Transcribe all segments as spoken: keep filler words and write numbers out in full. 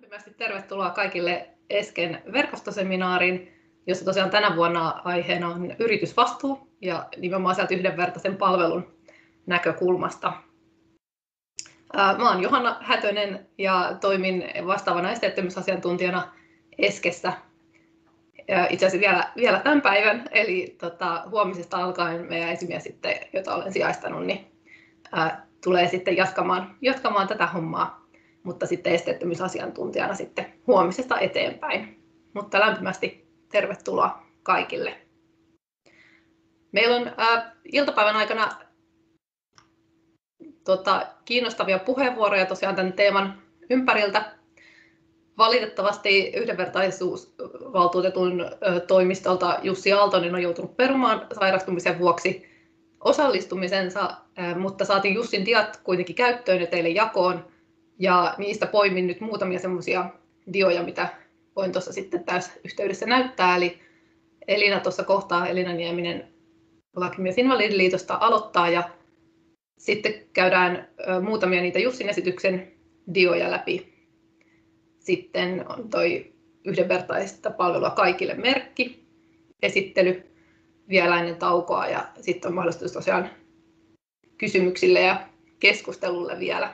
Lämpimästi tervetuloa kaikille Esken verkostoseminaariin, jossa tosiaan tänä vuonna aiheena on yritysvastuu ja nimenomaan sieltä yhdenvertaisen palvelun näkökulmasta. Mä oon Johanna Hätönen ja toimin vastaavana esteettömyysasiantuntijana Eskessä. Itse asiassa vielä, vielä tämän päivän, eli tota, huomisesta alkaen meidän esimies, sitten, jota olen sijaistanut, niin, ää, tulee sitten jatkamaan, jatkamaan tätä hommaa, mutta sitten esteettömyysasiantuntijana sitten huomisesta eteenpäin. Mutta lämpimästi tervetuloa kaikille. Meillä on ää, iltapäivän aikana tota, kiinnostavia puheenvuoroja tosiaan tämän teeman ympäriltä. Valitettavasti yhdenvertaisuusvaltuutetun toimistolta Jussi Aaltonen on joutunut perumaan sairastumisen vuoksi osallistumisensa, mutta saatiin Jussin diat kuitenkin käyttöön ja teille jakoon. Ja niistä poimin nyt muutamia semmoisia dioja, mitä voin tuossa sitten täysyhteydessä näyttää. Eli Elina tuossa kohtaa, Elina Nieminen Lakimies Invalidiliitosta aloittaa ja sitten käydään muutamia niitä Jussin esityksen dioja läpi. Sitten on toi yhdenvertaista palvelua kaikille -merkki, esittely vielä ennen taukoa ja sitten on mahdollisuus tosiaan kysymyksille ja keskustelulle vielä.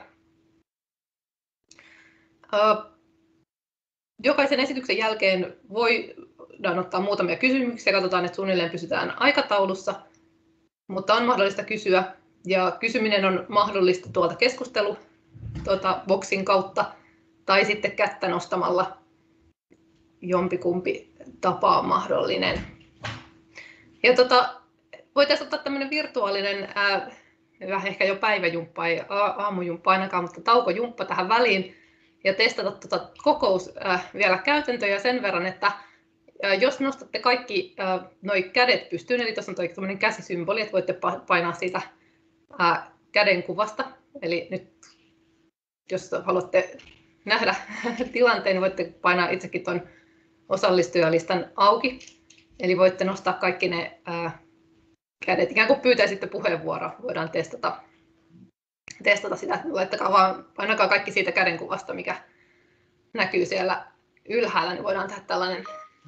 Jokaisen esityksen jälkeen voidaan ottaa muutamia kysymyksiä, katsotaan, että suunnilleen pysytään aikataulussa, mutta on mahdollista kysyä ja kysyminen on mahdollista tuolta keskustelu tuota, boksin kautta tai sitten kättä nostamalla, jompikumpi tapa on mahdollinen. Ja tota, voitaisiin ottaa tämmöinen virtuaalinen, ää, ehkä jo päiväjumppa, ei aamujumppa ainakaan, mutta taukojumppa tähän väliin ja testata tota kokous ää, vielä käytäntöjä sen verran, että ää, jos nostatte kaikki ää, noi kädet pystyyn, eli tuossa on toi tämmöinen käsisymboli, että voitte painaa siitä ää, käden kuvasta, eli nyt jos haluatte nähdä tilanteen, niin voitte painaa itsekin tuon osallistujalistan auki. Eli voitte nostaa kaikki ne ää, kädet, ikään kuin pyytäisitte puheenvuoroa. Voidaan testata, testata sitä. Laittakaa vaan, painakaa kaikki siitä kädenkuvasta, mikä näkyy siellä ylhäällä, niin voidaan tehdä tällainen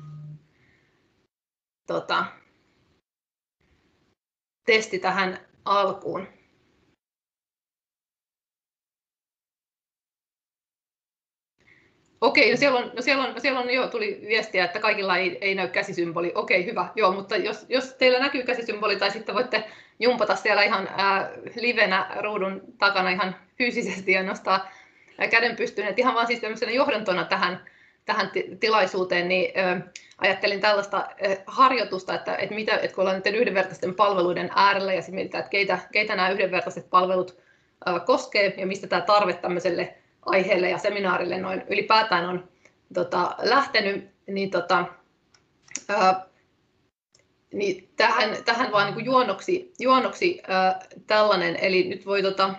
tota, testi tähän alkuun. Okei, no siellä on, no siellä on, no siellä on joo, tuli viestiä, että kaikilla ei, ei näy käsisymboli. Okei, hyvä. Joo, mutta jos, jos teillä näkyy käsisymboli tai sitten voitte jumpata siellä ihan ää, livenä ruudun takana ihan fyysisesti ja nostaa ää, käden pystyyn. Et ihan vaan siis tämmöisenä johdantona tähän, tähän tilaisuuteen, niin ää, ajattelin tällaista ää, harjoitusta, että, että, mitä, että kun ollaan nyt yhdenvertaisten palveluiden äärellä ja mitä, että keitä, keitä nämä yhdenvertaiset palvelut ää, koskee ja mistä tämä tarve tämmöiselle aiheelle ja seminaarille noin ylipäätään on tota, lähtenyt, niin, tota, ää, niin tähän, tähän vaan niin kuin juonnoksi, juonnoksi ää, tällainen, eli nyt voi tota,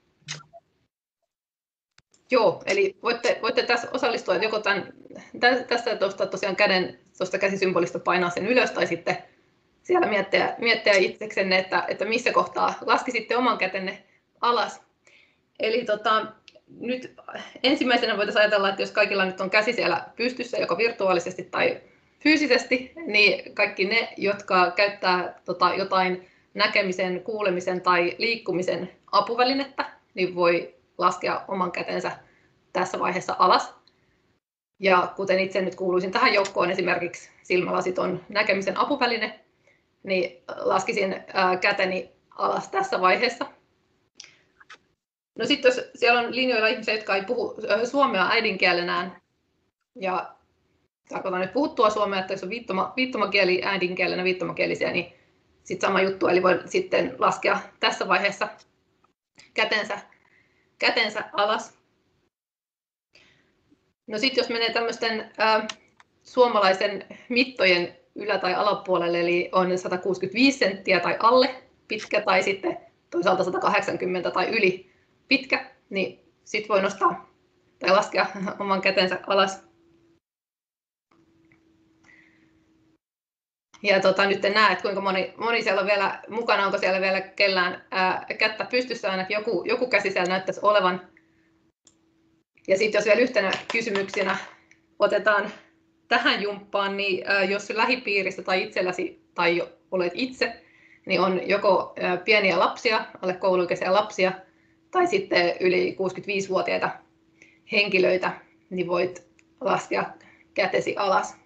joo, eli voitte, voitte tässä osallistua, joko tämän, tästä tuosta tosiaan käden tuosta käsisymbolista painaa sen ylös tai sitten siellä miettiä, miettiä itseksenne, että, että missä kohtaa laskisitte oman kätenne alas. Eli tota, nyt ensimmäisenä voitaisiin ajatella, että jos kaikilla nyt on käsi siellä pystyssä, joko virtuaalisesti tai fyysisesti, niin kaikki ne, jotka käyttää tota, jotain näkemisen, kuulemisen tai liikkumisen apuvälinettä, niin voi laskea oman kätensä tässä vaiheessa alas. Ja kuten itse nyt kuuluisin tähän joukkoon, esimerkiksi silmälasit on näkemisen apuväline, niin laskisin ää, käteni alas tässä vaiheessa. No sitten jos siellä on linjoilla ihmisiä, jotka ei puhu suomea äidinkielenään, ja tarkoitan nyt puhuttua suomea, että jos on viittoma, viittomakieli äidinkielenä viittomakielisiä, niin sitten sama juttu, eli voi sitten laskea tässä vaiheessa kätensä, kätensä alas. No sitten jos menee tämmöisten ä, suomalaisen mittojen ylä- tai alapuolelle, eli on sata kuusikymmentäviisi senttiä tai alle pitkä, tai sitten toisaalta sata kahdeksankymmentä tai yli pitkä, niin sitten voi nostaa tai laskea oman kätensä alas. Ja tota, nyt en näe, että kuinka moni, moni siellä on vielä mukana, onko siellä vielä kellään ää, kättä pystyssä, ainakin joku, joku käsi siellä näyttäisi olevan. Ja sitten jos vielä yhtenä kysymyksenä otetaan tähän jumppaan, niin jos lähipiirissä tai itselläsi tai olet itse, niin on joko pieniä lapsia, alle kouluikäisiä lapsia, tai sitten yli kuusikymmentäviisivuotiaita henkilöitä, niin voit laskea kätesi alas.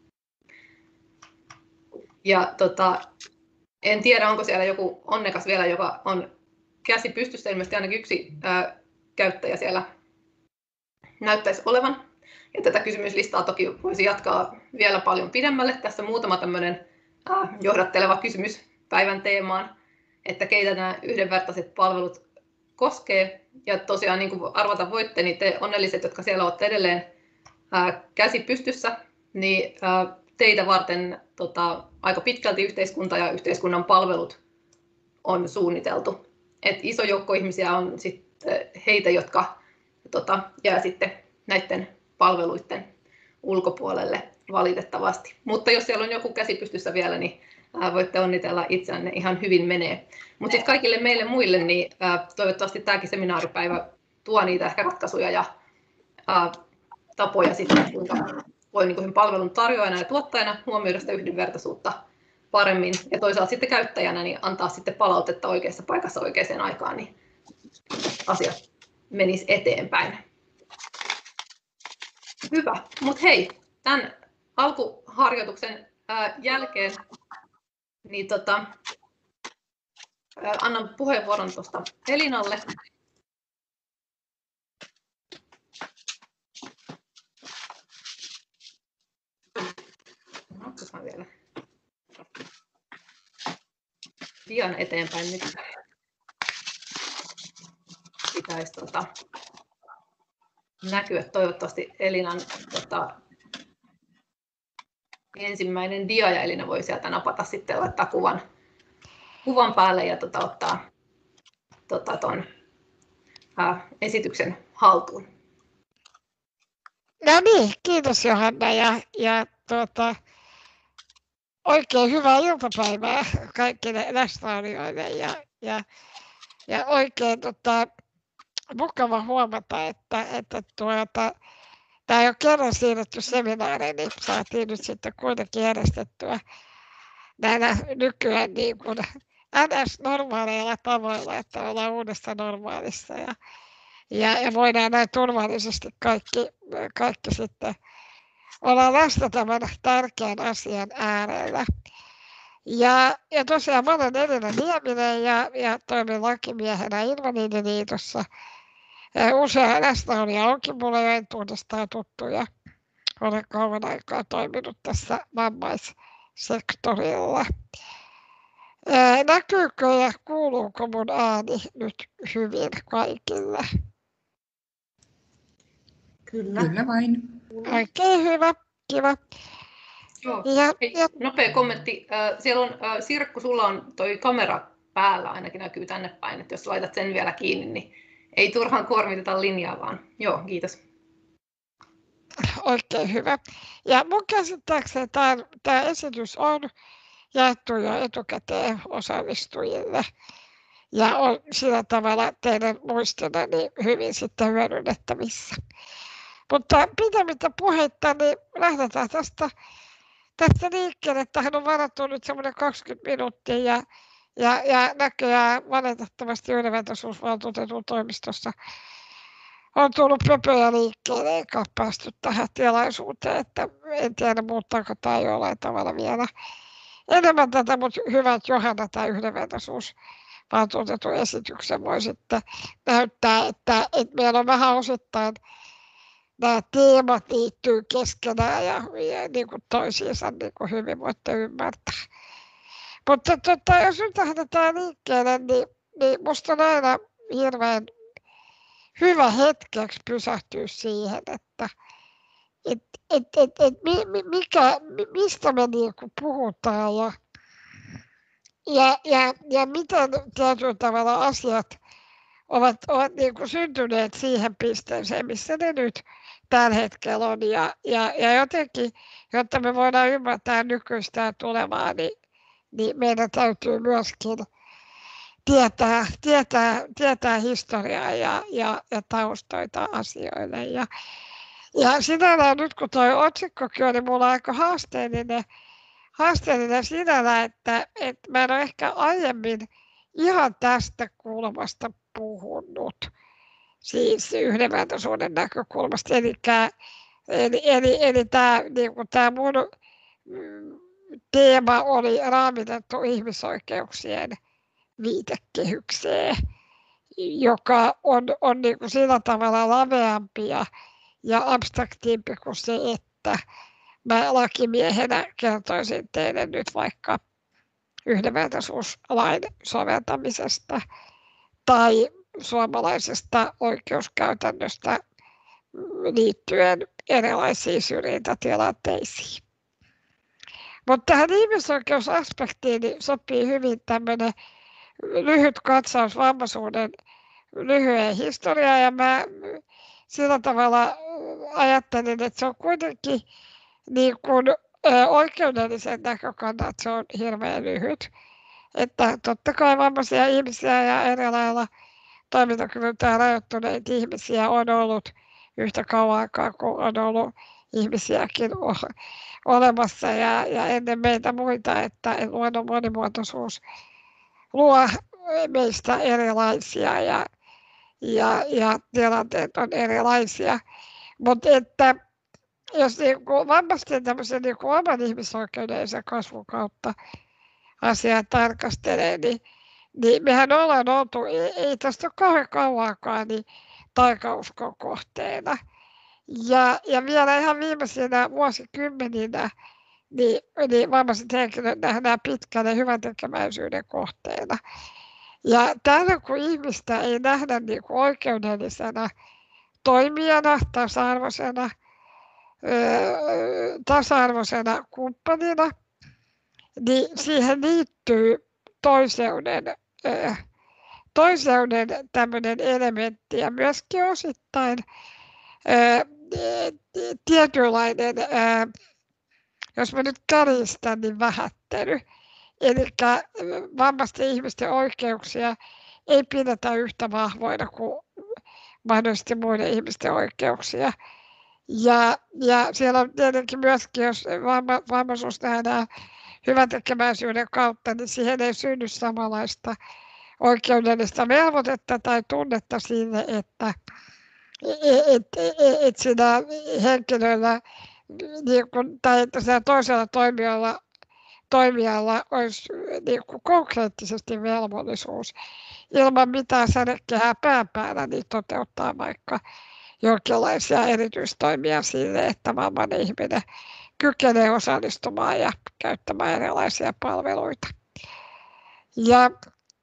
Ja tota, en tiedä, onko siellä joku onnekas vielä, joka on käsi pystyssä, ilmeisesti ainakin yksi ää, käyttäjä siellä näyttäisi olevan. Ja tätä kysymyslistaa toki voisi jatkaa vielä paljon pidemmälle. Tässä muutama tämmöinen ää, johdatteleva kysymys päivän teemaan, että keitä nämä yhdenvertaiset palvelut koskee. Ja tosiaan niin kuin arvata voitte, niin te onnelliset, jotka siellä olette edelleen ää, käsi pystyssä, niin ää, teitä varten tota, aika pitkälti yhteiskunta ja yhteiskunnan palvelut on suunniteltu. Et iso joukko ihmisiä on sit heitä, jotka tota, jää sitten näiden palveluiden ulkopuolelle valitettavasti. Mutta jos siellä on joku käsi pystyssä vielä, niin ää, voitte onnitella itseänne, ihan hyvin menee. Mutta sitten kaikille meille muille, niin ää, toivottavasti tämäkin seminaaripäivä tuo niitä ehkä ratkaisuja ja ää, tapoja sitten, kuinka voi niin kuin palvelun tarjoajana ja tuottajana huomioida sitä yhdenvertaisuutta paremmin ja toisaalta sitten käyttäjänä niin antaa sitten palautetta oikeassa paikassa oikeaan aikaan, niin asiat menisi eteenpäin. Hyvä, mutta hei, tämän alkuharjoituksen ää, jälkeen niin tota, ää, annan puheenvuoron tuosta Elinalle. Ottaisiin vielä dian eteenpäin nyt. Pitäisi tota, näkyä toivottavasti Elinan tota, ensimmäinen dia ja Elina voi sieltä napata sitten laittaa kuvan, kuvan päälle ja tota, ottaa tota, ton, ää, esityksen haltuun. No niin, kiitos Johanna ja, ja tuota, oikein hyvää iltapäivää kaikille läsnäolijoille ja, ja, ja oikein tota, mukava huomata, että, että tuota, tämä ei ole kerran siirretty seminaari, niin saatiin nyt sitten kuitenkin järjestettyä näillä nykyään niin kuin N S-normaaleilla tavoilla, että ollaan uudessa normaalissa ja, ja, ja voidaan näin turvallisesti kaikki, kaikki sitten olla läsnä tämän tärkeän asian äärellä. Ja, ja tosiaan mä olen Elina Nieminen ja, ja toimin lakimiehenä Invalidiliitossa. Usea läsnäolija onkin mulle jo entuudestaan tuttu ja olen kauan aikaa toiminut tässä vammaissektorilla. Ää, näkyykö ja kuuluuko mun ääni nyt hyvin kaikille? Kyllä. Kyllä vain. Oikein hyvä, kiva. Joo. Ja, Hei, ja, nopea kommentti. Siellä on, Sirkku, sulla on toi kamera päällä, ainakin näkyy tänne päin, että jos laitat sen vielä kiinni, niin ei turhaan kuormiteta linjaa, vaan joo, kiitos. Oikein hyvä. Ja mun käsittääkseni tämä esitys on jaettu jo etukäteen osallistujille ja on sillä tavalla teidän muistina niin hyvin sitten hyödynnettävissä. Mutta pitämättä puhetta, niin lähdetään tästä, tästä liikkeelle. Tähän on varattu nyt semmoinen kaksikymmentä minuuttia ja, ja, ja näköjään valitettavasti yhdenvertaisuusvaltuutetun toimistossa on tullut pöpöjä liikkeelle eikä ole päästy tähän tilaisuuteen, että en tiedä muuttaako tämä jollain tavalla vielä enemmän tätä, mutta hyvä, että Johanna tämä yhdenvertaisuusvaltuutetun esityksen voi sitten näyttää, että, että meillä on vähän osittain nämä teemat liittyy keskenään ja, ja niin kuin toisiinsa niin kuin hyvin voitte ymmärtää. Mutta tota, jos nyt lähdetään liikkeelle, niin, niin musta on aina hirveän hyvä hetkeksi pysähtyä siihen, että et, et, et, et, mikä, mistä me niinku puhutaan ja, ja, ja, ja miten tietyllä tavalla asiat ovat, ovat niinku syntyneet siihen pisteeseen, missä ne nyt tällä hetkellä on. Ja, ja, ja jotenkin, jotta me voidaan ymmärtää nykyistä ja tulevaa, niin, niin meidän täytyy myöskin tietää, tietää, tietää historiaa ja, ja, ja taustoita asioille. Ja, ja sinällään nyt kun tuo otsikkokin on, niin mulla on aika haasteellinen, haasteellinen sinällään, että, että mä en ole ehkä aiemmin ihan tästä kulmasta puhunut, siis yhdenvertaisuuden näkökulmasta. Eli, eli, eli, eli tämä, niin tämä mun teema oli raamitettu ihmisoikeuksien viitekehykseen, joka on, on niin kuin sillä tavalla laveampi ja, ja abstraktimpi kuin se, että mä lakimiehenä kertoisin teille nyt vaikka yhdenvertaisuuslain soveltamisesta tai suomalaisesta oikeuskäytännöstä liittyen erilaisiin syrjintätilanteisiin. Mutta tähän ihmisoikeusaspektiin sopii hyvin tämmöinen lyhyt katsaus vammaisuuden lyhyen historiaan, ja mä sillä tavalla ajattelin, että se on kuitenkin niin kuin oikeudellisen näkökannalta se on hirveän lyhyt. Että totta kai vammaisia ihmisiä ja eri lailla toimintakyvyltään rajoittuneita ihmisiä on ollut yhtä kauan aikaa kuin on ollut ihmisiäkin olemassa ja, ja ennen meitä muita, että luonnon monimuotoisuus luo meistä erilaisia ja, ja, ja tilanteet on erilaisia. Mutta että jos niinku vammaisten tämmöisen niinku oman ihmisoikeudellisen kasvun kautta asiaa tarkastelee, niin, niin mehän ollaan oltu, ei, ei tästä ole kauhean kauankaan, niin taikauskon kohteena. Ja, ja vielä ihan viimeisinä vuosikymmeninä niin, niin vammaiset henkilöt nähdään pitkälle hyväntekeväisyyden kohteena. Ja tällä kun ihmistä ei nähdä niin kuin oikeudellisena toimijana, tasa-arvoisena, öö, tasa-arvoisena kumppanina, niin siihen liittyy toiseuden, öö, toiseuden tämmöinen elementti ja myöskin osittain öö, tietynlainen, öö, jos mä nyt kärjistän, niin vähättely. Eli vammaisten ihmisten oikeuksia ei pidetä yhtä vahvoina kuin mahdollisesti muiden ihmisten oikeuksia. Ja, ja siellä on tietenkin myöskin, jos vamma, vammaisuus nähdään hyväntekeväisyyden kautta, niin siihen ei synny samanlaista oikeudellista velvoitetta tai tunnetta siinä, että et, et, et siinä henkilöllä niin kun, tai että siinä toisella toimijalla, toimijalla olisi niin kuin konkreettisesti velvollisuus ilman mitään sänekehää pään päällä niin toteuttaa vaikka jonkinlaisia erityistoimia sille, että vammainen ihminen kykenee osallistumaan ja käyttämään erilaisia palveluita. Ja,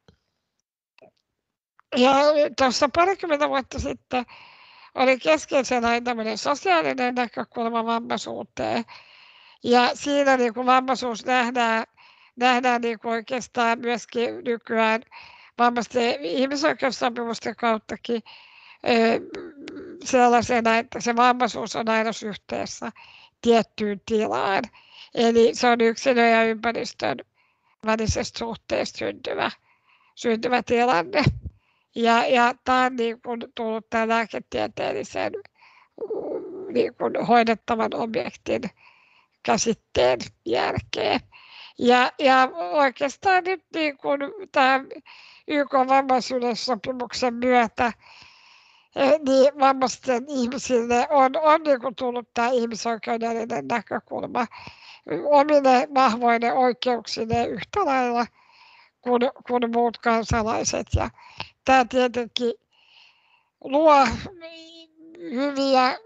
ja tuossa parikymmentä vuotta sitten oli keskeisenä tämmöinen sosiaalinen näkökulma vammaisuuteen. Ja siinä niin kuin vammaisuus nähdään, nähdään niin kuin oikeastaan myöskin nykyään vammaisten ihmisoikeussopimusten kauttakin sellaisena, että se vammaisuus on aina suhteessa tiettyyn tilaan. Eli se on yksilön ja ympäristön välisestä suhteesta syntyvä, syntyvä tilanne. Ja, ja tämä on niin kuin tullut tämän lääketieteellisen niin kuin hoidettavan objektin käsitteen jälkeen. Ja, ja oikeastaan nyt niin kuin tämän Y K:n vammaisyleissopimuksen myötä niin vammaisten ihmisille on, on niin kuin tullut tämä ihmisoikeudellinen näkökulma omine vahvoine oikeuksine yhtä lailla kuin, kuin muut kansalaiset. Ja tämä tietenkin luo hyviä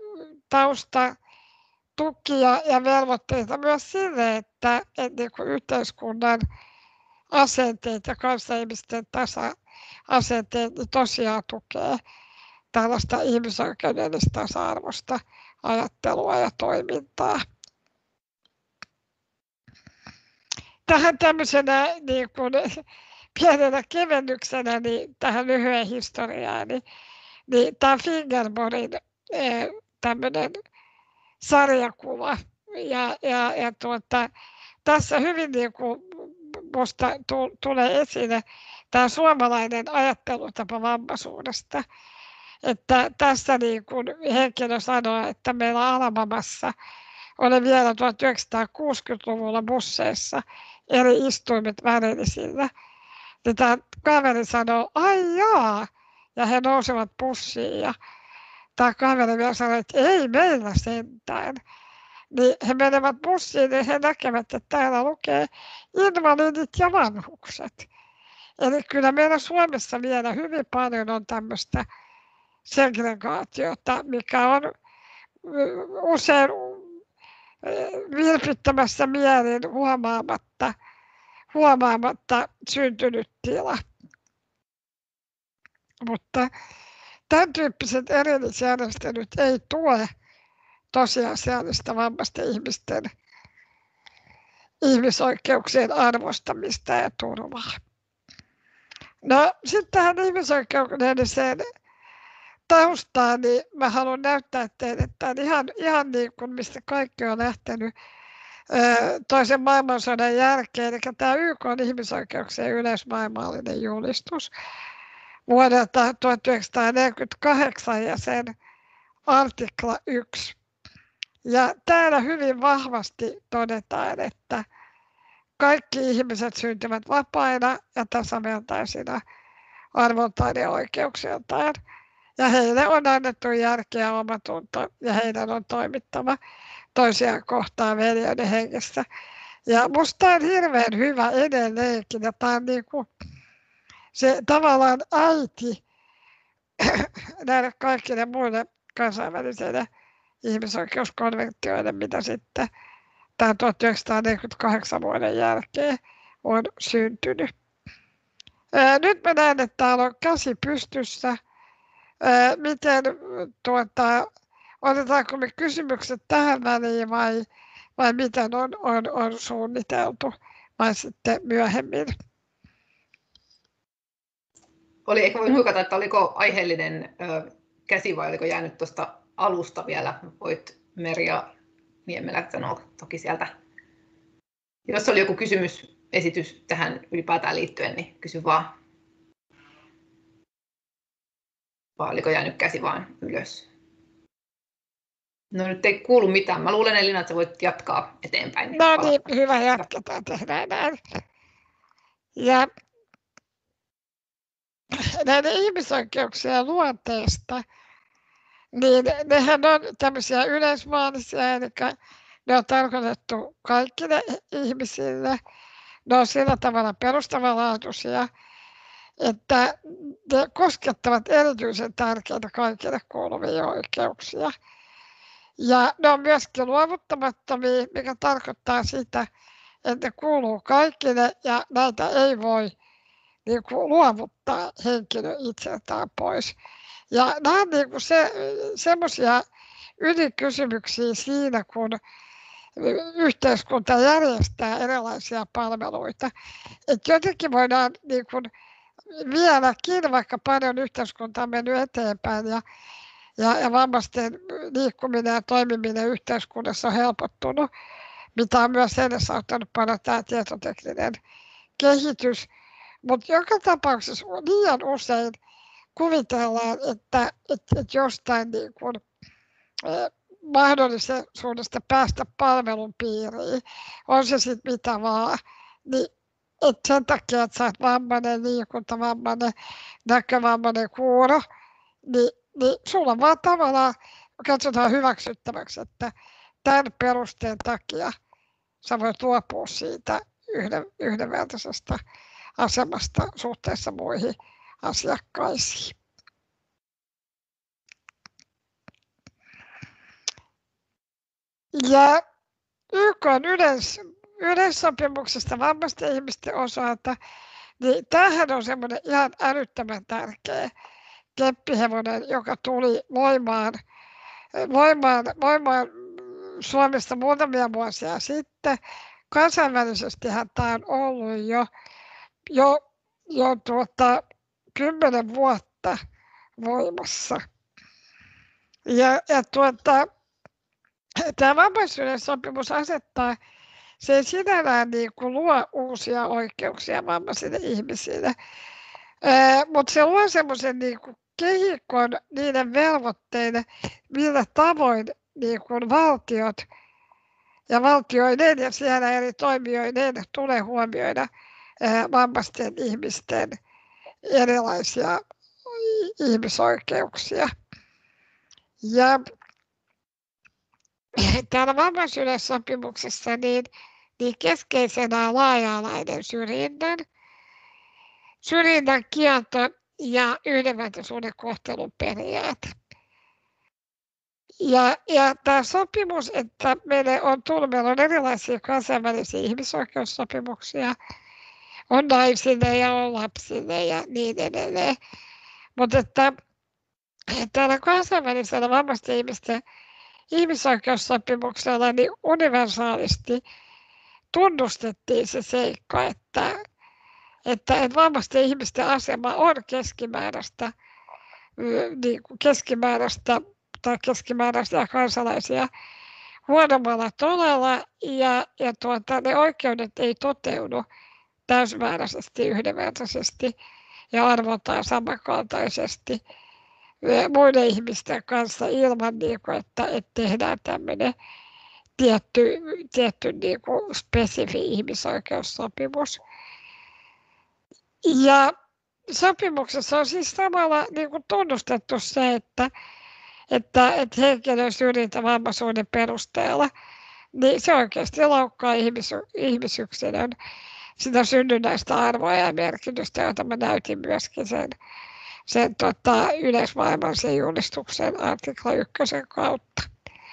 taustatukia ja velvoitteita myös sille, että, että niin kuin yhteiskunnan asenteet ja kanssaihmisten tasa-asenteet niin tosiaan tukee tällaista ihmisoikeudellista tasa-arvoista ajattelua ja toimintaa. Tähän tämmöisenä niin kuin, pienenä kevennyksenä niin tähän lyhyen historiaan, niin, niin tämä Fingerborgin tämmöinen sarjakuva. Ja, ja, ja tuota, tässä hyvin niin kuin minusta tulee esille tämä suomalainen ajattelutapa vammaisuudesta. Että tässä niin kun henkilö sanoo, että meillä Alabamassa oli vielä tuhatyhdeksänsataakuusikymmentäluvulla busseissa eri istuimet värillisillä. Ja tämä kaveri sanoo, ai jaa, ja he nousevat bussiin ja tämä kaveri vielä sanoi, että ei meillä sentään. Niin he menevät bussiin ja he näkevät, että täällä lukee invalidit ja vanhukset. Eli kyllä meillä Suomessa vielä hyvin paljon on tämmöistä segregaatiota, mikä on usein vilpittömässä mielin huomaamatta, huomaamatta syntynyt tila. Mutta tämän tyyppiset erillisjärjestelyt ei tue tosiasiallista vammaisten ihmisten ihmisoikeuksien arvostamista ja turvaa. No sitten tähän ihmisoikeudelliseen taustaan, niin mä haluan näyttää teille, että on ihan, ihan niin kuin mistä kaikki on lähtenyt toisen maailmansodan jälkeen, eli tämä Y K:n ihmisoikeuksien yleismaailmallinen julistus vuodelta tuhatyhdeksänsataaneljäkymmentäkahdeksan ja sen artikla yksi. Ja täällä hyvin vahvasti todetaan, että kaikki ihmiset syntyvät vapaina ja tasavertaisina arvoltaan ja oikeuksiltaan. Ja heille on annettu järkeä ja omatunto ja heidän on toimittava toisiaan kohtaan veljeyden hengessä. Ja musta on hirveän hyvä edelleenkin, ja tämä on niin kuin se tavallaan äiti näille kaikille muille kansainvälisille ihmisoikeuskonventioille, mitä sitten tämän tuhatyhdeksänsataaneljäkymmentäkahdeksan vuoden jälkeen on syntynyt. Nyt mä näen, että täällä on käsi pystyssä. Miten tuota, otetaanko me kysymykset tähän väliin vai, vai miten on, on, on suunniteltu vai sitten myöhemmin? Oli, ehkä voin huikata, että oliko aiheellinen ö, käsi vai oliko jäänyt tuosta alusta vielä? Voit Merja Niemelä sanoa toki sieltä. Jos oli joku kysymysesitys tähän ylipäätään liittyen, niin kysy vaan. Vai oliko jäänyt käsi vaan ylös? No nyt ei kuulu mitään. Mä luulen, Elina, että sä voit jatkaa eteenpäin. No niin, hyvä, jatketaan, tehdään näin. Ja näiden ihmisoikeuksien luonteesta, niin nehän on tämmöisiä yleismaallisia, eli ne on tarkoitettu kaikille ihmisille. Ne on sillä tavalla perustavanlaatuisia, että ne koskettavat erityisen tärkeitä kaikille kuuluvia oikeuksia. Ja ne on myöskin luovuttamattomia, mikä tarkoittaa sitä, että ne kuuluu kaikille ja näitä ei voi niin kuin luovuttaa henkilö itseltään pois. Ja nämä on niin kuin se, semmoisia ydinkysymyksiä siinä, kun yhteiskunta järjestää erilaisia palveluita. Että jotenkin voidaan niin kuin vieläkin, vaikka paljon yhteiskunta on mennyt eteenpäin ja, ja, ja vammaisten liikkuminen ja toimiminen yhteiskunnassa on helpottunut, mitä on myös edesauttanut paljon tämä tietotekninen kehitys. Mutta joka tapauksessa liian usein kuvitellaan, että, että, että jostain niin kun, eh, mahdollisuudesta päästä palvelun piiriin, on se sitten mitä vaan, niin että sen takia, että sä oot vammainen, liikuntavammainen, näkövammainen, kuuro, niin, niin sulla vaan tavallaan katsotaan hyväksyttäväksi, että tämän perusteen takia sä voit luopua siitä yhden, yhdenvertaisesta asemasta suhteessa muihin asiakkaisiin. Ja Y K:n yleis, yleissopimuksesta vammaisten ihmisten osalta, niin tämähän on semmoinen ihan älyttömän tärkeä keppihevonen, joka tuli voimaan, voimaan, voimaan Suomesta muutamia vuosia sitten. Kansainvälisestihän tämä on ollut jo, jo, jo tuota, kymmenen vuotta voimassa. Ja, ja tuota, tämä vammaisyleissopimus asettaa se ei sinällään niin kuin luo uusia oikeuksia vammaisille ihmisille, mutta se luo semmoisen niin kuin kehikon niiden velvoitteiden, millä tavoin niin kuin valtiot ja valtioiden ja siellä eri toimijoiden tulee huomioida vammaisten ihmisten erilaisia ihmisoikeuksia. Ja täällä vammaisyleissopimuksessa niin, niin keskeisenä on laaja-alainen syrjinnän, syrjinnän kielto ja yhdenvertaisuuden kohtelun periaate. Ja, ja tämä sopimus, että meille on tullut, meillä on erilaisia kansainvälisiä ihmisoikeussopimuksia, on naisille ja on lapsille ja niin edelleen. Mutta että täällä kansainvälisellä vammaisten ihmisten ihmisoikeussopimuksella niin universaalisti tunnustettiin se seikka, että, että vammaisten ihmisten asema on keskimääräistä, niin kuin keskimääräistä tai keskimääräisiä kansalaisia huonommalla tolalla ja, ja tuota, ne oikeudet ei toteudu täysimääräisesti, yhdenvertaisesti ja arvotaan samankaltaisesti muiden ihmisten kanssa ilman, niin kuin, että, että tehdään tämmöinen tietty, tietty niin kuin spesifi ihmisoikeussopimus. Ja sopimuksessa on siis samalla niin kuin tunnustettu se, että, että, että henkilön syrjintä vammaisuuden perusteella, niin se oikeasti loukkaa ihmis, ihmisyksilön sitä synnynnäistä arvoa ja merkitystä, jota mä näytin myöskin sen, sen tota, yleismaailmallisen julistuksen artikla ykkösen kautta.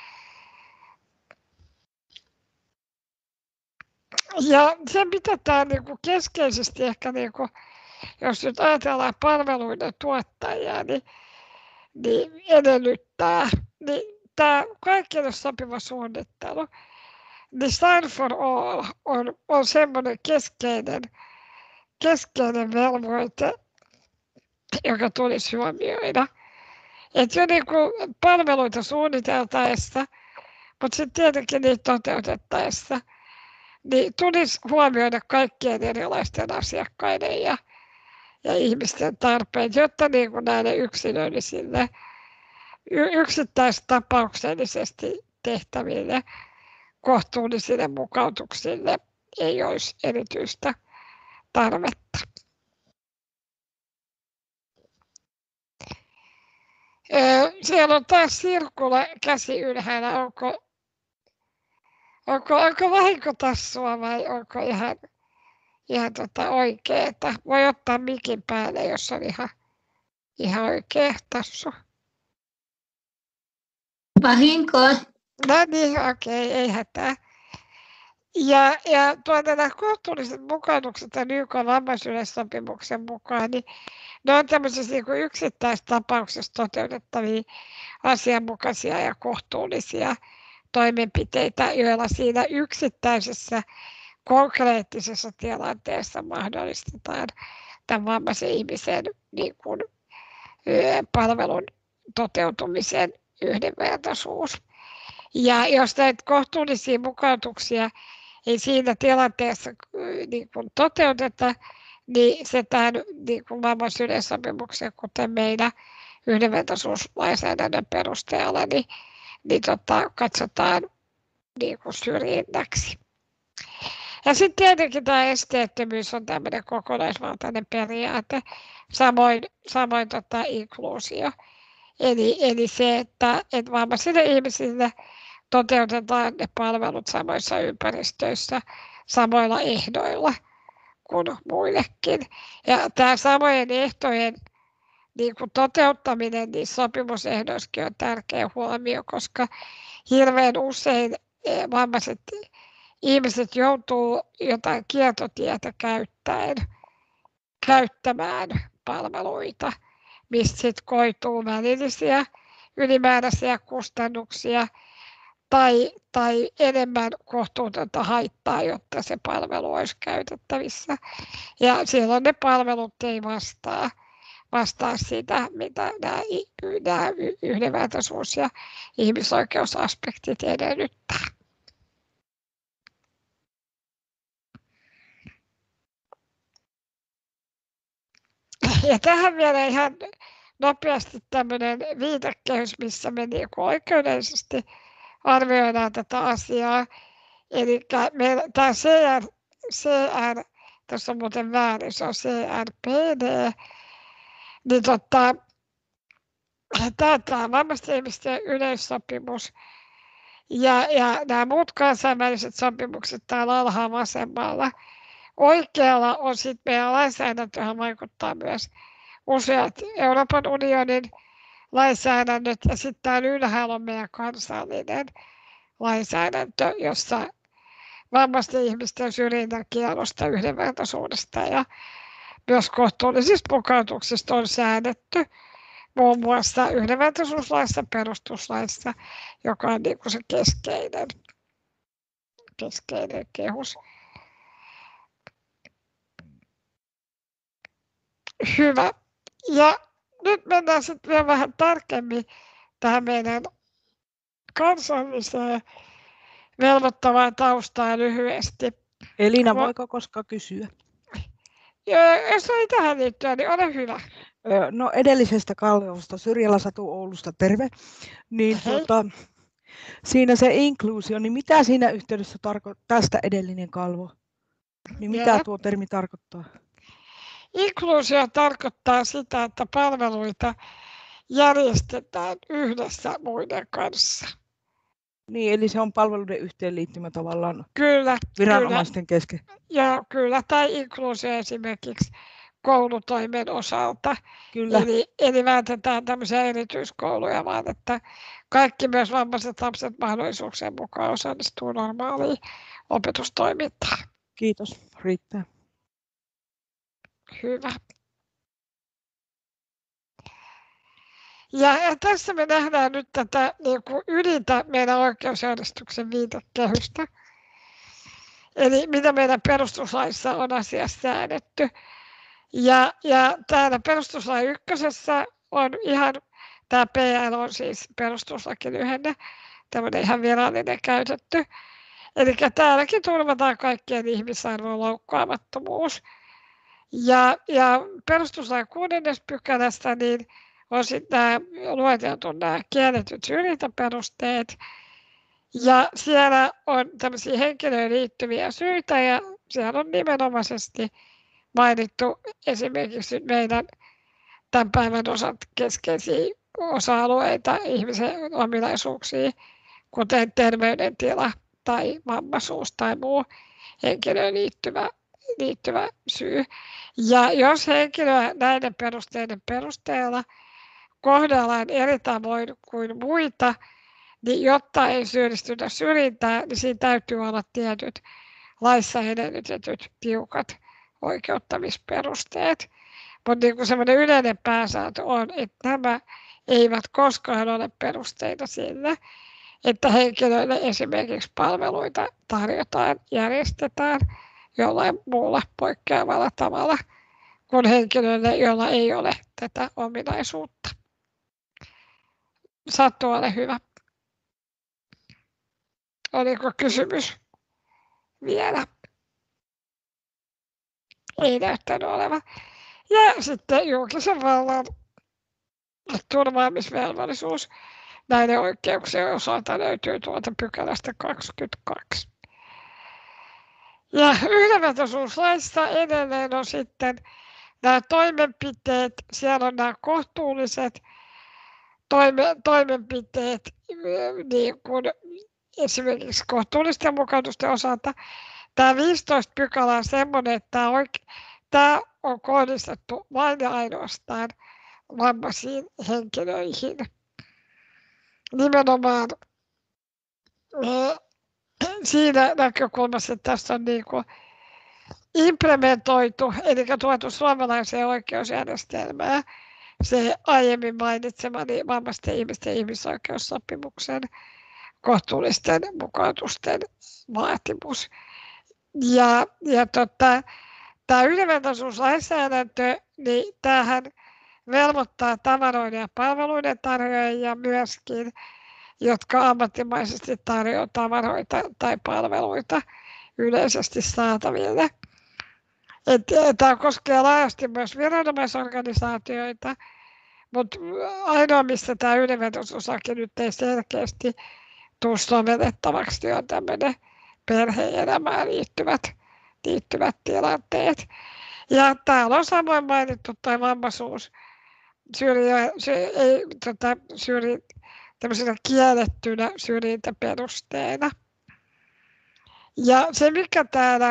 Ja se, mitä tämä niinku keskeisesti ehkä, niinku, jos nyt ajatellaan palveluiden tuottajia, niin, niin edellyttää, niin tämä kaikille sopiva suunnittelu, niin Sign for All on, on semmoinen keskeinen, keskeinen velvoite, joka tulisi huomioida. Että jo niin kuin palveluita suunniteltaessa, mutta sitten tietenkin niitä toteutettaessa, niin tulisi huomioida kaikkien erilaisten asiakkaiden ja, ja ihmisten tarpeet, jotta niin kuin näille yksilöllisille, yksittäistapauksellisesti tehtäville kohtuullisille mukautuksille ei olisi erityistä tarvetta. Siellä on taas Sirkula käsi ylhäällä. Onko, onko, onko vahinkotassua vai onko ihan, ihan tota oikeeta? Voi ottaa mikin päälle, jos on ihan, ihan oikea tassu. Vahinkoa. No niin, okei, okay, ei hätää. Ja, ja tuota, nämä kohtuulliset mukautukset ja Y K:n vammaisyleissopimuksen mukaan, niin ne on tämmöisissä niin kuin yksittäistapauksessa toteutettavia asianmukaisia ja kohtuullisia toimenpiteitä, joilla siinä yksittäisessä konkreettisessa tilanteessa mahdollistetaan tämän vammaisen ihmisen niin kuin, palvelun toteutumisen yhdenvertaisuus. Ja jos näitä kohtuullisia mukautuksia ei siinä tilanteessa niin kuin toteuteta, niin se tämän niin kuin vammaisyleissopimuksen, kuten meidän yhdenvertaisuuslainsäädännön perusteella, niin, niin tota, katsotaan niin kuin syrjinnäksi. Ja sitten tietenkin tämä esteettömyys on tämmöinen kokonaisvaltainen periaate, samoin, samoin tota inkluusio. Eli, eli se, että, että vammaisille ihmisille toteutetaan ne palvelut samoissa ympäristöissä, samoilla ehdoilla kuin muillekin. Ja tämä samojen ehtojen niin kuin toteuttaminen niin sopimusehdoissakin on tärkeä huomio, koska hirveän usein vammaiset ihmiset joutuu jotain kiertotietä käyttäen, käyttämään palveluita, mistä sitten koituu välillisiä ylimääräisiä kustannuksia tai, tai enemmän kohtuutonta haittaa, jotta se palvelu olisi käytettävissä. Ja silloin ne palvelut ei vastaa, vastaa sitä, mitä nämä, nämä yhdenvertaisuus- ja ihmisoikeusaspektit edellyttää. ja tähän vielä ihan nopeasti tämmöinen viitekehys, missä me niin oikeudellisesti arvioidaan tätä asiaa. Eli tämä C R, C R, tässä on muuten väärin, se on C R P D, niin tota, tämä on vammaisten ihmisten yleissopimus. Ja, ja nämä muut kansainväliset sopimukset täällä alhaalla vasemmalla. Oikealla on sitten meidän lainsäädäntö, johon vaikuttaa myös useat Euroopan unionin lainsäädännöt. Ja sitten täällä ylhäällä on meidän kansallinen lainsäädäntö, jossa vammaisten ihmisten syrjinnän kiellosta, yhdenvertaisuudesta ja myös kohtuullisista mukautuksista on säädetty. Muun muassa yhdenvertaisuuslaissa, perustuslaissa, joka on niin kuin se keskeinen, keskeinen kehus. Hyvä. Ja nyt mennään sitten vielä vähän tarkemmin tähän meidän kansalliseen velvoittavaan taustaan lyhyesti. Elina, voiko koskaan kysyä? Jos ei tähän liittyen, niin ole hyvä. No edellisestä kalvosta, Syrjälä Satu Oulusta, terve. Niin, tuota, siinä se inkluusio, niin mitä siinä yhteydessä tarkoittaa, tästä edellinen kalvo? Niin mitä ja. tuo termi tarkoittaa? Inkluusio tarkoittaa sitä, että palveluita järjestetään yhdessä muiden kanssa. Niin, eli se on palveluiden yhteenliittymä tavallaan kyllä, viranomaisten kyllä. kesken. Joo, kyllä. Tai inkluusio esimerkiksi koulutoimen osalta. Kyllä. Eli, eli vältetään tämmöisiä erityiskouluja, vaan että kaikki myös vammaiset lapset mahdollisuuksien mukaan osallistuu normaaliin opetustoimintaan. Kiitos, riittää. Hyvä. Ja, ja tässä me nähdään nyt tätä niin kuin ydintä meidän oikeusjärjestyksen viitekehystä. Eli mitä meidän perustuslaissa on asiassa säädetty. Ja, ja täällä perustuslain ykkösessä on ihan, tämä P L on siis perustuslakilyhenne, tämmöinen ihan virallinen käytetty. Eli täälläkin turvataan kaikkien ihmisarvon loukkaamattomuus. Ja, ja perustuslain kuudennessa pykälässä niin on sitten nämä lueteltu nämä kielletyt syrjintäperusteet. Ja siellä on tämmöisiä henkilöön liittyviä syitä ja siellä on nimenomaisesti mainittu esimerkiksi meidän tämän päivän osat keskeisiä osa-alueita, ihmisen ominaisuuksia, kuten terveydentila tai vammaisuus tai muu henkilöön liittyvä, liittyvä syy. Ja jos henkilöä näiden perusteiden perusteella kohdellaan eri tavoin kuin muita, niin jotta ei syyllistytä syrjintään, niin siinä täytyy olla tietyt laissa edellytetyt tiukat oikeuttamisperusteet. Mutta niin semmoinen yleinen pääsääntö on, että nämä eivät koskaan ole perusteita sille, että henkilöille esimerkiksi palveluita tarjotaan, järjestetään jollain muulla poikkeavalla tavalla kuin henkilöille, joilla ei ole tätä ominaisuutta. Satu, ole hyvä. Oliko kysymys vielä? Ei näyttänyt olevan. Ja sitten julkisen vallan turvaamisvelvollisuus näiden oikeuksien osalta löytyy tuolta pykälästä kaksikymmentäkaksi. Ja yhdenvertaisuuslaissa edelleen on sitten nämä toimenpiteet, siellä on nämä kohtuulliset toime, toimenpiteet, niin kuin esimerkiksi kohtuullisten mukautusten osalta. Tämä viisitoista pykälä on sellainen, että tämä, oike, tämä on kohdistettu vain ja ainoastaan vammaisiin henkilöihin. Nimenomaan siinä näkökulmassa, että tässä on niin kuin implementoitu, eli tuotu suomalaiseen oikeusjärjestelmään se aiemmin mainitsemani vammaisten ihmisten ihmisoikeussopimuksen kohtuullisten mukautusten vaatimus. Ja, ja tota, tämä yhdenvertaisuuslainsäädäntö, niin tämähän velvoittaa tavaroiden ja palveluiden tarjoajia myöskin, jotka ammattimaisesti tarjoavat tavaroita tai palveluita yleisesti saataville. Tämä koskee laajasti myös viranomaisorganisaatioita, mutta ainoa, missä tämä yhdenvertaisuuslaki nyt ei selkeästi tule sovellettavaksi, on tämmöinen perhe-elämään liittyvät, liittyvät tilanteet. Ja täällä on samoin mainittu tuo vammaisuus syrjä, sy, ei, tota, syrji, tämmöisenä kiellettynä syrjintäperusteena. Ja se, mikä täällä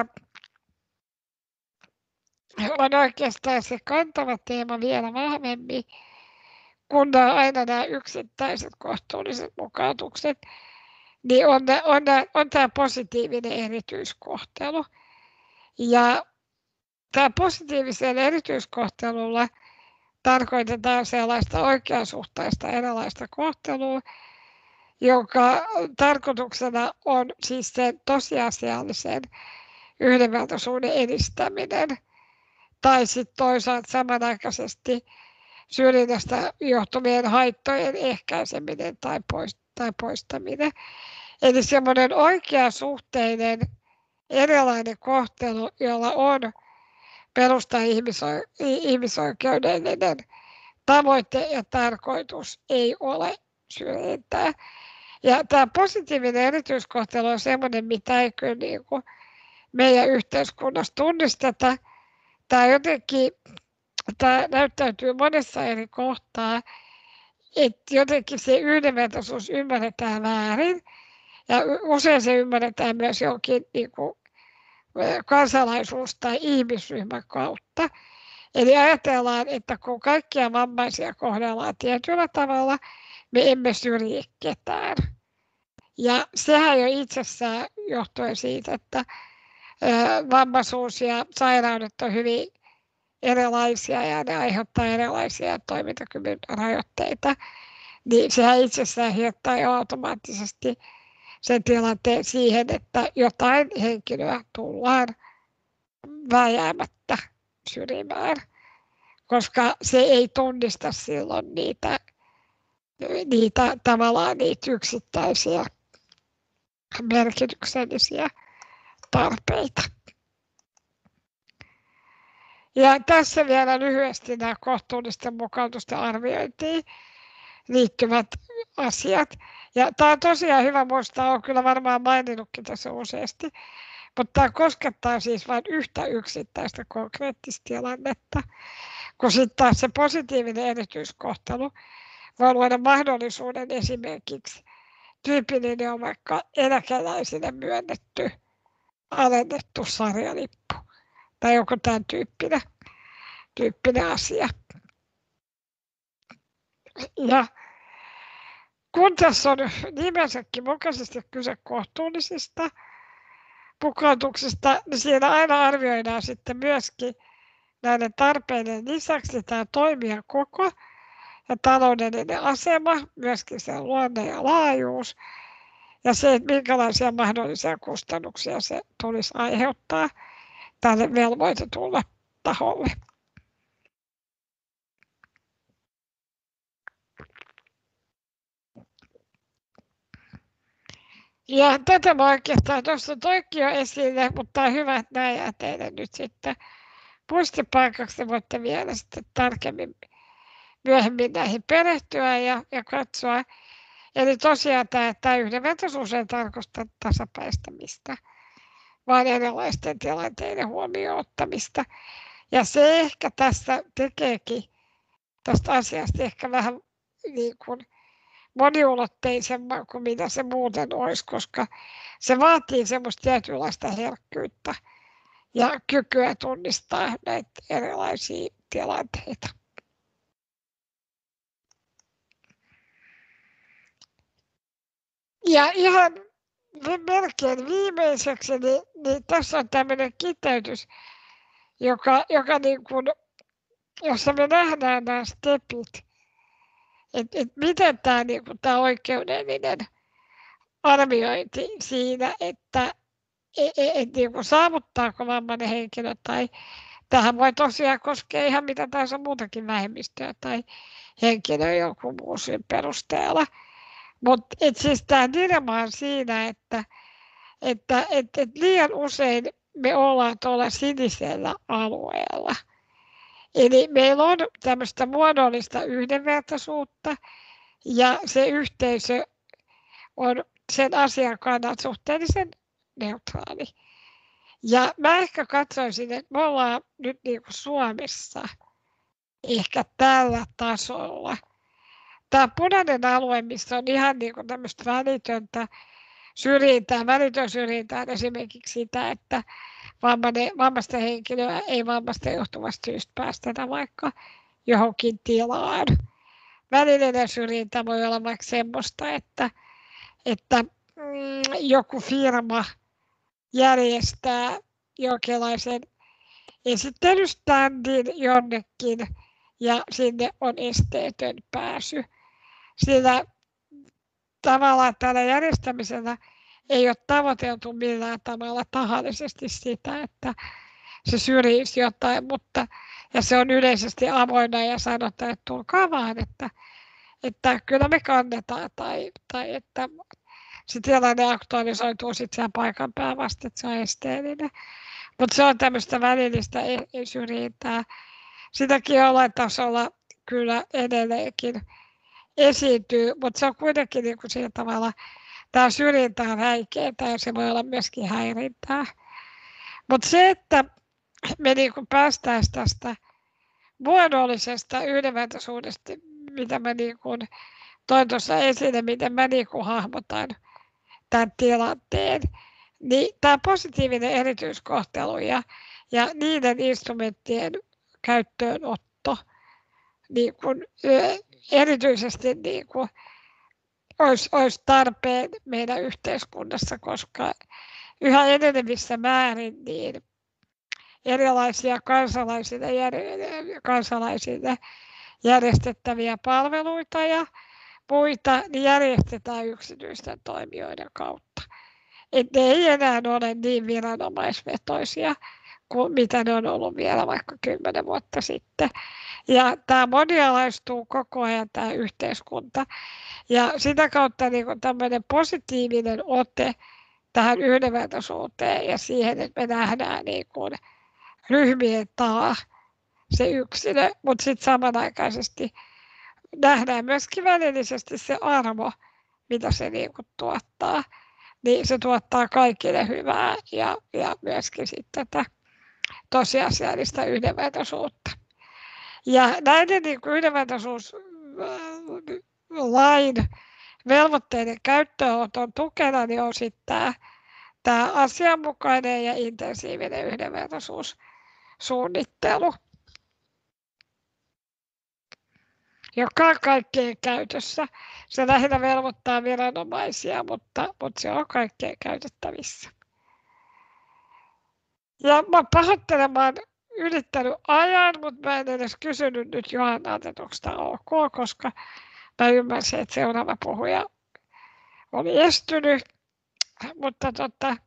on oikeastaan se kantava teema vielä vahvemmin, kun on aina nämä yksittäiset kohtuulliset mukautukset, niin on, on, on tämä positiivinen erityiskohtelu. Ja tämä positiivisen erityiskohtelulla tarkoitetaan sellaista oikeasuhtaista erilaista kohtelua, jonka tarkoituksena on siis sen tosiasiallisen yhdenvertaisuuden edistäminen tai sitten toisaalta samanaikaisesti syrjinnästä johtuvien haittojen ehkäiseminen tai, poist- tai poistaminen. Eli semmoinen oikeasuhteinen erilainen kohtelu, jolla on perusta ihmiso- ihmisoikeudellinen tavoite ja tarkoitus, ei ole syrjintää. Ja tämä positiivinen erityiskohtelu on semmoinen, mitä ei kyllä niin kuin meidän yhteiskunnassa tunnisteta. Tämä jotenkin tämä näyttäytyy monessa eri kohtaa, että jotenkin se yhdenvertaisuus ymmärretään väärin. Ja usein se ymmärretään myös jonkin niin kuin kansalaisuus- tai ihmisryhmän kautta. Eli ajatellaan, että kun kaikkia vammaisia kohdellaan tietyllä tavalla, me emme syrji ketään. Ja sehän jo itsessään johtuen siitä, että vammaisuus ja sairaudet on hyvin erilaisia ja ne aiheuttaa erilaisia toimintakyvyn rajoitteita, niin sehän itsessään hiottaa jo automaattisesti sen tilanteen siihen, että jotain henkilöä tullaan vääjäämättä syrjimään, koska se ei tunnista silloin niitä, niitä tavallaan niitä yksittäisiä merkityksellisiä tarpeita. Ja tässä vielä lyhyesti nämä kohtuullisten mukautusten arviointiin liittyvät asiat. Ja tämä on tosiaan hyvä muistaa, olen kyllä varmaan maininnutkin tässä useasti, mutta tämä koskettaa siis vain yhtä yksittäistä konkreettista tilannetta, kun sitten taas se positiivinen erityiskohtelu voi luoda mahdollisuuden esimerkiksi tyypillinen on vaikka eläkeläisille myönnetty alennettu sarjalippu tai joku tämän tyyppinen, tyyppinen asia. Ja kun tässä on nimensäkin mukaisesti kyse kohtuullisista mukautuksista, niin siinä aina arvioidaan sitten myöskin näiden tarpeiden lisäksi tämä toimijan koko ja taloudellinen asema, myöskin sen luonne ja laajuus ja se, että minkälaisia mahdollisia kustannuksia se tulisi aiheuttaa tälle velvoitetulle taholle. Ja tätä mä oikeastaan tuossa toikin jo esille, mutta on hyvä, että nämä jää teille nyt sitten muistipaikaksi. Voitte vielä sitten tarkemmin myöhemmin näihin perehtyä ja, ja katsoa. Eli tosiaan tämä, tämä yhdenvertaisuus ei tarkoita tasapäistämistä, vaan erilaisten tilanteiden huomioon ottamista. Ja se ehkä tässä tekeekin tästä asiasta ehkä vähän niin kuin moniulotteisemman kuin mitä se muuten olisi, koska se vaatii semmoista tietynlaista herkkyyttä ja kykyä tunnistaa näitä erilaisia tilanteita. Ja ihan melkein viimeiseksi, niin, niin tässä on tämmöinen kiteytys, joka, joka niin kuin, jossa me nähdään nämä stepit, että et miten tämä niin kuin, tämä oikeudellinen arviointi siinä, että et, et, niin kuin, saavuttaako vammainen henkilö, tai tähän voi tosiaan koskea ihan mitä tahansa muutakin vähemmistöä tai henkilöä jonkun muun syyn perusteella. Mutta siis tämä dilemma on siinä, että, että et, et liian usein me ollaan tuolla sinisellä alueella. Eli meillä on tämmöistä muodollista yhdenvertaisuutta ja se yhteisö on sen asian kannalta suhteellisen neutraali. Ja mä ehkä katsoisin, että me ollaan nyt niin kuin Suomessa ehkä tällä tasolla. Tämä punainen alue, missä on ihan niin kuin tämmöistä välitöntä syrjintää, välitön syrjintää on esimerkiksi sitä, että vammaista henkilöä ei vammasta johtuvasta syystä päästetä vaikka johonkin tilaan. Välillinen syrjintä voi olla vaikka semmoista, että, että mm, joku firma järjestää jonkinlaisen esittelyständin jonnekin ja sinne on esteetön pääsy. Sillä tavallaan tällä järjestämisellä ei ole tavoiteltu millään tavalla tahallisesti sitä, että se syrjisi jotain, mutta ja se on yleisesti avoinna ja sanotaan, että tulkaa vaan, että, että kyllä me kannetaan tai, tai että se tilanne aktualisoituu sitten siellä paikan päällä vasta, että se on esteellinen. Mutta se on tämmöistä välillistä syrjintää. Sitäkin jollain tasolla kyllä edelleenkin esiintyy, mutta se on kuitenkin niin kuin sillä tavalla, tämä syrjintä on häikeää ja se voi olla myöskin häirintää. Mutta se, että me niin kuin päästäisiin tästä muodollisesta yhdenvertaisuudesta, mitä mä niin kuin toin tuossa esille, miten mä niin kuin hahmotan tämän tilanteen, niin tämä positiivinen erityiskohtelu ja, ja niiden instrumenttien käyttöönotto niin kuin, erityisesti niin kuin, olisi, olisi tarpeen meidän yhteiskunnassa, koska yhä enenevissä määrin niin erilaisia kansalaisille, kansalaisille järjestettäviä palveluita ja muita niin järjestetään yksityisten toimijoiden kautta. Et ne ei enää ole niin viranomaisvetoisia kuin mitä ne on ollut vielä vaikka kymmenen vuotta sitten. Ja tämä monialaistuu koko ajan tämä yhteiskunta. Ja sitä kautta niin kuin tämmöinen positiivinen ote tähän yhdenvertaisuuteen ja siihen, että me nähdään niin kuin ryhmien taa se yksilö, mutta sitten samanaikaisesti nähdään myöskin välillisesti se arvo, mitä se niin kuin tuottaa. Niin se tuottaa kaikille hyvää ja, ja myöskin sitten tätä tosiasiallista yhdenvertaisuutta. Ja näiden niin kuin yhdenvertaisuuslain velvoitteiden käyttöönoton tukena niin on sitten tämä, tämä asianmukainen ja intensiivinen yhdenvertaisuussuunnittelu, joka on kaikkien käytössä. Se lähinnä velvoittaa viranomaisia, mutta, mutta se on kaikkien käytettävissä. Ja mä pahoittelen, mä oon ylittänyt ajan, mutta mä en edes kysynyt nyt Johannalta, että onko tämä ok, koska mä ymmärsin, että seuraava puhuja oli estynyt. Mutta tota,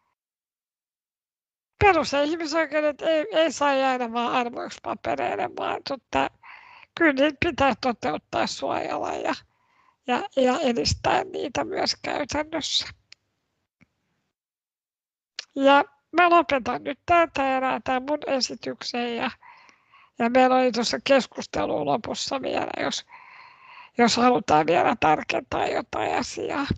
perus- ja ihmisoikeudet ei, ei saa jäädä vaan arvoiksi papereille, vaan tota, kyllä niitä pitää toteuttaa, suojella ja, ja, ja edistää niitä myös käytännössä. Ja mä lopetan nyt täältä erää tämän mun esityksen ja, ja meillä oli tuossa keskustelun lopussa vielä, jos, jos halutaan vielä tarkentaa jotain asiaa.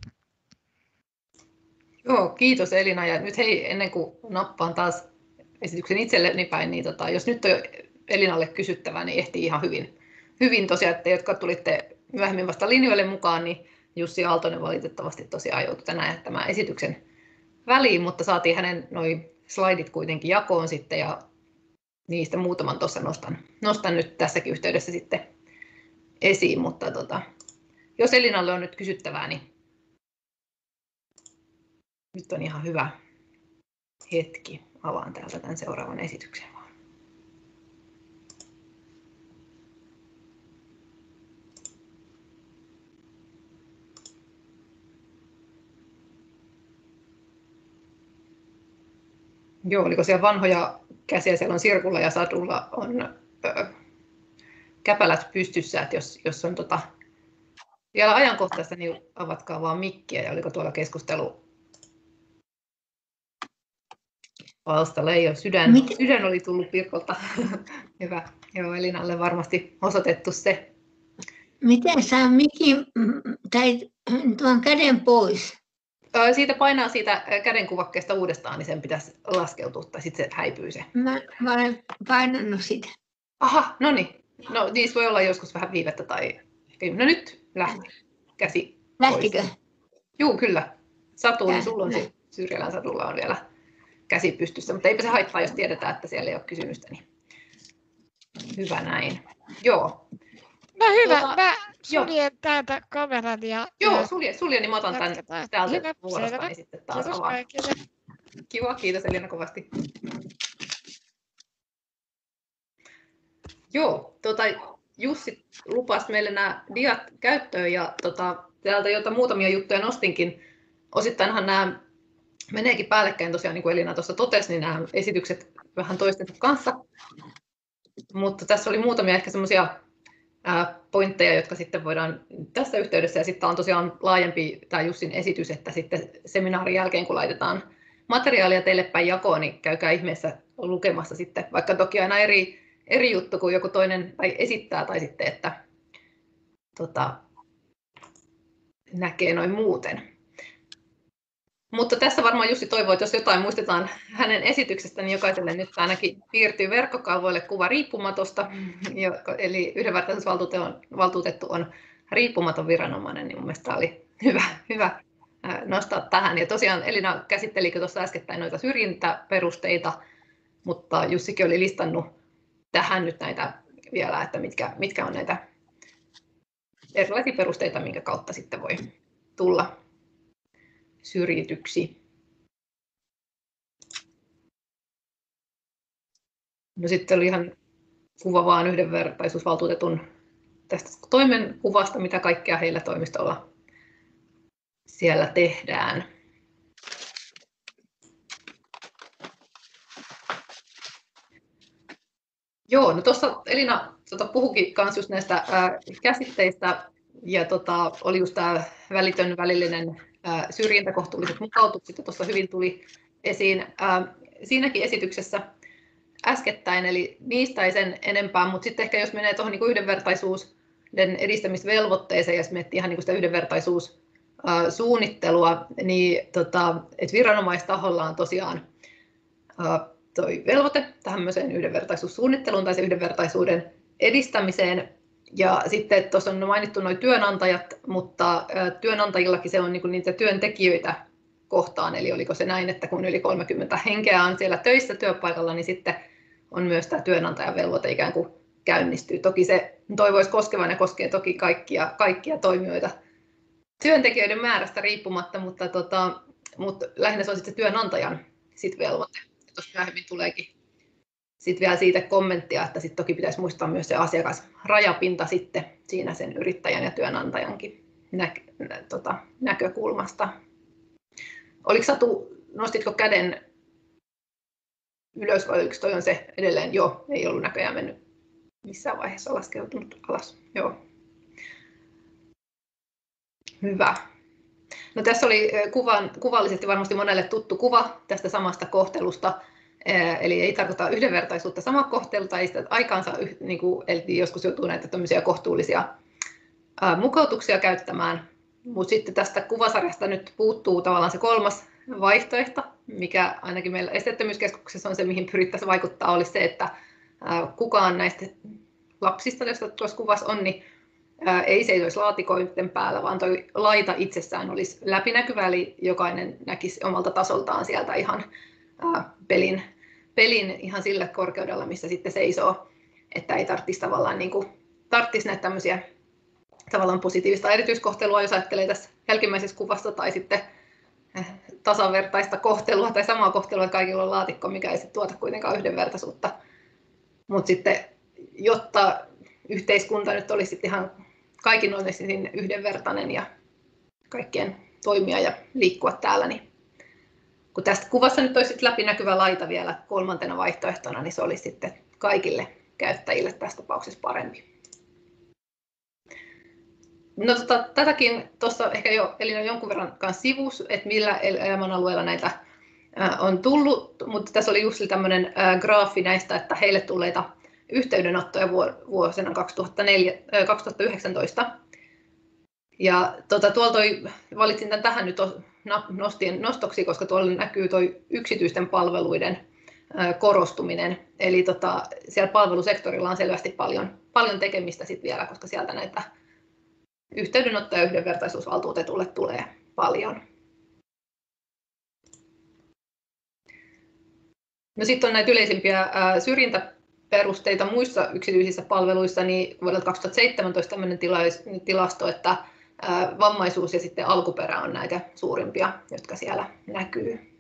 Joo, kiitos Elina. Ja nyt hei, ennen kuin nappaan taas esityksen itselleni päin, niin tota, jos nyt on Elinalle kysyttävää, niin ehtii ihan hyvin. Hyvin tosiaan, että jotka tulitte myöhemmin vasta linjoille mukaan, niin Jussi Aaltonen valitettavasti tosiaan joutui tänään jättämään esityksen väliin, mutta saatiin hänen noi slaidit kuitenkin jakoon sitten ja niistä muutaman tuossa nostan, nostan nyt tässäkin yhteydessä sitten esiin, mutta tota, jos Elinalle on nyt kysyttävää, niin nyt on ihan hyvä hetki. Avaan täältä tämän seuraavan esityksen vaan. Joo, oliko siellä vanhoja käsiä, siellä on Sirkulla ja Sadulla on ö, käpälät pystyssä, että jos, jos on tota, vielä ajankohtaista, niin avatkaa vaan mikkiä ja oliko tuolla keskustelu palstalle. Ei ole sydän, sydän oli tullut Pirkolta. Hyvä. Joo, Elinalle varmasti osoitettu se. Miten saa mikin tai tuon käden pois? Siitä painaa siitä kädenkuvakkeesta uudestaan, niin sen pitäisi laskeutua, tai sitten se häipyy se. Mä, mä olen painanut sitä. Aha, no niin. No niissä voi olla joskus vähän viivettä tai... No nyt lähti käsi. Lähtikö? Juu, kyllä. Satu, niin sulla on se, Syrjälän Satulla on vielä käsi pystyssä, mutta eipä se haittaa, jos tiedetään, että siellä ei ole kysymystä. Niin hyvä näin. Joo. No hyvä, tuota, mä suljen täältä kameran ja... Joo, sulje, sulje niin mä otan tämän täältä vuorostani sitten taas kiitos avaan. Kaikille. Kiva, kiitos Elina kovasti. Joo, tota, Jussi lupasi meille nämä diat käyttöön ja tota, täältä jota muutamia juttuja nostinkin. Osittainhan nämä meneekin päällekkäin tosiaan, niin kuin Elina tuossa totesi, niin nämä esitykset vähän toistensa kanssa. Mutta tässä oli muutamia ehkä semmoisia pointteja, jotka sitten voidaan tässä yhteydessä, ja sitten on tosiaan laajempi tämä Jussin esitys, että sitten seminaarin jälkeen, kun laitetaan materiaalia teille päin jakoon, niin käykää ihmeessä lukemassa sitten, vaikka toki aina eri, eri juttu kuin joku toinen tai esittää, tai sitten, että tota, näkee noin muuten. Mutta tässä varmaan Jussi toivoo, että jos jotain muistetaan hänen esityksestään, niin jokaiselle nyt ainakin piirtyy verkkokalvoille kuva riippumatosta. Eli yhdenvertaisuusvaltuutettu on riippumaton viranomainen, niin mun mielestä tämä oli hyvä, hyvä nostaa tähän. Ja tosiaan Elina käsittelikö tuossa äskettäin noita syrjintäperusteita, mutta Jussikin oli listannut tähän nyt näitä vielä, että mitkä, mitkä on näitä erilaisia perusteita, minkä kautta sitten voi tulla syrjityksi. No sitten oli ihan kuva vaan yhdenvertaisuusvaltuutetun tästä toimenkuvasta, mitä kaikkea heillä toimistolla siellä tehdään. Joo, no tuossa Elina tota, puhuikin myös just näistä ää, käsitteistä ja tota, oli just tämä välitön, välillinen ää, syrjintä, kohtuulliset mukautukset, ja tuossa hyvin tuli esiin ää, siinäkin esityksessä äskettäin, eli niistä ei sen enempää, mutta sitten ehkä jos menee tuohon niin kuin yhdenvertaisuuden edistämisvelvoitteeseen, ja jos miettii ihan niin kuin sitä yhdenvertaisuussuunnittelua, niin tota, että viranomaistaholla on tosiaan ää, toi velvoite tämmöiseen yhdenvertaisuussuunnitteluun tai se yhdenvertaisuuden edistämiseen. Ja sitten tuossa on mainittu nuo työnantajat, mutta työnantajillakin se on niinku niitä työntekijöitä kohtaan. Eli oliko se näin, että kun yli kolmekymmentä henkeä on siellä töissä työpaikalla, niin sitten on myös tämä työnantajan velvoite ikään kuin käynnistyy. Toki se toivoisi koskevan ja koskee toki kaikkia, kaikkia toimijoita työntekijöiden määrästä riippumatta, mutta, tota, mutta lähinnä se on sitten työnantajan sit velvoite. Tuossa myöhemmin tuleekin sitten vielä siitä kommenttia, että sit toki pitäisi muistaa myös se asiakasrajapinta sitten siinä sen yrittäjän ja työnantajankin nä- nä- tota, näkökulmasta. Oliko Satu, nostitko käden ylös vai oliko toi on se edelleen? Joo, ei ollut näköjään mennyt missään vaiheessa laskeutunut alas. Joo. Hyvä. No, tässä oli kuvan, kuvallisesti varmasti monelle tuttu kuva tästä samasta kohtelusta. Eli ei tarkoita yhdenvertaisuutta, sama kohtelu tai sitä aikaansa, niin kuin, eli joskus joutuu näitä kohtuullisia ää, mukautuksia käyttämään. Mutta sitten tästä kuvasarjasta nyt puuttuu tavallaan se kolmas vaihtoehto, mikä ainakin meillä esteettömyyskeskuksessa on se, mihin pyrittäisiin vaikuttaa, olisi se, että ää, kukaan näistä lapsista, joista tuossa kuvassa on, niin ää, ei seisoisi laatikoiden päällä, vaan tuo laita itsessään olisi läpinäkyvä, eli jokainen näkisi omalta tasoltaan sieltä ihan pelin, pelin ihan sillä korkeudella, missä sitten seisoo, että ei tarvitsisi tavallaan niin kuin, tarvitsisi näitä tämmöisiä tavallaan positiivista erityiskohtelua, jos ajattelee tässä jälkimmäisessä kuvassa, tai sitten tasavertaista kohtelua tai samaa kohtelua, että kaikilla on laatikko, mikä ei sitten tuota kuitenkaan yhdenvertaisuutta. Mutta sitten, jotta yhteiskunta nyt olisi sitten ihan kaikin osin yhdenvertainen ja kaikkien toimia ja liikkua täällä, niin kun tästä kuvassa nyt olisi läpinäkyvä laita vielä kolmantena vaihtoehtona, niin se olisi sitten kaikille käyttäjille tässä tapauksessa parempi. No, tota, tätäkin tuossa ehkä jo Elina jonkun verran kanssa sivusi, että millä elämänalueella näitä on tullut, mutta tässä oli Jussilla tämmöinen graafi näistä, että heille tulleita yhteydenottoja vuosina kaksituhattaneljä, kaksituhattayhdeksäntoista. Ja tuota, tuolla toi, valitsin tämän tähän nyt nostien nostoksi, koska tuolla näkyy toi yksityisten palveluiden korostuminen. Eli tota, siellä palvelusektorilla on selvästi paljon, paljon tekemistä sit vielä, koska sieltä näitä yhteydenottoja yhdenvertaisuusvaltuutetulle tulee paljon. No sitten on näitä yleisimpiä ää, syrjintäperusteita muissa yksityisissä palveluissa, niin vuodelta kaksituhattaseitsemäntoista tämmöinen tilasto, että ää, vammaisuus ja sitten alkuperä on näitä suurimpia, jotka siellä näkyy.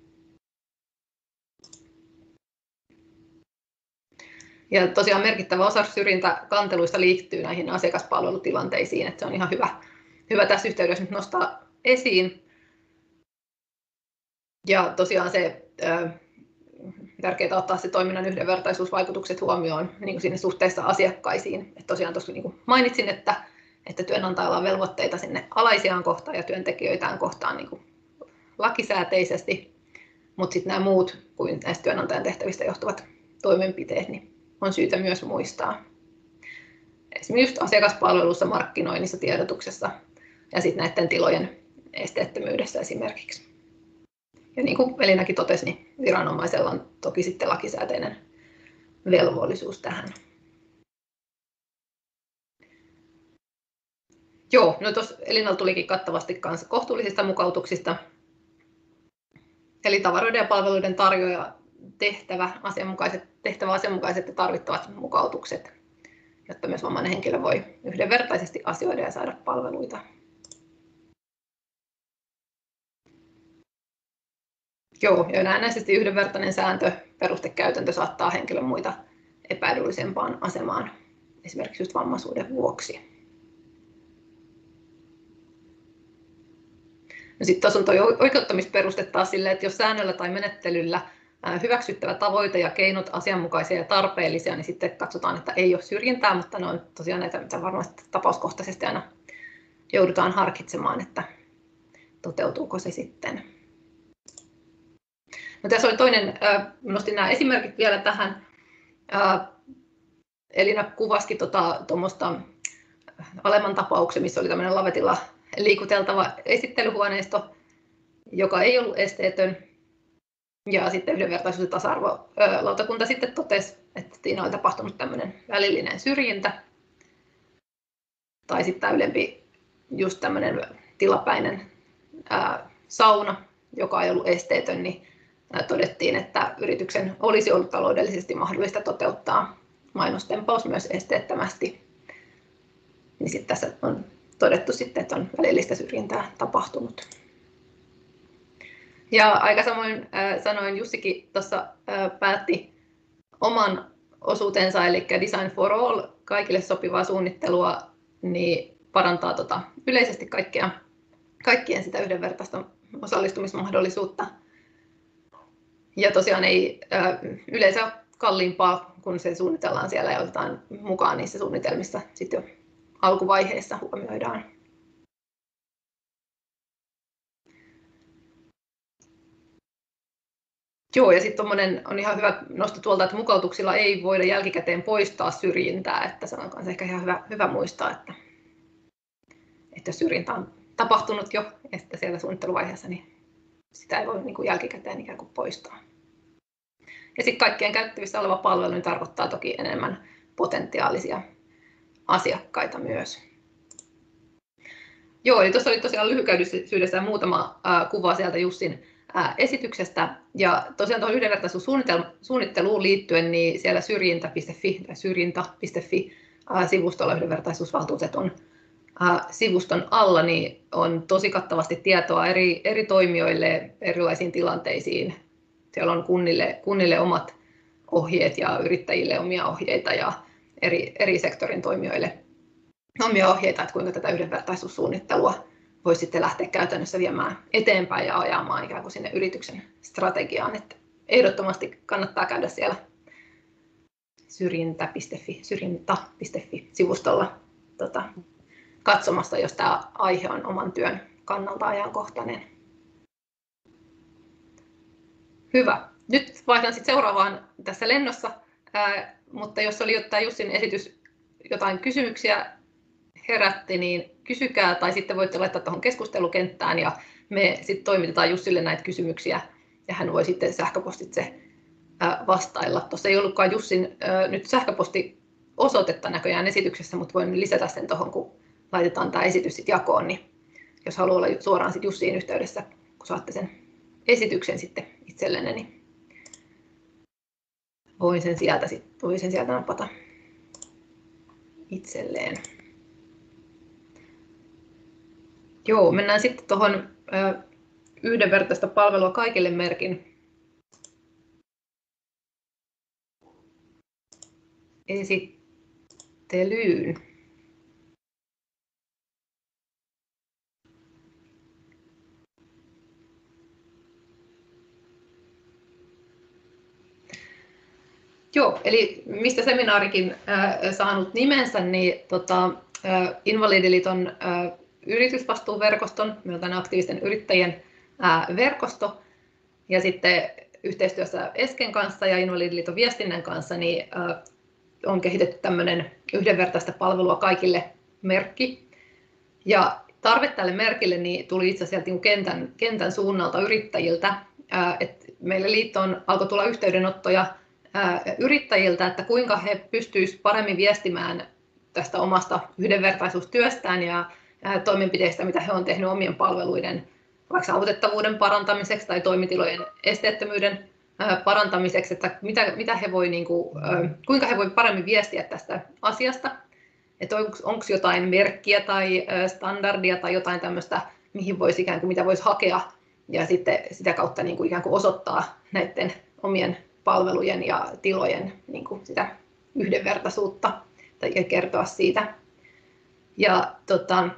Ja tosiaan merkittävä osa syrjintäkanteluista liittyy näihin asiakaspalvelutilanteisiin, että se on ihan hyvä, hyvä tässä yhteydessä nyt nostaa esiin. Ja tosiaan se ää, tärkeää ottaa se toiminnan yhdenvertaisuusvaikutukset huomioon niin kuin siinä suhteessa asiakkaisiin. Että tosiaan tuossa niin kuin mainitsin, että, että työnantajalla on velvoitteita sinne alaisiaan kohtaan ja työntekijöitään kohtaan niin kuin lakisääteisesti, mutta sitten nämä muut kuin näistä työnantajan tehtävistä johtuvat toimenpiteet niin on syytä myös muistaa. Esimerkiksi just asiakaspalvelussa, markkinoinnissa, tiedotuksessa ja sitten näiden tilojen esteettömyydessä esimerkiksi. Ja niin kuin Elinakin totesi, niin viranomaisella on toki sitten lakisääteinen velvollisuus tähän. Joo, no tuossa Elinalla tulikin kattavasti kanssa kohtuullisista mukautuksista. Eli tavaroiden ja palveluiden tarjoaja tehtävä asianmukaiset, tehtävä asianmukaiset ja tarvittavat mukautukset, jotta myös vammainen henkilö voi yhdenvertaisesti asioida ja saada palveluita. Joo, ja näennäisesti yhdenvertainen sääntö, perustekäytäntö saattaa henkilön muita epäedullisempaan asemaan, esimerkiksi just vammaisuuden vuoksi. No sitten tuossa on tuo oikeuttamisperuste taas sille, että jos säännöllä tai menettelyllä hyväksyttävä tavoite ja keinot asianmukaisia ja tarpeellisia, niin sitten katsotaan, että ei ole syrjintää, mutta ne on tosiaan näitä, mitä varmasti tapauskohtaisesti aina joudutaan harkitsemaan, että toteutuuko se sitten. No, tässä oli toinen, nostin nämä esimerkit vielä tähän. Elina kuvasikin tuommoista tota, alemman tapauksen, missä oli tämmöinen lavetilla liikuteltava esittelyhuoneisto, joka ei ollut esteetön. Ja sitten yhdenvertaisuus- ja tasa-arvolautakunta sitten totesi, että siinä oli tapahtunut tämmöinen välillinen syrjintä. Tai sitten ylempi just tämmöinen tilapäinen ää, sauna, joka ei ollut esteetön, niin todettiin, että yrityksen olisi ollut taloudellisesti mahdollista toteuttaa mainostempaus myös esteettömästi. Niin sitten tässä on todettu sitten, että on välillistä syrjintää tapahtunut. Ja aika samoin äh, sanoin, Jussikin tuossa äh, päätti oman osuutensa, eli Design for All, kaikille sopivaa suunnittelua, niin parantaa tota yleisesti kaikkea, kaikkien sitä yhdenvertaista osallistumismahdollisuutta. Ja tosiaan ei äh, yleensä ole kalliimpaa, kun se suunnitellaan siellä ja otetaan mukaan niissä suunnitelmissa sitten jo alkuvaiheessa huomioidaan. Joo, ja sitten on ihan hyvä nosto tuolta, että mukautuksilla ei voida jälkikäteen poistaa syrjintää, että se on kanssa ehkä ihan hyvä, hyvä muistaa, että, että syrjintä on tapahtunut jo, että siellä suunnitteluvaiheessa, niin sitä ei voi niin kuin jälkikäteen ikään kuin poistaa. Ja sitten kaikkien käyttävissä oleva palvelu niin tarkoittaa toki enemmän potentiaalisia asiakkaita myös. Joo, eli tuossa oli tosiaan lyhykäisyydessään muutama äh, kuva sieltä Jussin äh, esityksestä. Ja tosiaan tuohon yhdenvertaisuussuunnitteluun liittyen, niin siellä syrjintä piste fi tai syrjintä piste fi äh, sivustolla yhdenvertaisuusvaltuutetun äh, sivuston alla niin on tosi kattavasti tietoa eri, eri toimijoille erilaisiin tilanteisiin. Siellä on kunnille, kunnille omat ohjeet ja yrittäjille omia ohjeita ja eri, eri sektorin toimijoille omia ohjeita, että kuinka tätä yhdenvertaisuussuunnittelua voisi sitten lähteä käytännössä viemään eteenpäin ja ajamaan ikään kuin sinne yrityksen strategiaan. Että ehdottomasti kannattaa käydä siellä syrjintä piste fi, syrjintä piste fi sivustolla tota, katsomassa, jos tämä aihe on oman työn kannalta ajankohtainen. Hyvä. Nyt vaihdan sitten seuraavaan tässä lennossa, ää, mutta jos oli jotain Jussin esitys, jotain kysymyksiä herätti, niin kysykää tai sitten voitte laittaa tuohon keskustelukenttään ja me sitten toimitetaan Jussille näitä kysymyksiä ja hän voi sitten sähköpostitse ää, vastailla. Tuossa ei ollutkaan Jussin ää, nyt sähköpostiosoitetta näköjään esityksessä, mutta voin lisätä sen tuohon, kun laitetaan tämä esitys sitten jakoon, niin jos haluaa olla suoraan sitten Jussiin yhteydessä, kun saatte sen esityksen sitten itsellenne, niin voin sen sieltä, sit, voin sen sieltä napata itselleen. Joo, mennään sitten tuohon yhdenvertaista palvelua kaikille merkin esittelyyn. Joo, eli mistä seminaarikin äh, saanut nimensä, niin tota, äh, Invalidiliiton äh, yritysvastuuverkoston, meillä on aktiivisten yrittäjien äh, verkosto, ja sitten yhteistyössä Esken kanssa ja Invalidiliiton viestinnän kanssa niin, äh, on kehitetty tämmöinen yhdenvertaista palvelua kaikille merkki. Ja tarve tälle merkille niin tuli itse asiassa niin kentän, kentän suunnalta yrittäjiltä, äh, että meille liittoon alkoi tulla yhteydenottoja yrittäjiltä, että kuinka he pystyisivät paremmin viestimään tästä omasta yhdenvertaisuustyöstään ja toimenpiteistä, mitä he ovat tehneet omien palveluiden vaikka saavutettavuuden parantamiseksi tai toimitilojen esteettömyyden parantamiseksi, että mitä, mitä he voi, niin kuin, kuinka he voivat paremmin viestiä tästä asiasta, että onko jotain merkkiä tai standardia tai jotain tämmöistä, mihin voisi ikään kuin, mitä voisi hakea ja sitten sitä kautta niin kuin ikään kuin osoittaa näiden omien palvelujen ja tilojen niin kuin sitä yhdenvertaisuutta ja kertoa siitä. Ja, tota,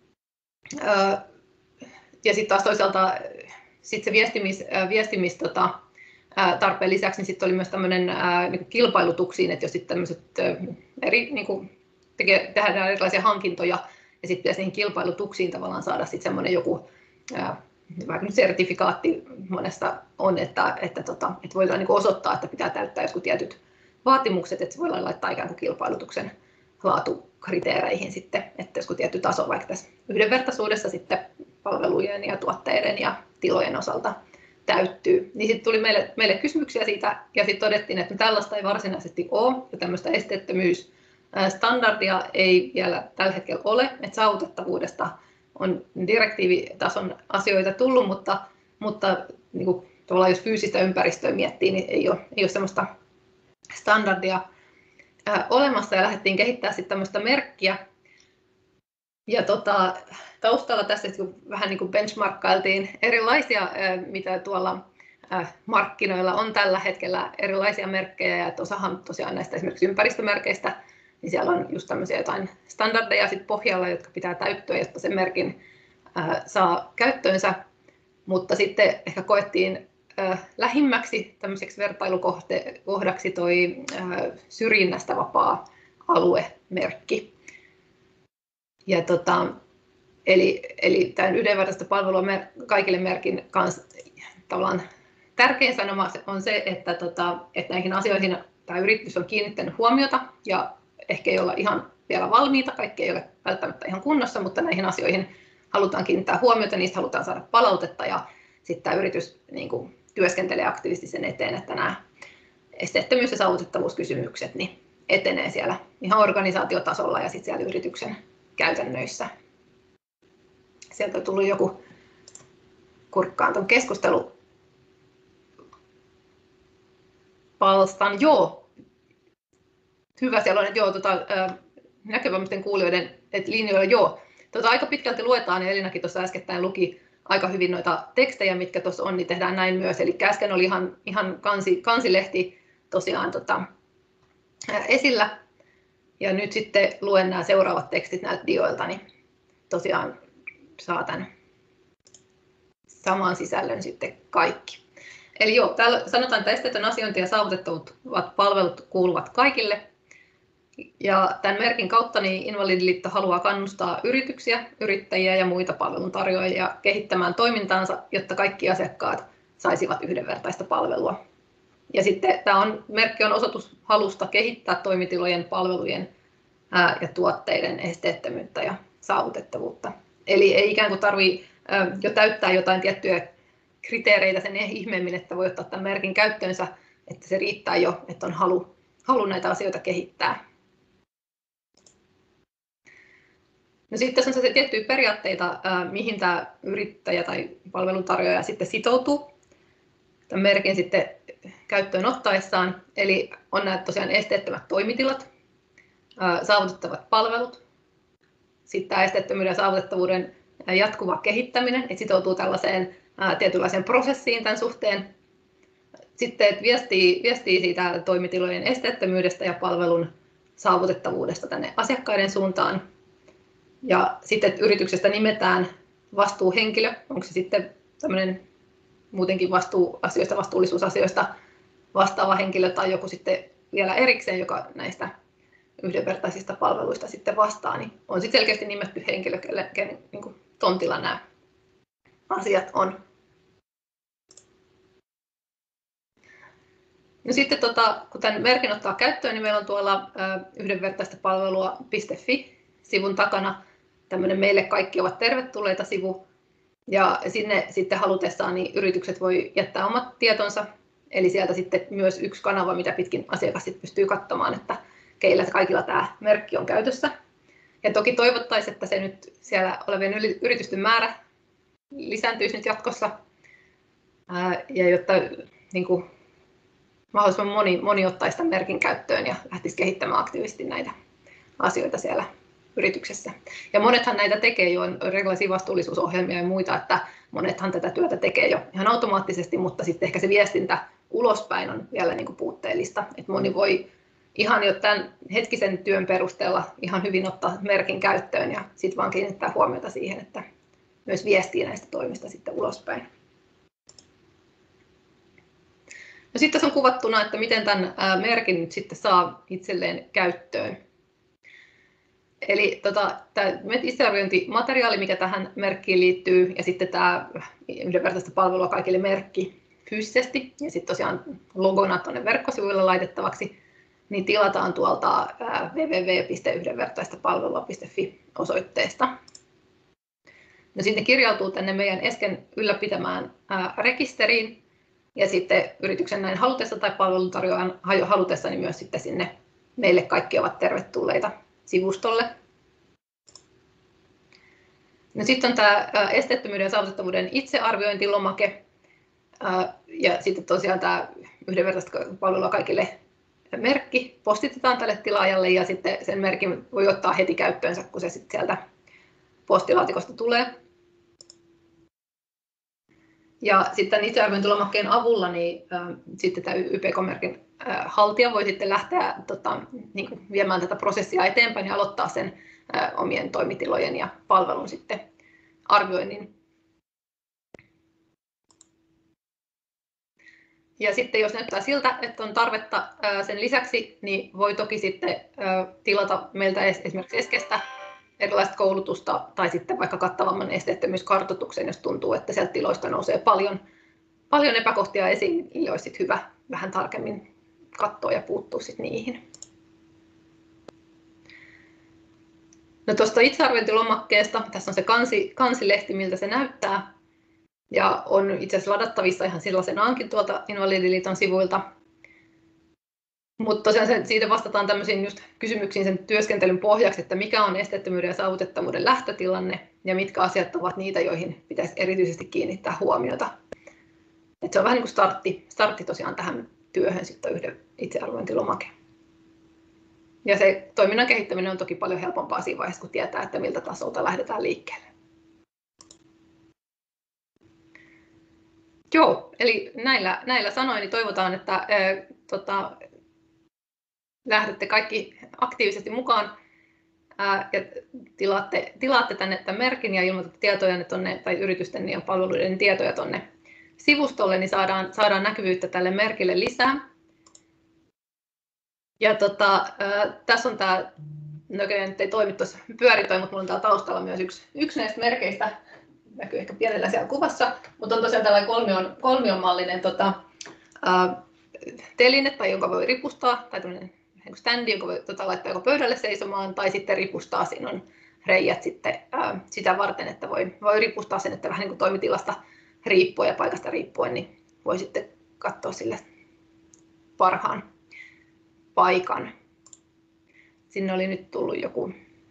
ja sitten taas toisaalta sit se viestimis, viestimis tota, tarpeen lisäksi niin sit oli myös tämmöinen niin kuin kilpailutuksiin, että jos sitten tämmöiset eri niin kuin tekee, tehdään erilaisia hankintoja ja sitten pitäisi niihin kilpailutuksiin tavallaan saada sitten semmoinen joku vaikka nyt sertifikaatti monesta on, että, että, tota, että voidaan niin kuin osoittaa, että pitää täyttää jotkut tietyt vaatimukset, että se voidaan laittaa ikään kuin kilpailutuksen laatukriteereihin sitten, että joskus tietty taso vaikka tässä yhdenvertaisuudessa sitten palvelujen ja tuotteiden ja tilojen osalta täyttyy. Niin sitten tuli meille, meille kysymyksiä siitä ja sitten todettiin, että tällaista ei varsinaisesti ole ja tämmöistä esteettömyysstandardia ei vielä tällä hetkellä ole, että saavutettavuudesta on direktiivitason asioita tullut, mutta, mutta niin kuin, tavallaan jos fyysistä ympäristöä miettii, niin ei ole, ei ole sellaista standardia ää, olemassa ja lähdettiin kehittämään sitten tämmöistä merkkiä. Ja tota, taustalla tässä vähän niin kuin benchmarkkailtiin erilaisia, ää, mitä tuolla ää, markkinoilla on tällä hetkellä erilaisia merkkejä, ja osahan tosiaan näistä esimerkiksi ympäristömerkeistä, niin siellä on just tämmöisiä jotain standardeja sit pohjalla, jotka pitää täyttyä, jotta sen merkin ää, saa käyttöönsä, mutta sitten ehkä koettiin ää, lähimmäksi tämmöiseksi vertailukohdaksi toi ää, syrjinnästä vapaa aluemerkki. Ja tota, eli, eli tämän yhdenvertaista palvelua mer- kaikille merkin kanssa tavallaan tärkein sanoma on se, että, tota, että näihin asioihin tämä yritys on kiinnittänyt huomiota ja ehkä ei olla ihan vielä valmiita, kaikki ei ole välttämättä ihan kunnossa, mutta näihin asioihin halutaan kiinnittää huomiota, niistä halutaan saada palautetta ja sitten tämä yritys niin kuin, työskentelee aktiivisesti sen eteen, että nämä esteettömyys- ja saavutettavuuskysymykset niin etenee siellä ihan organisaatiotasolla ja sitten siellä yrityksen käytännöissä. Sieltä on tullut joku kurkkaan tuon keskustelupalstan. Joo. Hyvä, siellä on, että joo, tota, näkövämmiten kuulijoiden että linjoilla, joo. Tota, aika pitkälti luetaan, ja Elinakin tuossa äskettäin luki aika hyvin noita tekstejä, mitkä tuossa on, niin tehdään näin myös. Eli äsken oli ihan, ihan kansi, kansilehti tosiaan tota, esillä, ja nyt sitten luen nämä seuraavat tekstit näiltä dioilta, niin tosiaan saa tämän saman sisällön sitten kaikki. Eli joo, täällä sanotaan, että esteetön asiointi ja saavutettavat palvelut kuuluvat kaikille. Ja tämän merkin kautta niin Invalidiliitto haluaa kannustaa yrityksiä, yrittäjiä ja muita palveluntarjoajia kehittämään toimintaansa, jotta kaikki asiakkaat saisivat yhdenvertaista palvelua. Ja sitten tämä on, merkki on osoitus halusta kehittää toimitilojen, palvelujen ää, ja tuotteiden esteettömyyttä ja saavutettavuutta. Eli ei ikään kuin tarvitse jo täyttää jotain tiettyjä kriteereitä sen ihmeemmin, että voi ottaa tämän merkin käyttöönsä, että se riittää jo, että on halu, halu näitä asioita kehittää. No sitten tässä on se tiettyjä periaatteita, mihin tämä yrittäjä tai palveluntarjoaja sitten sitoutuu tämän merkin sitten käyttöön ottaessaan. Eli on nämä tosiaan esteettömät toimitilat, saavutettavat palvelut, sitten tämä esteettömyyden ja saavutettavuuden jatkuva kehittäminen, että sitoutuu tällaiseen tietynlaiseen prosessiin tämän suhteen. Sitten että viestii, viestii siitä toimitilojen esteettömyydestä ja palvelun saavutettavuudesta tänne asiakkaiden suuntaan. Ja sitten että yrityksestä nimetään vastuuhenkilö, onko se sitten tämmöinen muutenkin vastuuasioista, vastuullisuusasioista vastaava henkilö tai joku sitten vielä erikseen, joka näistä yhdenvertaisista palveluista sitten vastaa, niin on sitten selkeästi nimetty henkilö, kelle, kelle niin kuin tontilla nämä asiat on. No sitten tota, kun tämän merkin ottaa käyttöön, niin meillä on tuolla yhdenvertaista palvelua piste fi-sivun takana tämmöinen meille kaikki ovat tervetulleita -sivu. Ja sinne sitten halutessaan niin yritykset voi jättää omat tietonsa. Eli sieltä sitten myös yksi kanava, mitä pitkin asiakas sitten pystyy katsomaan, että keillä kaikilla tämä merkki on käytössä. Ja toki toivottaisiin, että se nyt siellä olevien yritysten määrä lisääntyisi nyt jatkossa. Ja jotta niin kuin, mahdollisimman moni, moni ottaisi tämän merkin käyttöön ja lähtisi kehittämään aktiivisesti näitä asioita siellä yrityksessä. Ja monethan näitä tekee jo, on erilaisia vastuullisuusohjelmia ja muita, että monethan tätä työtä tekee jo ihan automaattisesti, mutta sitten ehkä se viestintä ulospäin on vielä niin kuin puutteellista. Että moni voi ihan jo tämän hetkisen työn perusteella ihan hyvin ottaa merkin käyttöön ja sitten vaan kiinnittää huomiota siihen, että myös viestii näistä toimista sitten ulospäin. No sitten tässä on kuvattuna, että miten tämän merkin nyt sitten saa itselleen käyttöön. Eli tota, tämä itsearviointimateriaali, mikä tähän merkkiin liittyy, ja sitten tämä yhdenvertaista palvelua kaikille merkki fyysisesti, ja sitten tosiaan logona tuonne verkkosivuille laitettavaksi, niin tilataan tuolta double-u double-u double-u piste yhdenvertaistapalvelua piste fi osoitteesta. No sitten kirjautuu tänne meidän äsken ylläpitämään ää, rekisteriin, ja sitten yrityksen näin halutessa tai palveluntarjoajan halutessa, niin myös sitten sinne meille kaikki ovat tervetulleita sivustolle. No sitten on tämä esteettömyyden ja saavutettavuuden itsearviointilomake, ja sitten tosiaan tämä yhdenvertaista palvelua kaikille merkki postitetaan tälle tilaajalle, ja sitten sen merkin voi ottaa heti käyttöönsä, kun se sitten sieltä postilaatikosta tulee. Ja sitten itsearviointilomakkeen avulla niin äh, sitten tämä Y P K-merkin äh, haltija voi sitten lähteä tota, niin kuin viemään tätä prosessia eteenpäin ja aloittaa sen äh, omien toimitilojen ja palvelun sitten arvioinnin. Ja sitten jos näyttää siltä, että on tarvetta äh, sen lisäksi, niin voi toki sitten äh, tilata meiltä esimerkiksi Eskestä erilaista koulutusta tai sitten vaikka kattavamman esteettömyyskartoituksen, jos tuntuu, että sieltä tiloista nousee paljon, paljon epäkohtia esiin, niin olisi sitten hyvä vähän tarkemmin katsoa ja puuttua sitten niihin. No tuosta itsearviointilomakkeesta, tässä on se kansi, kansilehti, miltä se näyttää, ja on itse asiassa ladattavissa ihan sellaisenaankin tuolta Invalidiliiton sivuilta. Mutta tosiaan sen, siitä vastataan tämmöisiin just kysymyksiin sen työskentelyn pohjaksi, että mikä on esteettömyyden ja saavutettavuuden lähtötilanne ja mitkä asiat ovat niitä, joihin pitäisi erityisesti kiinnittää huomiota. Et se on vähän niin kuin startti, startti tosiaan tähän työhön sitten yhden itsearviointilomake. Ja se toiminnan kehittäminen on toki paljon helpompaa siinä vaiheessa, kun tietää, että miltä tasolta lähdetään liikkeelle. Joo, eli näillä, näillä sanoin niin toivotaan, että ää, tota, lähdette kaikki aktiivisesti mukaan ää, ja tilaatte, tilaatte tänne tämän merkin ja ilmoitatte tietoja tonne, tai yritysten ja palveluiden tietoja tuonne sivustolle, niin saadaan, saadaan näkyvyyttä tälle merkille lisää. Ja tota, ää, tässä on tämä, näköjään nyt ei toimi tuossa pyöritoi, mutta minulla on täällä taustalla myös yksi, yksi näistä merkeistä, näkyy ehkä pienellä siellä kuvassa, mutta on tosiaan tällainen kolmion, kolmionmallinen tota, ää, teline, tai jonka voi ripustaa, tai tämmöinen standi, jonka voi tota, laittaa joko pöydälle seisomaan, tai sitten ripustaa, siinä on reijät sitten ää, sitä varten, että voi, voi ripustaa sen, että vähän niin kuin toimitilasta riippuen ja paikasta riippuen, niin voi sitten katsoa sille parhaan paikan. Sinne oli nyt tullut joku.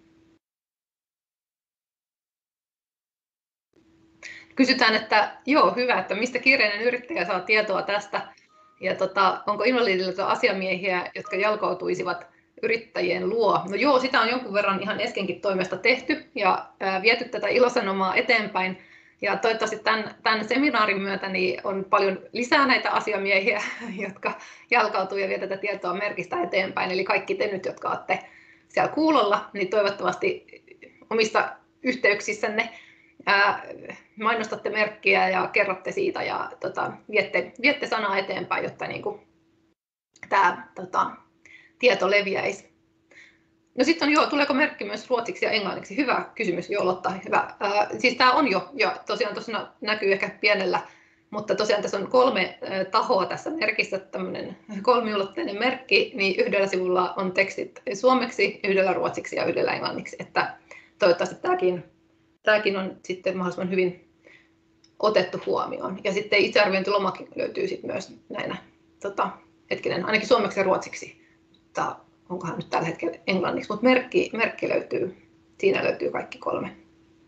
Kysytään, että joo, hyvä, että mistä kiireinen yrittäjä saa tietoa tästä. Ja tota, onko Invalidiliiton asiamiehiä, jotka jalkautuisivat yrittäjien luo? No joo, sitä on jonkun verran ihan Eskenkin toimesta tehty ja ää, viety tätä ilosanomaa eteenpäin. Ja toivottavasti tämän, tämän seminaarin myötä niin on paljon lisää näitä asiamiehiä, jotka jalkautuu ja vie tätä tietoa merkistä eteenpäin. Eli kaikki te nyt, jotka olette siellä kuulolla, niin toivottavasti omissa yhteyksissänne ää, mainostatte merkkiä ja kerrotte siitä ja tota, viette, viette sanaa eteenpäin, jotta niin kuin, tämä tota, tieto leviäisi. No sitten on joo, tuleeko merkki myös ruotsiksi ja englanniksi? Hyvä kysymys, joo Lotta, hyvä. Ää, siis tämä on jo, ja tosiaan tuossa näkyy ehkä pienellä, mutta tosiaan tässä on kolme ää, tahoa tässä merkissä, tämmöinen kolmiulotteinen merkki, niin yhdellä sivulla on tekstit suomeksi, yhdellä ruotsiksi ja yhdellä englanniksi, että toivottavasti tämäkin, tämäkin on sitten mahdollisimman hyvin otettu huomioon. Ja sitten itsearviointilomake löytyy sitten myös näinä, tota, hetkinen, ainakin suomeksi ja ruotsiksi, mutta onkohan nyt tällä hetkellä englanniksi, mutta merkki, merkki löytyy, siinä löytyy kaikki kolme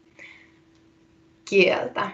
kieltä.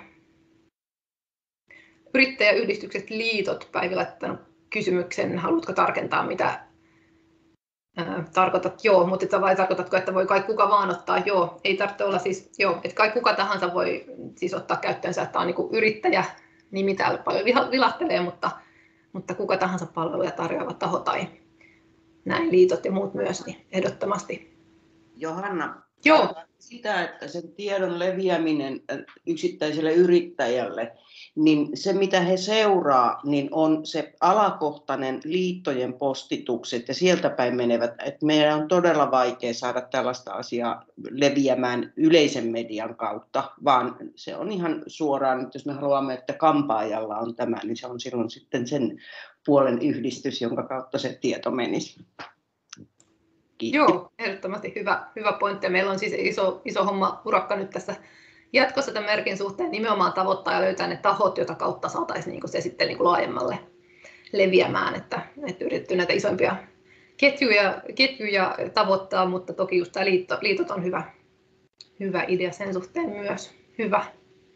Yrittäjäyhdistykset, liitot, Päivi laittanut kysymyksen, haluatko tarkentaa mitä ää, tarkoitat? Joo, mutta vai tarkoitatko, että voi kai kuka vaan ottaa? Joo, ei tarvitse olla siis, joo, että kai kuka tahansa voi siis ottaa käyttöönsä, että on niin kuin yrittäjä, nimi täällä paljon vilahtelee, mutta, mutta kuka tahansa palveluja tarjoava taho tai näin liitot ja muut myös, niin ehdottomasti. Johanna, joo. Sitä, että sen tiedon leviäminen yksittäiselle yrittäjälle, niin se mitä he seuraa, niin on se alakohtainen liittojen postitukset ja sieltä päin menevät, että meidän on todella vaikea saada tällaista asiaa leviämään yleisen median kautta, vaan se on ihan suoraan, että jos me haluamme, että kampaajalla on tämä, niin se on silloin sitten sen puolen yhdistys, jonka kautta se tieto menisi. Kiitos. Joo, ehdottomasti hyvä, hyvä pointti. Meillä on siis iso, iso homma urakka nyt tässä jatkossa tämän merkin suhteen nimenomaan tavoittaa ja löytää ne tahot, joita kautta saataisiin niin se sitten niin laajemmalle leviämään, että, että yritetty näitä isompia ketjuja, ketjuja tavoittaa, mutta toki just tämä liitto, liitot on hyvä, hyvä idea sen suhteen myös. Hyvä.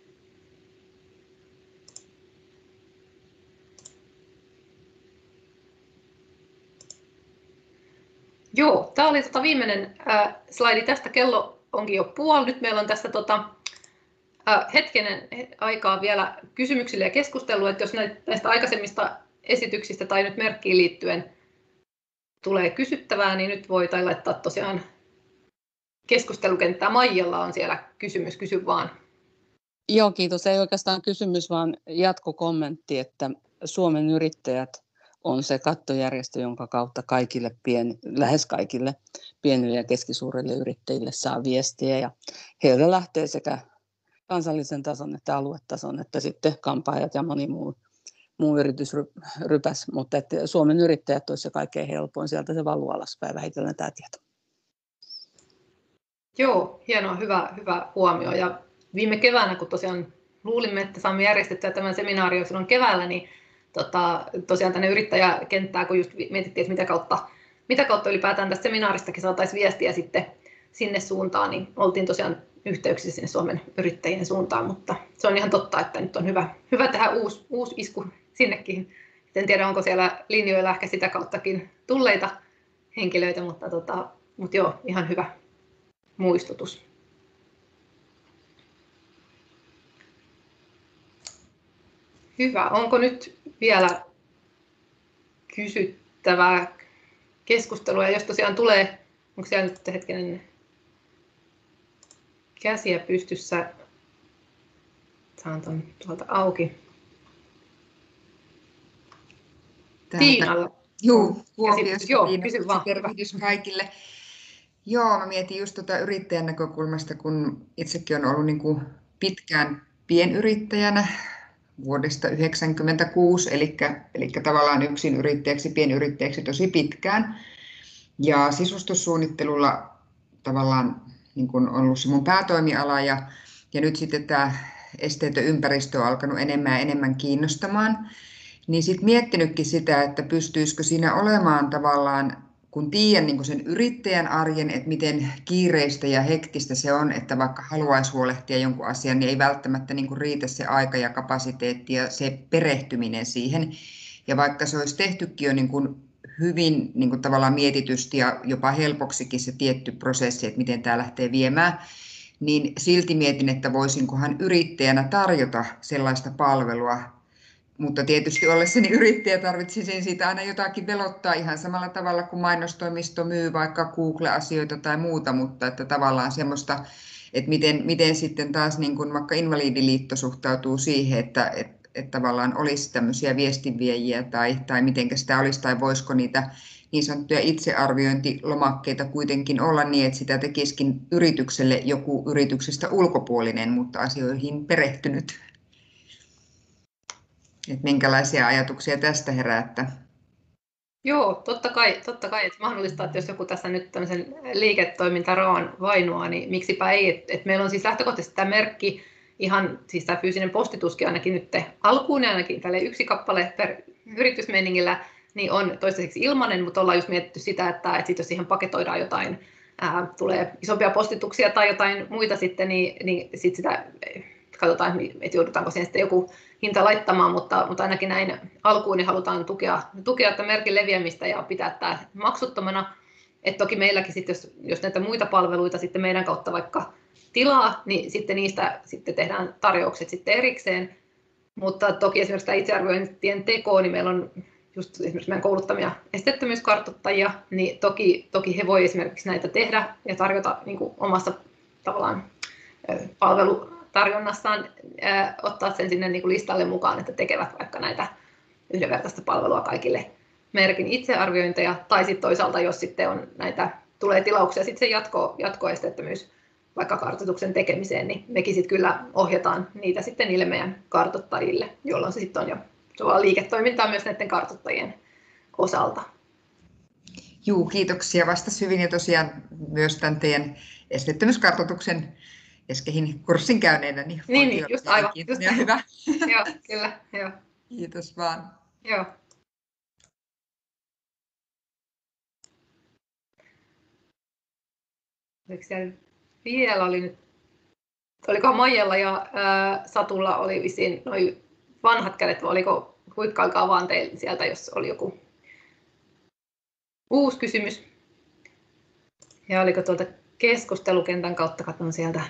Joo, tämä oli tota viimeinen äh, slaidi tästä. Kello onkin jo puoli. Nyt meillä on tässä tota, äh, hetkinen aikaa vielä kysymyksille ja keskustelua. Että jos näistä aikaisemmista esityksistä tai nyt merkkiin liittyen tulee kysyttävää, niin nyt voi tai laittaa tosiaan keskustelukenttää. Maijalla on siellä kysymys, kysy vaan. Joo, kiitos. Ei oikeastaan kysymys, vaan jatkokommentti, että Suomen yrittäjät on se kattojärjestö, jonka kautta kaikille pien, lähes kaikille pienille ja keskisuurille yrittäjille saa viestiä. Ja heiltä lähtee sekä kansallisen tason että aluetason, että sitten kampaajat ja moni muu, muu yritys rypäs. Mutta että Suomen yrittäjät olisi se kaikkein helpoin, sieltä se valuu alaspäin vähitellen tämä tieto. Joo, hienoa, hyvä, hyvä huomio. Ja viime keväänä, kun tosiaan luulimme, että saamme järjestettyä tämän seminaarin silloin keväällä, niin Tota, tosiaan tänne yrittäjäkenttään, kun just mietittiin, että mitä kautta, mitä kautta ylipäätään tästä seminaaristakin saataisiin viestiä sitten sinne suuntaan, niin oltiin tosiaan yhteyksissä sinne Suomen yrittäjien suuntaan, mutta se on ihan totta, että nyt on hyvä, hyvä tehdä uusi, uusi isku sinnekin. En tiedä, onko siellä linjoilla ehkä sitä kauttakin tulleita henkilöitä, mutta, tota, mutta joo, ihan hyvä muistutus. Hyvä. Onko nyt vielä kysyttävää keskustelua? Ja jos tosiaan tulee, onko siellä nyt hetkinen käsiä pystyssä? Saan tuon tuolta auki. Tiinalla. Joo, Kuopiosta. Joo, kysy vaan. Tervehdys kaikille. Joo, mä mietin just tuota yrittäjän näkökulmasta, kun itsekin on ollut niin kuin pitkään pienyrittäjänä vuodesta yhdeksänkymmentäkuusi, eli, eli tavallaan yksin yrittäjäksi, pienyrittäjäksi tosi pitkään. Ja sisustussuunnittelulla tavallaan niin kuin on ollut se mun päätoimiala ja, ja nyt sitten tämä esteetön ympäristö on alkanut enemmän ja enemmän kiinnostamaan. Niin sitten miettinytkin sitä, että pystyisikö siinä olemaan tavallaan, kun tiedän niin kuin sen yrittäjän arjen, että miten kiireistä ja hektistä se on, että vaikka haluaisi huolehtia jonkun asian, niin ei välttämättä niin kuin riitä se aika ja kapasiteetti ja se perehtyminen siihen. Ja vaikka se olisi tehtykin jo niin kuin hyvin niin kuin tavallaan mietitysti ja jopa helpoksikin se tietty prosessi, että miten tämä lähtee viemään, niin silti mietin, että voisinkohan yrittäjänä tarjota sellaista palvelua, mutta tietysti ollessani yrittäjä tarvitsisin siitä aina jotakin velottaa ihan samalla tavalla kuin mainostoimisto myy vaikka Google-asioita tai muuta, mutta että tavallaan semmoista, että miten, miten sitten taas niin kuin vaikka Invalidiliitto suhtautuu siihen, että, että että tavallaan olisi tämmöisiä viestinviejiä tai, tai miten sitä olisi, tai voisiko niitä niin sanottuja itsearviointilomakkeita kuitenkin olla niin, että sitä tekisikin yritykselle joku yrityksestä ulkopuolinen, mutta asioihin perehtynyt. Että minkälaisia ajatuksia tästä herättää? Joo, totta kai, totta kai, että mahdollistaa, että jos joku tässä nyt tämmöisen liiketoimintaraan vainoaa, niin miksipä ei, että et meillä on siis lähtökohtaisesti tämä merkki, ihan siis tämä fyysinen postituskin ainakin nyt alkuun ja ainakin tälle yksi kappale per yritysmeningillä, niin on toistaiseksi ilmainen, mutta ollaan just mietitty sitä, että, että sit jos siihen paketoidaan jotain, ää, tulee isompia postituksia tai jotain muita sitten, niin, niin sit sitä katsotaan, että joudutaanko siihen sitten joku hinta laittamaan, mutta, mutta ainakin näin alkuun niin halutaan tukea, tukea tämän merkin leviämistä ja pitää tämä maksuttomana. Et toki meilläkin sitten, jos, jos näitä muita palveluita sitten meidän kautta vaikka tilaa, niin sitten niistä sitten tehdään tarjoukset sitten erikseen. Mutta toki esimerkiksi tämä itsearviointien teko, niin meillä on just esimerkiksi meidän kouluttamia esteettömyyskartoittajia, niin toki, toki he voi esimerkiksi näitä tehdä ja tarjota niin kuin omassa tavallaan palvelutarjonnassaan, ää, ottaa sen sinne niin kuin listalle mukaan, että tekevät vaikka näitä yhdenvertaista palvelua kaikille merkin itsearviointeja, tai sitten toisaalta, jos sitten on näitä, tulee tilauksia sitten se jatko, jatkoesteettömyys vaikka kartoituksen tekemiseen, niin mekin sitten kyllä ohjataan niitä sitten niille meidän kartoittajille, jolloin se sitten on jo liiketoimintaa myös näiden kartoittajien osalta. Juu, kiitoksia. Vastasi hyvin ja tosiaan myös tämän teidän esteettömyyskartoituksen Eskehin kurssin käyneenä. Niin, niin, niin just aivan. Just ja hyvä. Joo, kyllä. Jo. Kiitos vaan. Joo. Oliko siellä vielä oli nyt, olikohan Maijalla ja ää, Satulla oli vissiin noin vanhat kädet, vai oliko huikkailkaa vaan teille sieltä, jos oli joku uusi kysymys. Ja oliko tuolta keskustelukentän kautta, katson sieltä.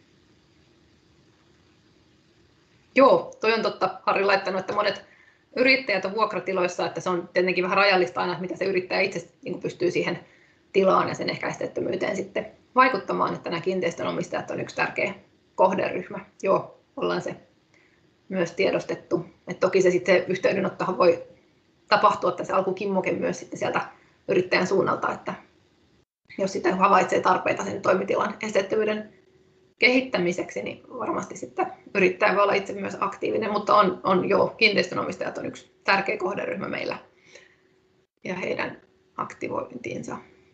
Joo, toi on totta, Harri laittanut, että monet yrittäjät on vuokratiloissa, että se on tietenkin vähän rajallista aina, mitä se yrittäjä itse niin pystyy siihen tilaan ja sen ehkä esteettömyyteen sitten vaikuttamaan, että nämä kiinteistönomistajat on yksi tärkeä kohderyhmä. Joo, ollaan se myös tiedostettu. Et toki se sitten yhteydenottohan voi tapahtua tässä alkukimmoke myös sitten sieltä yrittäjän suunnalta, että jos sitä havaitsee tarpeita sen toimitilan esteettömyyden kehittämiseksi, niin varmasti sitten yrittäjä voi olla itse myös aktiivinen, mutta on, on jo kiinteistönomistajat on yksi tärkeä kohderyhmä meillä ja heidän aktivointiinsa.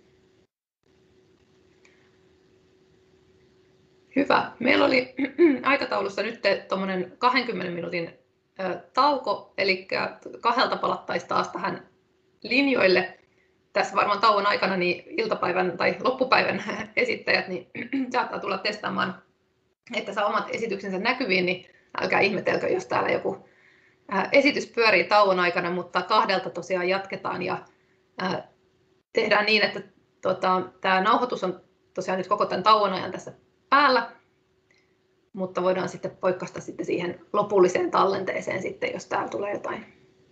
Hyvä. Meillä oli aikataulussa nyt tuommoinen kahdenkymmenen minuutin tauko, eli kahdelta palattaisiin taas tähän linjoille. Tässä varmaan tauon aikana niin iltapäivän tai loppupäivän esittäjät niin saattaa tulla testaamaan, että saa omat esityksensä näkyviin, niin älkää ihmetelkö, jos täällä joku esitys pyörii tauon aikana, mutta kahdelta tosiaan jatketaan ja tehdään niin, että tota, tämä nauhoitus on tosiaan nyt koko tämän tauon ajan tässä päällä, mutta voidaan sitten poikkaista sitten siihen lopulliseen tallenteeseen sitten, jos täällä tulee jotain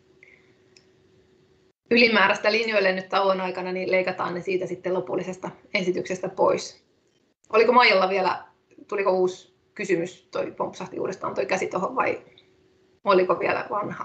ylimääräistä linjoille nyt tauon aikana, niin leikataan ne siitä sitten lopullisesta esityksestä pois. Oliko Maijalla vielä, tuliko uusi kysymys, toi pompsahti uudestaan toi käsi tuohon vai oliko vielä vanha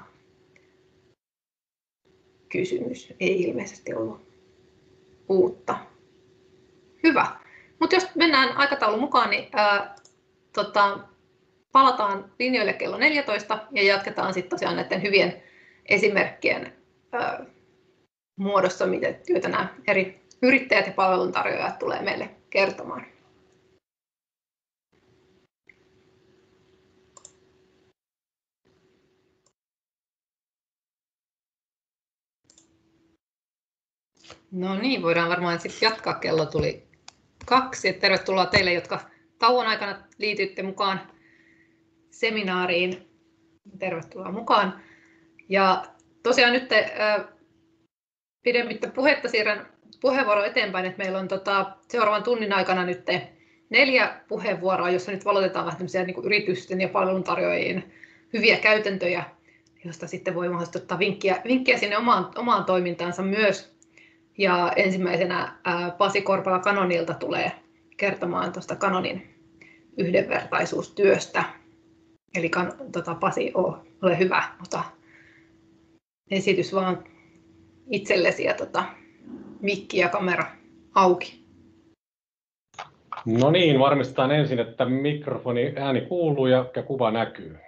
kysymys? Ei ilmeisesti ollut uutta. Hyvä. Mutta jos mennään aikataulun mukaan, niin ää, tota, palataan linjoille kello neljätoista ja jatketaan sitten tosiaan näiden hyvien esimerkkien ö, muodossa, miten työtä nämä eri yrittäjät ja palveluntarjoajat tulee meille kertomaan. No niin, voidaan varmaan sitten jatkaa. Kello tuli kaksi. Tervetuloa teille, jotka tauon aikana liitytte mukaan seminaariin. Tervetuloa mukaan. Ja tosiaan nyt te, äh, pidemmittä puhetta siirrän puheenvuoro eteenpäin, että meillä on tota, seuraavan tunnin aikana nyt neljä puheenvuoroa, jossa nyt valotetaan vähän niin kuin yritysten ja palveluntarjoajien hyviä käytäntöjä, josta sitten voi mahdollisesti ottaa vinkkiä, vinkkiä sinne omaan, omaan toimintaansa myös. Ja ensimmäisenä ää, Pasi Korpela Canonilta tulee kertomaan tuosta Canonin yhdenvertaisuustyöstä. Eli kan, tota, Pasi, ole hyvä, ota esitys vaan itsellesi ja tota, mikki ja kamera auki. No niin, varmistetaan ensin, että mikrofoni ääni kuuluu ja, ja kuva näkyy.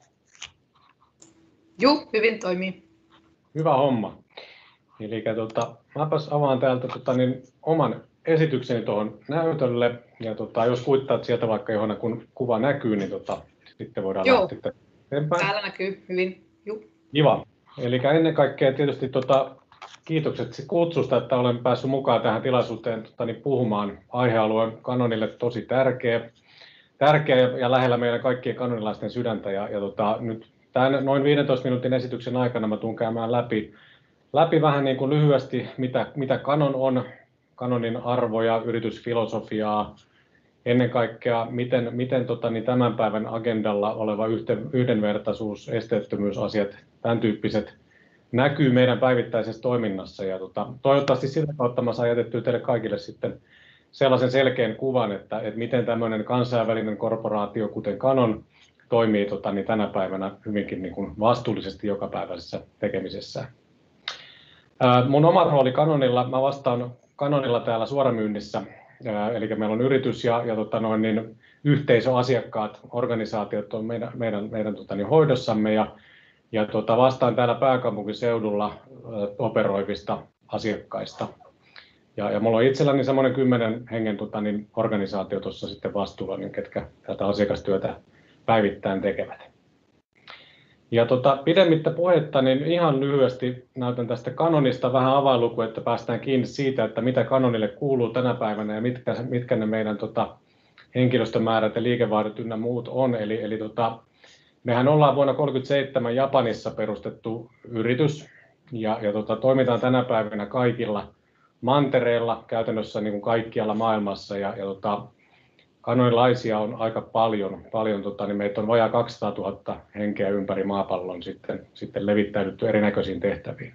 Juu, hyvin toimii. Hyvä homma. Eli tota, mäpäs avaan täältä tota, niin, oman esitykseni tuohon näytölle. Ja tota, jos kuittaat sieltä vaikka johon kun kuva näkyy, niin tota, sitten voidaan Joo. lähteä eteenpäin. Täällä näkyy hyvin. Juu. Kiva. Eli ennen kaikkea tietysti tota, kiitokset kutsusta, että olen päässyt mukaan tähän tilaisuuteen tota, niin puhumaan. Aihealueen Canonille tosi tärkeä, tärkeä ja, ja lähellä meidän kaikkien kanonilaisten sydäntä. Ja, ja tota, nyt tämän noin viidentoista minuutin esityksen aikana mä tuun käymään läpi, läpi vähän niin kuin lyhyesti, mitä, mitä Canon on, Canonin arvoja, yritysfilosofiaa, ennen kaikkea miten, miten tota, niin tämän päivän agendalla oleva yhten, yhdenvertaisuus, esteettömyysasiat, tämän tyyppiset näkyy meidän päivittäisessä toiminnassa. Ja tota, toivottavasti sitä kautta mä saan jätettyä teille kaikille sitten sellaisen selkeän kuvan, että, että miten tämmöinen kansainvälinen korporaatio, kuten Canon, toimii tota, niin tänä päivänä hyvinkin niin kuin vastuullisesti jokapäiväisessä tekemisessä. Ää, mun oma rooli Canonilla, mä vastaan Canonilla täällä suoramyynnissä, ää, eli meillä on yritys ja, ja tota, noin, niin, yhteisöasiakkaat, organisaatiot on meidän, meidän, meidän tota, niin, hoidossamme ja, ja tota, vastaan täällä pääkaupunkiseudulla ää, operoivista asiakkaista. Ja, ja mulla on itselläni semmoinen kymmenen hengen tota, niin, organisaatio tuossa sitten vastuulla, niin ketkä tätä asiakastyötä päivittäin tekevät. Ja tota, pidemmittä puhetta, niin ihan lyhyesti näytän tästä Canonista vähän avainluku, että päästään kiinni siitä, että mitä Canonille kuuluu tänä päivänä ja mitkä, mitkä ne meidän tota, henkilöstömäärät ja liikevaihdot ynnä muut on. Eli, eli tota, mehän ollaan vuonna tuhatyhdeksänsataakolmekymmentäseitsemän Japanissa perustettu yritys ja, ja tota, toimitaan tänä päivänä kaikilla mantereilla, käytännössä niin kuin kaikkialla maailmassa. Ja, ja tota, Canonilaisia on aika paljon, paljon tota, niin meitä on vajaa kaksisataatuhatta henkeä ympäri maapallon sitten, sitten levittäydytty erinäköisiin tehtäviin.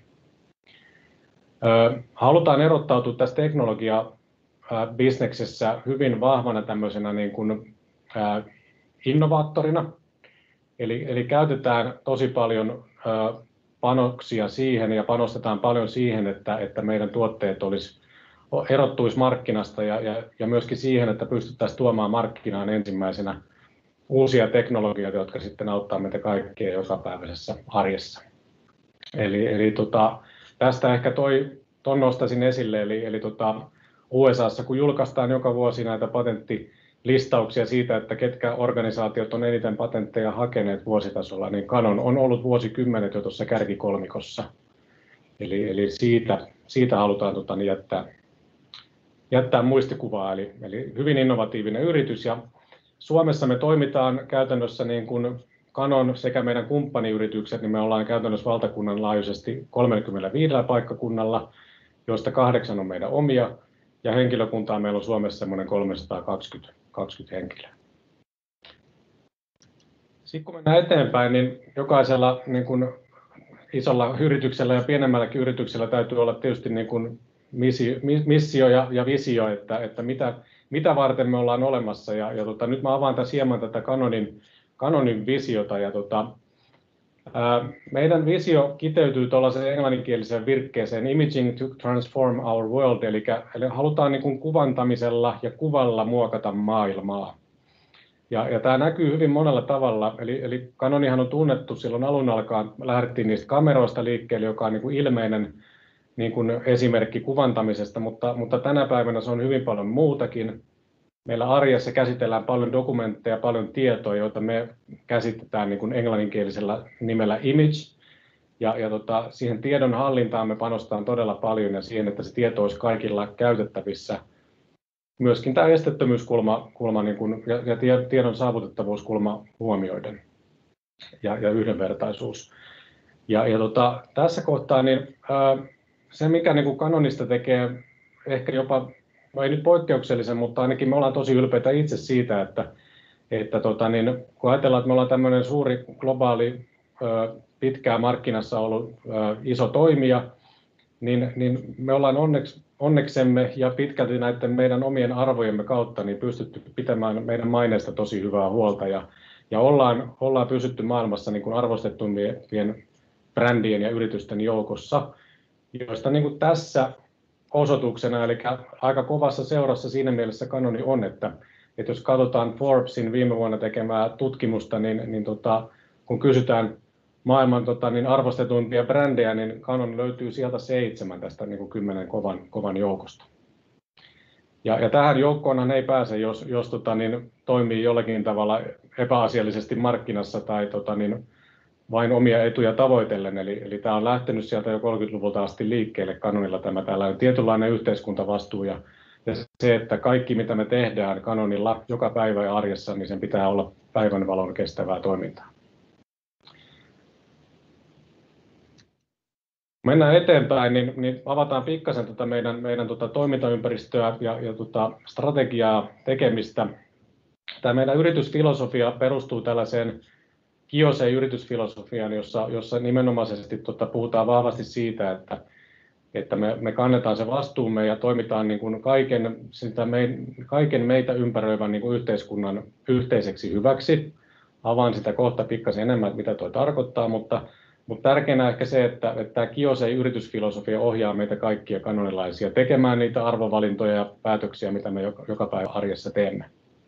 Ö, halutaan erottautua tässä teknologia-bisneksessä hyvin vahvana tämmöisenä niin kuin, ä, innovaattorina, eli, eli käytetään tosi paljon ä, panoksia siihen ja panostetaan paljon siihen, että, että meidän tuotteet olisi erottuisi markkinasta ja, ja, ja myöskin siihen, että pystyttäisiin tuomaan markkinaan ensimmäisenä uusia teknologioita, jotka sitten auttaa meitä kaikkia jokapäiväisessä arjessa. Eli, eli tota, tästä ehkä toi, ton nostaisin esille, eli, eli tota, U S A:ssa kun julkaistaan joka vuosi näitä patenttilistauksia siitä, että ketkä organisaatiot on eniten patentteja hakeneet vuositasolla, niin Canon on ollut vuosikymmenet jo tuossa kärkikolmikossa. Eli, eli siitä, siitä halutaan tota, niin jättää jättää muistikuvaa, eli, eli hyvin innovatiivinen yritys. Ja Suomessa me toimitaan käytännössä niin kuin Canon sekä meidän kumppaniyritykset, niin me ollaan käytännössä valtakunnan laajuisesti kolmekymmentäviisi paikkakunnalla, joista kahdeksan on meidän omia, ja henkilökuntaa meillä on Suomessa semmoinen kolmesataakaksikymmentä henkilöä. Sitten kun mennään eteenpäin, niin jokaisella niin kuin isolla yrityksellä ja pienemmälläkin yrityksellä täytyy olla tietysti niin kuin missio ja, ja visio, että, että mitä, mitä varten me ollaan olemassa. Ja, ja tota, nyt mä avaan tässä hieman tätä Canonin, Canonin visiota. Ja tota, ää, meidän visio kiteytyy tuollaiseen englanninkieliseen virkkeeseen Imaging to Transform Our World, eli, eli halutaan niin kuin kuvantamisella ja kuvalla muokata maailmaa. Ja, ja tämä näkyy hyvin monella tavalla, eli, eli Canonihan on tunnettu silloin alun alkaen, lähdettiin niistä kameroista liikkeelle, joka on niin kuin ilmeinen niin kuin esimerkki kuvantamisesta, mutta, mutta tänä päivänä se on hyvin paljon muutakin. Meillä arjessa käsitellään paljon dokumentteja, paljon tietoa, joita me käsitetään niin kuin englanninkielisellä nimellä image. Ja, ja tota, siihen tiedon hallintaan me panostetaan todella paljon ja siihen, että se tieto olisi kaikilla käytettävissä. Myöskin tämä esteettömyyskulma kulma, niin kuin, ja, ja tiedon saavutettavuuskulma huomioiden ja, ja yhdenvertaisuus. Ja, ja tota, tässä kohtaa niin, ää, se, mikä niin kuin Canonista tekee ehkä jopa, no ei nyt poikkeuksellisen, mutta ainakin me ollaan tosi ylpeitä itse siitä, että, että tota, niin, kun ajatellaan, että me ollaan tämmöinen suuri globaali, ää, pitkään markkinassa ollut ää, iso toimija, niin, niin me ollaan onneksi, onneksemme ja pitkälti näiden meidän omien arvojemme kautta niin pystytty pitämään meidän maineesta tosi hyvää huolta ja, ja ollaan, ollaan pysytty maailmassa niin kuin arvostettuimpien brändien ja yritysten joukossa, joista niin kuin tässä osoituksena, eli aika kovassa seurassa siinä mielessä Canoni on, että, että jos katsotaan Forbesin viime vuonna tekemää tutkimusta, niin, niin tota, kun kysytään maailman tota, niin arvostetuimpia brändejä, niin Canon löytyy sieltä seitsemän tästä niin kuin kymmenen kovan, kovan joukosta. Ja, ja tähän joukkoonhan ei pääse, jos, jos tota, niin, toimii jollakin tavalla epäasiallisesti markkinassa tai tota, niin, vain omia etuja tavoitellen. Eli, eli tämä on lähtenyt sieltä jo kolmekymmentäluvulta asti liikkeelle Canonilla tämä tällainen tietynlainen yhteiskuntavastuu. Ja, ja se, että kaikki mitä me tehdään Canonilla joka päivä ja arjessa, niin sen pitää olla päivänvalon kestävää toimintaa. Mennään eteenpäin, niin, niin avataan pikkasen tuota meidän, meidän tuota toimintaympäristöä ja, ja tuota strategiaa tekemistä. Tämä meidän yritysfilosofia perustuu tällaiseen Kiyosei-yritysfilosofiaan, jossa, jossa nimenomaisesti tuota, puhutaan vahvasti siitä, että, että me, me kannetaan se vastuumme ja toimitaan niin kuin kaiken, sitä me, kaiken meitä ympäröivän niin kuin yhteiskunnan yhteiseksi hyväksi. Avaan sitä kohta pikkasen enemmän, mitä tuo tarkoittaa, mutta Mutta tärkeänä ehkä se, että, että tämä Kiyosei-yritysfilosofia ohjaa meitä kaikkia kanonilaisia tekemään niitä arvovalintoja ja päätöksiä, mitä me joka, joka päivä arjessa teemme.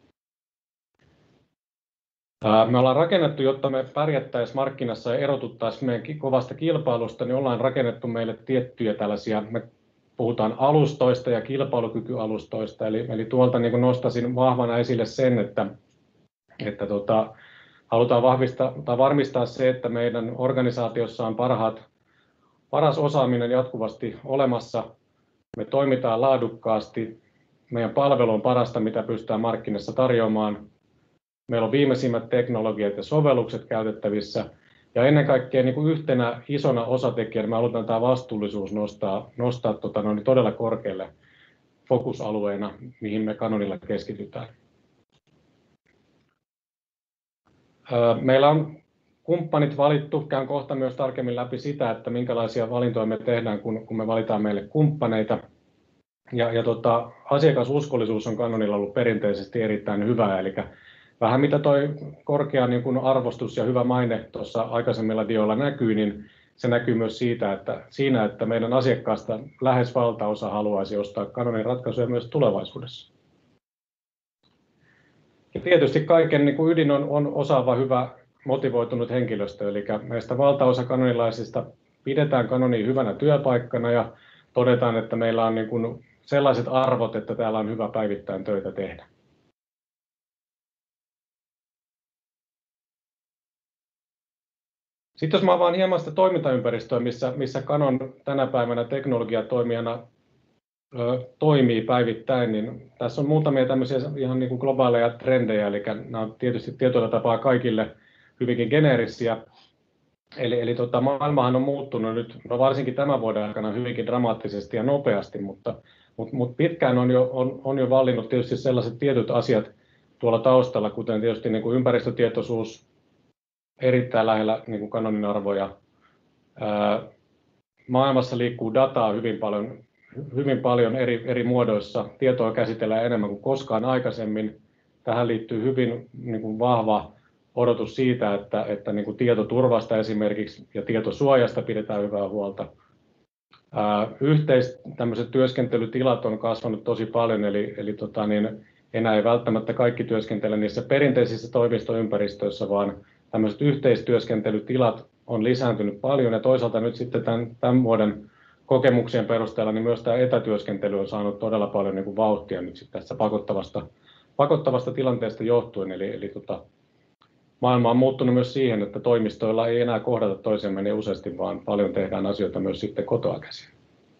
Me ollaan rakennettu, jotta me pärjättäisiin markkinassa ja erotuttaisiin meidän kovasta kilpailusta, niin ollaan rakennettu meille tiettyjä tällaisia, me puhutaan alustoista ja kilpailukykyalustoista, eli, eli tuolta niin kuin nostaisin vahvana esille sen, että, että tota, halutaan vahvistaa, tai varmistaa se, että meidän organisaatiossa on parhaat, paras osaaminen jatkuvasti olemassa. Me toimitaan laadukkaasti. Meidän palvelu on parasta, mitä pystytään markkinassa tarjoamaan. Meillä on viimeisimmät teknologiat ja sovellukset käytettävissä. Ja ennen kaikkea niin kuin yhtenä isona osatekijänä me halutaan tämä vastuullisuus nostaa, nostaa tota, no, niin todella korkealle fokusalueena, mihin me Canonilla keskitytään. Meillä on kumppanit valittu, käyn kohta myös tarkemmin läpi sitä, että minkälaisia valintoja me tehdään, kun, kun me valitaan meille kumppaneita. Ja, ja tota, asiakasuskollisuus on Canonilla ollut perinteisesti erittäin hyvää, eli vähän mitä toi korkea niin kun arvostus ja hyvä maine tuossa aikaisemmilla dioilla näkyy, niin se näkyy myös siitä, että siinä, että meidän asiakkaista lähes valtaosa haluaisi ostaa Canonin ratkaisuja myös tulevaisuudessa. Ja tietysti kaiken niin kuin ydin on, on osaava, hyvä, motivoitunut henkilöstö, eli meistä valtaosa kanonilaisista pidetään Canonia hyvänä työpaikkana ja todetaan, että meillä on niin kuin sellaiset arvot, että täällä on hyvä päivittäin töitä tehdä. Sitten jos mä avaan hieman sitä toimintaympäristöä, missä, missä Canon tänä päivänä teknologiatoimijana ö, toimii päivittäin, niin tässä on muutamia tämmöisiä ihan niin kuin globaaleja trendejä, eli nämä on tietysti tietyllä tapaa kaikille hyvinkin geneerisiä. Eli, eli tota, maailmahan on muuttunut nyt, no varsinkin tämän vuoden aikana hyvinkin dramaattisesti ja nopeasti, mutta, mutta, mutta pitkään on jo, on, on jo vallinnut tietysti sellaiset tietyt asiat tuolla taustalla, kuten tietysti niin kuin ympäristötietoisuus, erittäin lähellä niin kuin Canonin arvoja. Ää, maailmassa liikkuu dataa hyvin paljon, hyvin paljon eri, eri muodoissa. Tietoa käsitellään enemmän kuin koskaan aikaisemmin. Tähän liittyy hyvin niin kuin vahva odotus siitä, että, että niin kuin tietoturvasta esimerkiksi ja tietosuojasta pidetään hyvää huolta. Ää, yhteis, tämmöiset työskentelytilat on kasvanut tosi paljon, eli, eli tota niin, enää ei välttämättä kaikki työskentele niissä perinteisissä toimistoympäristöissä, vaan tämmöiset yhteistyöskentelytilat on lisääntynyt paljon ja toisaalta nyt sitten tämän, tämän vuoden kokemuksien perusteella niin myös tämä etätyöskentely on saanut todella paljon niin kuin vauhtia nyt sitten tästä pakottavasta, pakottavasta tilanteesta johtuen. Eli, eli tota, maailma on muuttunut myös siihen, että toimistoilla ei enää kohdata toisemme niin useasti, vaan paljon tehdään asioita myös sitten kotoa käsin.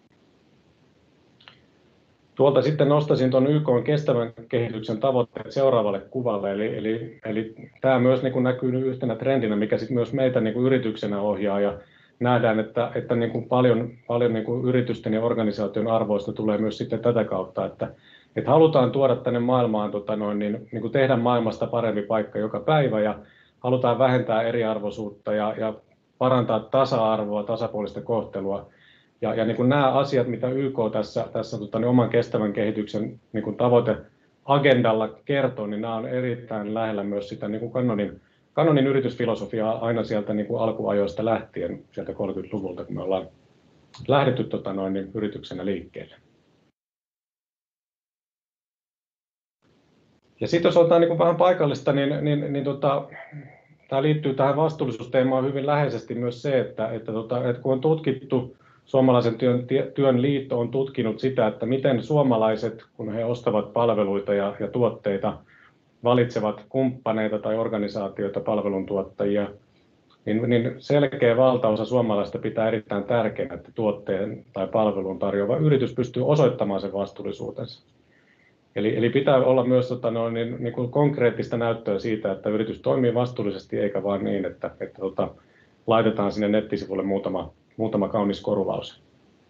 Tuolta sitten nostaisin tuon Y K:n kestävän kehityksen tavoitteet seuraavalle kuvalle, eli, eli, eli tämä myös niin kuin näkyy yhtenä trendinä, mikä sitten myös meitä niin kuin yrityksenä ohjaa, ja nähdään, että, että niin kuin paljon, paljon niin kuin yritysten ja organisaation arvoista tulee myös sitten tätä kautta, että, että halutaan tuoda tänne maailmaan, tota noin, niin, niin kuin tehdä maailmasta parempi paikka joka päivä, ja halutaan vähentää eriarvoisuutta ja, ja parantaa tasa-arvoa, tasapuolista kohtelua. Ja, ja niin kuin nämä asiat, mitä Y K tässä, tässä tota, niin oman kestävän kehityksen niin kuin tavoiteagendalla kertoo, niin nämä on erittäin lähellä myös sitä niin kuin Canonin, Canonin yritysfilosofiaa aina sieltä niin kuin alkuajoista lähtien, sieltä kolmekymmentäluvulta, kun me ollaan lähdetty tota, noin, niin yrityksenä liikkeelle. Ja sitten jos otetaan niin kuin vähän paikallista, niin, niin, niin tota, tämä liittyy tähän vastuullisuusteemaan hyvin läheisesti myös se, että, että, tota, että kun on tutkittu, Suomalaisen työn, työn liitto on tutkinut sitä, että miten suomalaiset, kun he ostavat palveluita ja, ja tuotteita, valitsevat kumppaneita tai organisaatioita, palveluntuottajia, niin, niin selkeä valtaosa suomalaisista pitää erittäin tärkeänä, että tuotteen tai palvelun tarjoava yritys pystyy osoittamaan sen vastuullisuutensa. Eli, eli pitää olla myös tota, no, niin, niin kuin konkreettista näyttöä siitä, että yritys toimii vastuullisesti, eikä vain niin, että, että tota, laitetaan sinne nettisivulle muutama Muutama kaunis korulause.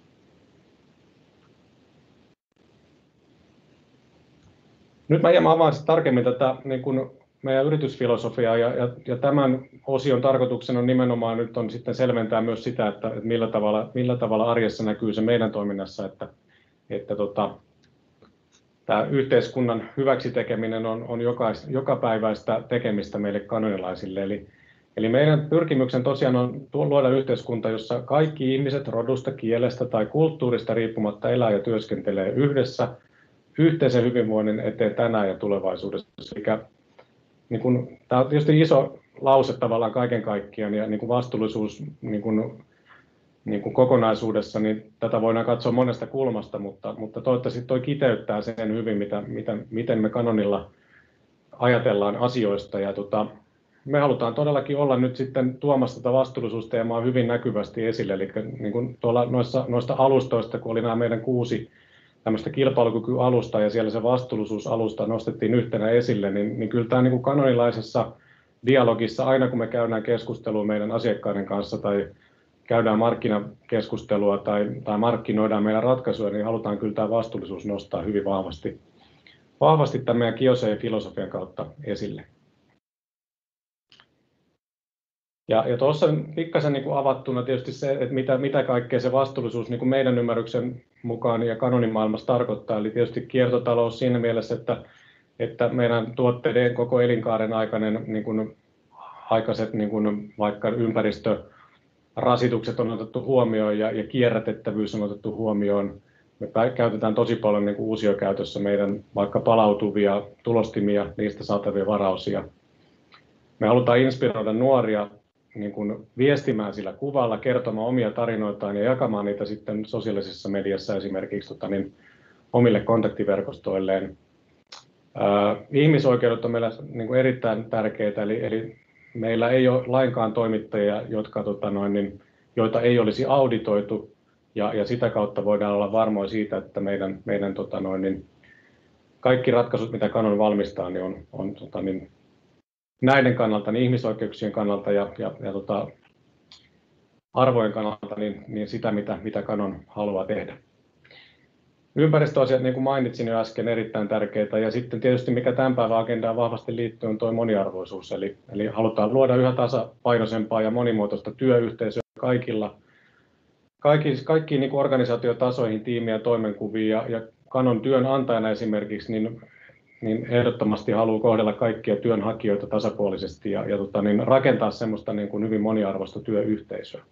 Nyt mä hieman avaan tarkemmin tätä niin kuin meidän yritysfilosofiaa ja, ja, ja tämän osion tarkoituksena on nimenomaan nyt on sitten selventää myös sitä, että, että millä, tavalla, millä tavalla arjessa näkyy se meidän toiminnassa, että, että tota, tämä yhteiskunnan hyväksi tekeminen on, on jokais, jokapäiväistä tekemistä meille kanonilaisille. Eli Eli meidän pyrkimyksen tosiaan on luoda yhteiskunta, jossa kaikki ihmiset rodusta, kielestä tai kulttuurista riippumatta elää ja työskentelee yhdessä yhteisen hyvinvoinnin eteen tänään ja tulevaisuudessa. Eli, niin kun, tämä on tietysti iso lause tavallaan kaiken kaikkiaan ja niin kuin vastuullisuus niin kuin, niin kuin kokonaisuudessa, niin tätä voidaan katsoa monesta kulmasta, mutta, mutta toivottavasti tuo kiteyttää sen hyvin, mitä, mitä, miten me Canonilla ajatellaan asioista. Ja, tota, me halutaan todellakin olla nyt sitten tuomassa tätä vastuullisuusteemaa hyvin näkyvästi esille, eli niin kuin tuolla noissa, noista alustoista, kun oli nämä meidän kuusi tämmöistä kilpailukykyalusta ja siellä se vastuullisuusalusta nostettiin yhtenä esille, niin, niin kyllä tämä niin kuin kanonilaisessa dialogissa, aina kun me käydään keskustelua meidän asiakkaiden kanssa tai käydään markkinakeskustelua tai, tai markkinoidaan meidän ratkaisuja, niin halutaan kyllä tämä vastuullisuus nostaa hyvin vahvasti, vahvasti tämän meidän Kiosei-filosofian kautta esille. Ja, ja tuossa pikkasen niin kuin avattuna tietysti se, että mitä, mitä kaikkea se vastuullisuus niin kuin meidän ymmärryksen mukaan ja Canonin maailmassa tarkoittaa. Eli tietysti kiertotalous siinä mielessä, että, että meidän tuotteiden koko elinkaaren aikainen, niin kuin, aikaiset niin kuin vaikka ympäristörasitukset on otettu huomioon ja, ja kierrätettävyys on otettu huomioon. Me käytetään tosi paljon niin kuin uusiokäytössä meidän vaikka palautuvia tulostimia, niistä saatavia varausia. Me halutaan inspiroida nuoria niin kuin viestimään sillä kuvalla, kertomaan omia tarinoitaan ja jakamaan niitä sitten sosiaalisessa mediassa esimerkiksi tota, niin, omille kontaktiverkostoilleen. Ää, ihmisoikeudet on meillä niin kuin erittäin tärkeitä, eli, eli meillä ei ole lainkaan toimittajia, jotka, tota, noin, niin, joita ei olisi auditoitu, ja, ja sitä kautta voidaan olla varmoja siitä, että meidän, meidän tota, noin, niin, kaikki ratkaisut, mitä Canon valmistaa, niin on, on tota, niin, näiden kannalta, niin ihmisoikeuksien kannalta ja, ja, ja tota, arvojen kannalta, niin, niin sitä, mitä, mitä Canon haluaa tehdä. Ympäristöasiat, niin kuin mainitsin jo äsken, erittäin tärkeitä. Ja sitten tietysti, mikä tämän päivän agendaan vahvasti liittyy, on tuo moniarvoisuus. Eli, eli halutaan luoda yhä tasapainoisempaa ja monimuotoista työyhteisöä kaikilla, kaikki, kaikkiin niin kuin organisaatiotasoihin, tiimiä ja toimenkuviin. Ja, ja Canon työnantajana esimerkiksi, niin niin ehdottomasti haluaa kohdella kaikkia työnhakijoita tasapuolisesti ja, ja tota, niin rakentaa semmoista niin kuin hyvin moniarvoista työyhteisöä.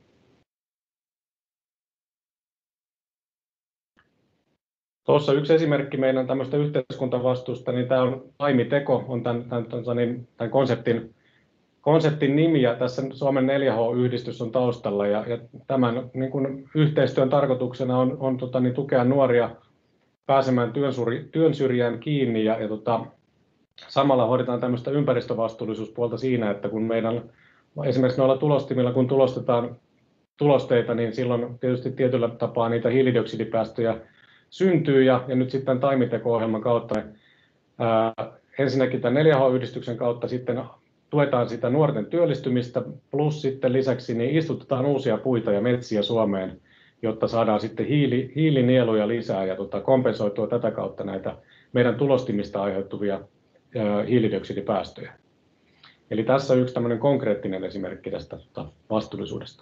Tuossa yksi esimerkki meidän tämmöistä yhteiskuntavastuusta, niin tämä on Taimiteko, on tämän, tämän, tämän, tämän konseptin, konseptin nimi, ja tässä Suomen neljä H-yhdistys on taustalla, ja, ja tämän niin kuin yhteistyön tarkoituksena on, on tota, niin, tukea nuoria pääsemään työn, työn syrjään kiinni, ja, ja tota, samalla hoidetaan tämmöistä ympäristövastuullisuuspuolta siinä, että kun meidän esimerkiksi noilla tulostimilla, kun tulostetaan tulosteita, niin silloin tietysti tietyllä tapaa niitä hiilidioksidipäästöjä syntyy, ja, ja nyt sitten Taimiteko-ohjelman kautta ää, ensinnäkin tämän neljä H-yhdistyksen kautta sitten tuetaan sitä nuorten työllistymistä, plus sitten lisäksi niin istutetaan uusia puita ja metsiä Suomeen, jotta saadaan sitten hiili, hiilinieluja lisää ja tota, kompensoitua tätä kautta näitä meidän tulostimista aiheutuvia ää, hiilidioksidipäästöjä. Eli tässä on yksi tämmöinen konkreettinen esimerkki tästä tota, vastuullisuudesta.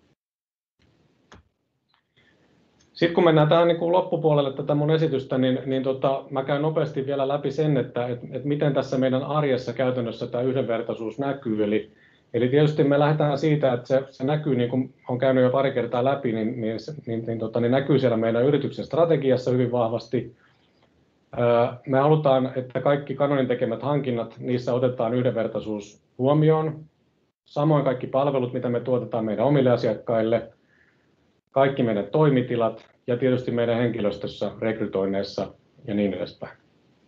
Sitten kun mennään tähän niin kuin loppupuolelle tätä mun esitystä, niin, niin tota, mä käyn nopeasti vielä läpi sen, että et, et miten tässä meidän arjessa käytännössä tämä yhdenvertaisuus näkyy. Eli, eli tietysti me lähdetään siitä, että se, se näkyy, niin kuin on käynyt jo pari kertaa läpi, niin, niin, niin, niin, tota, niin näkyy siellä meidän yrityksen strategiassa hyvin vahvasti. Me halutaan, että kaikki Canonin tekemät hankinnat, niissä otetaan yhdenvertaisuus huomioon. Samoin kaikki palvelut, mitä me tuotetaan meidän omille asiakkaille, kaikki meidän toimitilat ja tietysti meidän henkilöstössä, rekrytoinneissa ja niin edespäin.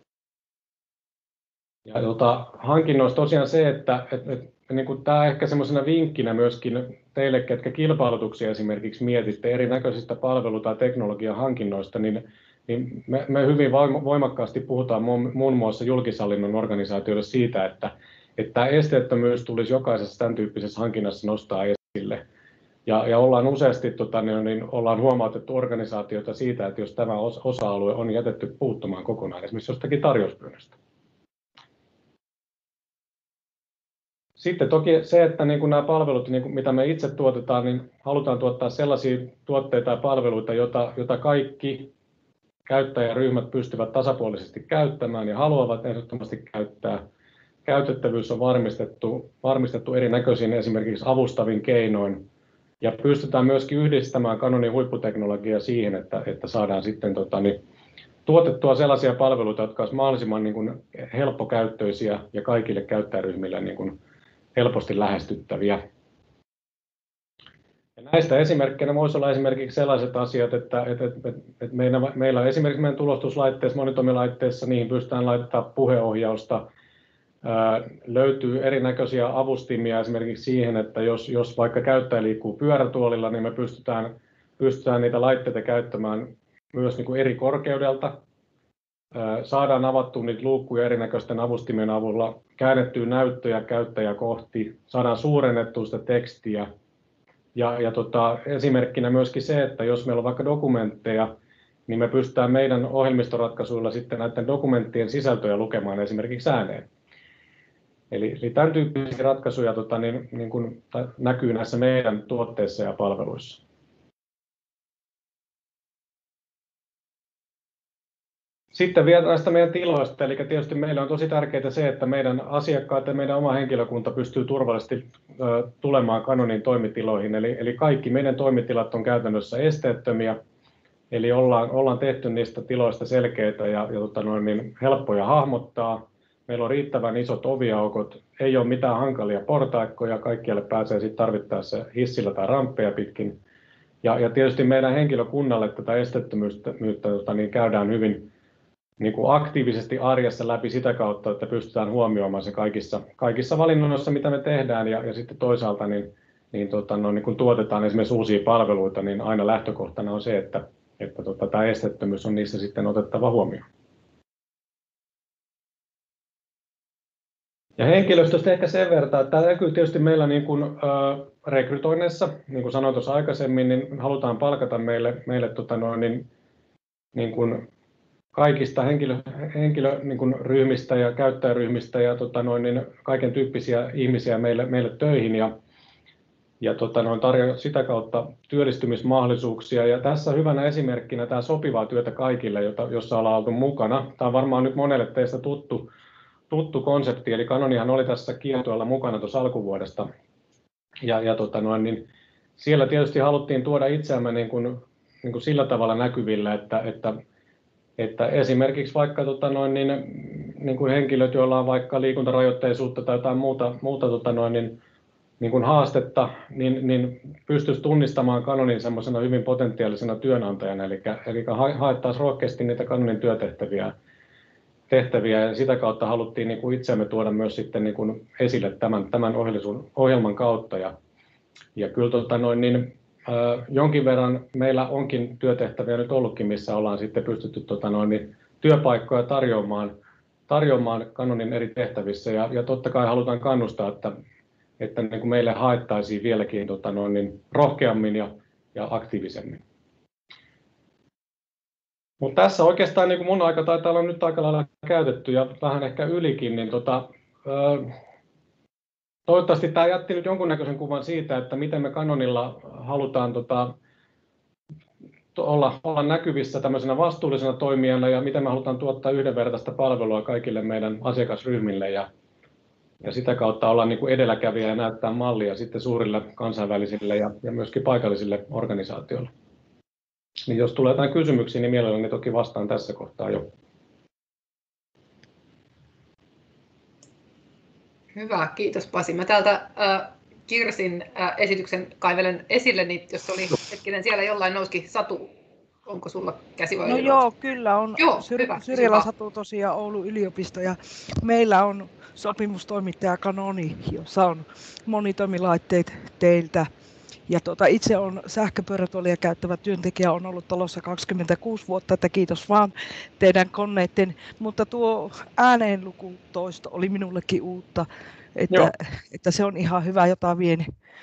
Ja tuota, hankinnoista tosiaan se, että et, et, niin kuin tämä ehkä semmoisena vinkkinä myöskin teille, ketkä kilpailutuksia esimerkiksi mietitte erinäköisistä palvelu- tai teknologiahankinnoista, niin, niin me, me hyvin voimakkaasti puhutaan muun muassa julkishallinnon organisaatioille siitä, että, että tämä esteettömyys tulisi jokaisessa tämän tyyppisessä hankinnassa nostaa esille. Ja, ja ollaan useasti tota, niin ollaan huomautettu organisaatioita siitä, että jos tämä osa-alue on jätetty puuttumaan kokonaan, esimerkiksi jostakin tarjouspyynnöstä. Sitten toki se, että niin kuin nämä palvelut, niin kuin mitä me itse tuotetaan, niin halutaan tuottaa sellaisia tuotteita ja palveluita, joita, joita kaikki käyttäjäryhmät pystyvät tasapuolisesti käyttämään ja haluavat ehdottomasti käyttää. Käytettävyys on varmistettu, varmistettu erinäköisin esimerkiksi avustavin keinoin. Ja pystytään myöskin yhdistämään Canonin huipputeknologiaa siihen, että, että saadaan sitten tota, niin, tuotettua sellaisia palveluita, jotka olisivat mahdollisimman niin kuin, helppokäyttöisiä ja kaikille käyttäjäryhmille niin kuin, helposti lähestyttäviä. Ja näistä esimerkkeinä voisi olla esimerkiksi sellaiset asiat, että, että, että, että meillä, meillä esimerkiksi meidän tulostuslaitteissa, monitoimilaitteissa, niihin pystytään laittamaan puheohjausta. Ää, löytyy erinäköisiä avustimia esimerkiksi siihen, että jos, jos vaikka käyttäjä liikkuu pyörätuolilla, niin me pystytään, pystytään niitä laitteita käyttämään myös niin kuin eri korkeudelta. Ää, saadaan avattua niitä luukkuja erinäköisten avustimien avulla, käännettyä näyttöjä käyttäjä kohti, saadaan suurennettua sitä tekstiä. Ja, ja tota, esimerkkinä myöskin se, että jos meillä on vaikka dokumentteja, niin me pystytään meidän ohjelmistoratkaisuilla sitten näiden dokumenttien sisältöjä lukemaan esimerkiksi ääneen. Eli, eli tämän tyyppisiä ratkaisuja tota, niin, niin kuin, näkyy näissä meidän tuotteissa ja palveluissa. Sitten vielä näistä meidän tiloista, eli tietysti meille on tosi tärkeää se, että meidän asiakkaat ja meidän oma henkilökunta pystyy turvallisesti ö, tulemaan Canonin toimitiloihin, eli, eli kaikki meidän toimitilat on käytännössä esteettömiä, eli ollaan, ollaan tehty niistä tiloista selkeitä ja, ja tota, noin, niin helppoja hahmottaa. Meillä on riittävän isot oviaukot, ei ole mitään hankalia portaikkoja, kaikkialle pääsee sitten tarvittaessa hissillä tai ramppeja pitkin. Ja, ja tietysti meidän henkilökunnalle tätä esteettömyyttä tota, niin käydään hyvin niin kuin aktiivisesti arjessa läpi sitä kautta, että pystytään huomioimaan se kaikissa, kaikissa valinnoissa, mitä me tehdään. Ja, ja sitten toisaalta, niin, niin, tota, no, niin kun tuotetaan esimerkiksi uusia palveluita, niin aina lähtökohtana on se, että, että tota, tämä esteettömyys on niissä sitten otettava huomioon. Ja henkilöstöstä ehkä sen verran, että tämä näkyy tietysti meillä niin kuin, äh, rekrytoinneissa, niin kuin sanoin tuossa aikaisemmin, niin halutaan palkata meille, meille tota noin, niin, niin kuin kaikista henkilö, henkilö, niin kuin ryhmistä ja käyttäjäryhmistä ja tota noin, niin kaiken tyyppisiä ihmisiä meille, meille töihin ja, ja tota noin, tarjoaa sitä kautta työllistymismahdollisuuksia. Ja tässä hyvänä esimerkkinä tämä sopivaa työtä kaikille, jota, jossa ollaan oltu mukana. Tämä on varmaan nyt monelle teistä tuttu. tuttu konsepti, eli Canonihan oli tässä kiertueella mukana tuossa alkuvuodesta. Ja, ja tota noin, niin siellä tietysti haluttiin tuoda itseämme niin kuin, niin kuin sillä tavalla näkyville, että, että että esimerkiksi vaikka tota noin, niin, niin kuin henkilöt, joilla on vaikka liikuntarajoitteisuutta tai jotain muuta, muuta tota noin, niin, niin kuin haastetta, niin, niin pystyisi tunnistamaan Canonin semmoisena hyvin potentiaalisena työnantajana, eli, eli haettaisiin rohkeasti niitä Canonin työtehtäviä tehtäviä, ja sitä kautta haluttiin niin kuin itseämme tuoda myös sitten niin kuin esille tämän, tämän ohjelman kautta. Ja, ja kyllä tota noin, niin, äh, jonkin verran meillä onkin työtehtäviä nyt ollutkin, missä ollaan sitten pystytty tota noin, niin, työpaikkoja tarjoamaan, tarjoamaan Canonin eri tehtävissä, ja, ja totta kai halutaan kannustaa, että, että niin kuin meille haettaisiin vieläkin tota noin, niin, rohkeammin ja, ja aktiivisemmin. Mutta tässä oikeastaan niin kuin mun aika taitaa olla nyt aika lailla käytetty ja vähän ehkä ylikin, niin tota, ö, toivottavasti tämä jätti nyt jonkunnäköisen kuvan siitä, että miten me Canonilla halutaan tota, olla, olla näkyvissä tämmöisenä vastuullisena toimijana ja miten me halutaan tuottaa yhdenvertaista palvelua kaikille meidän asiakasryhmille ja, ja sitä kautta olla niin kuin edelläkävijä ja näyttää mallia sitten suurille kansainvälisille ja, ja myöskin paikallisille organisaatioille. Niin jos tulee jotain kysymyksiä, niin mielelläni toki vastaan tässä kohtaa jo. Hyvä, kiitos Pasi. Mä täältä äh, Kirsin äh, esityksen kaivelen esille, niin jos oli hetkinen siellä jollain nousikin Satu, onko sulla käsi vai? No joo, kyllä on. Joo, Syr- hyvä, Syrjälä hyvä. Satu tosiaan Oulun yliopisto ja meillä on sopimustoimittaja Canoni, jossa on monitoimilaitteet teiltä. Ja tuota, itse olen sähköpyörätuolia käyttävä työntekijä, on ollut talossa kaksikymmentäkuusi vuotta, että kiitos vaan teidän koneiden. Mutta tuo ääneenlukutoisto oli minullekin uutta, että, että se on ihan hyvä, jota vien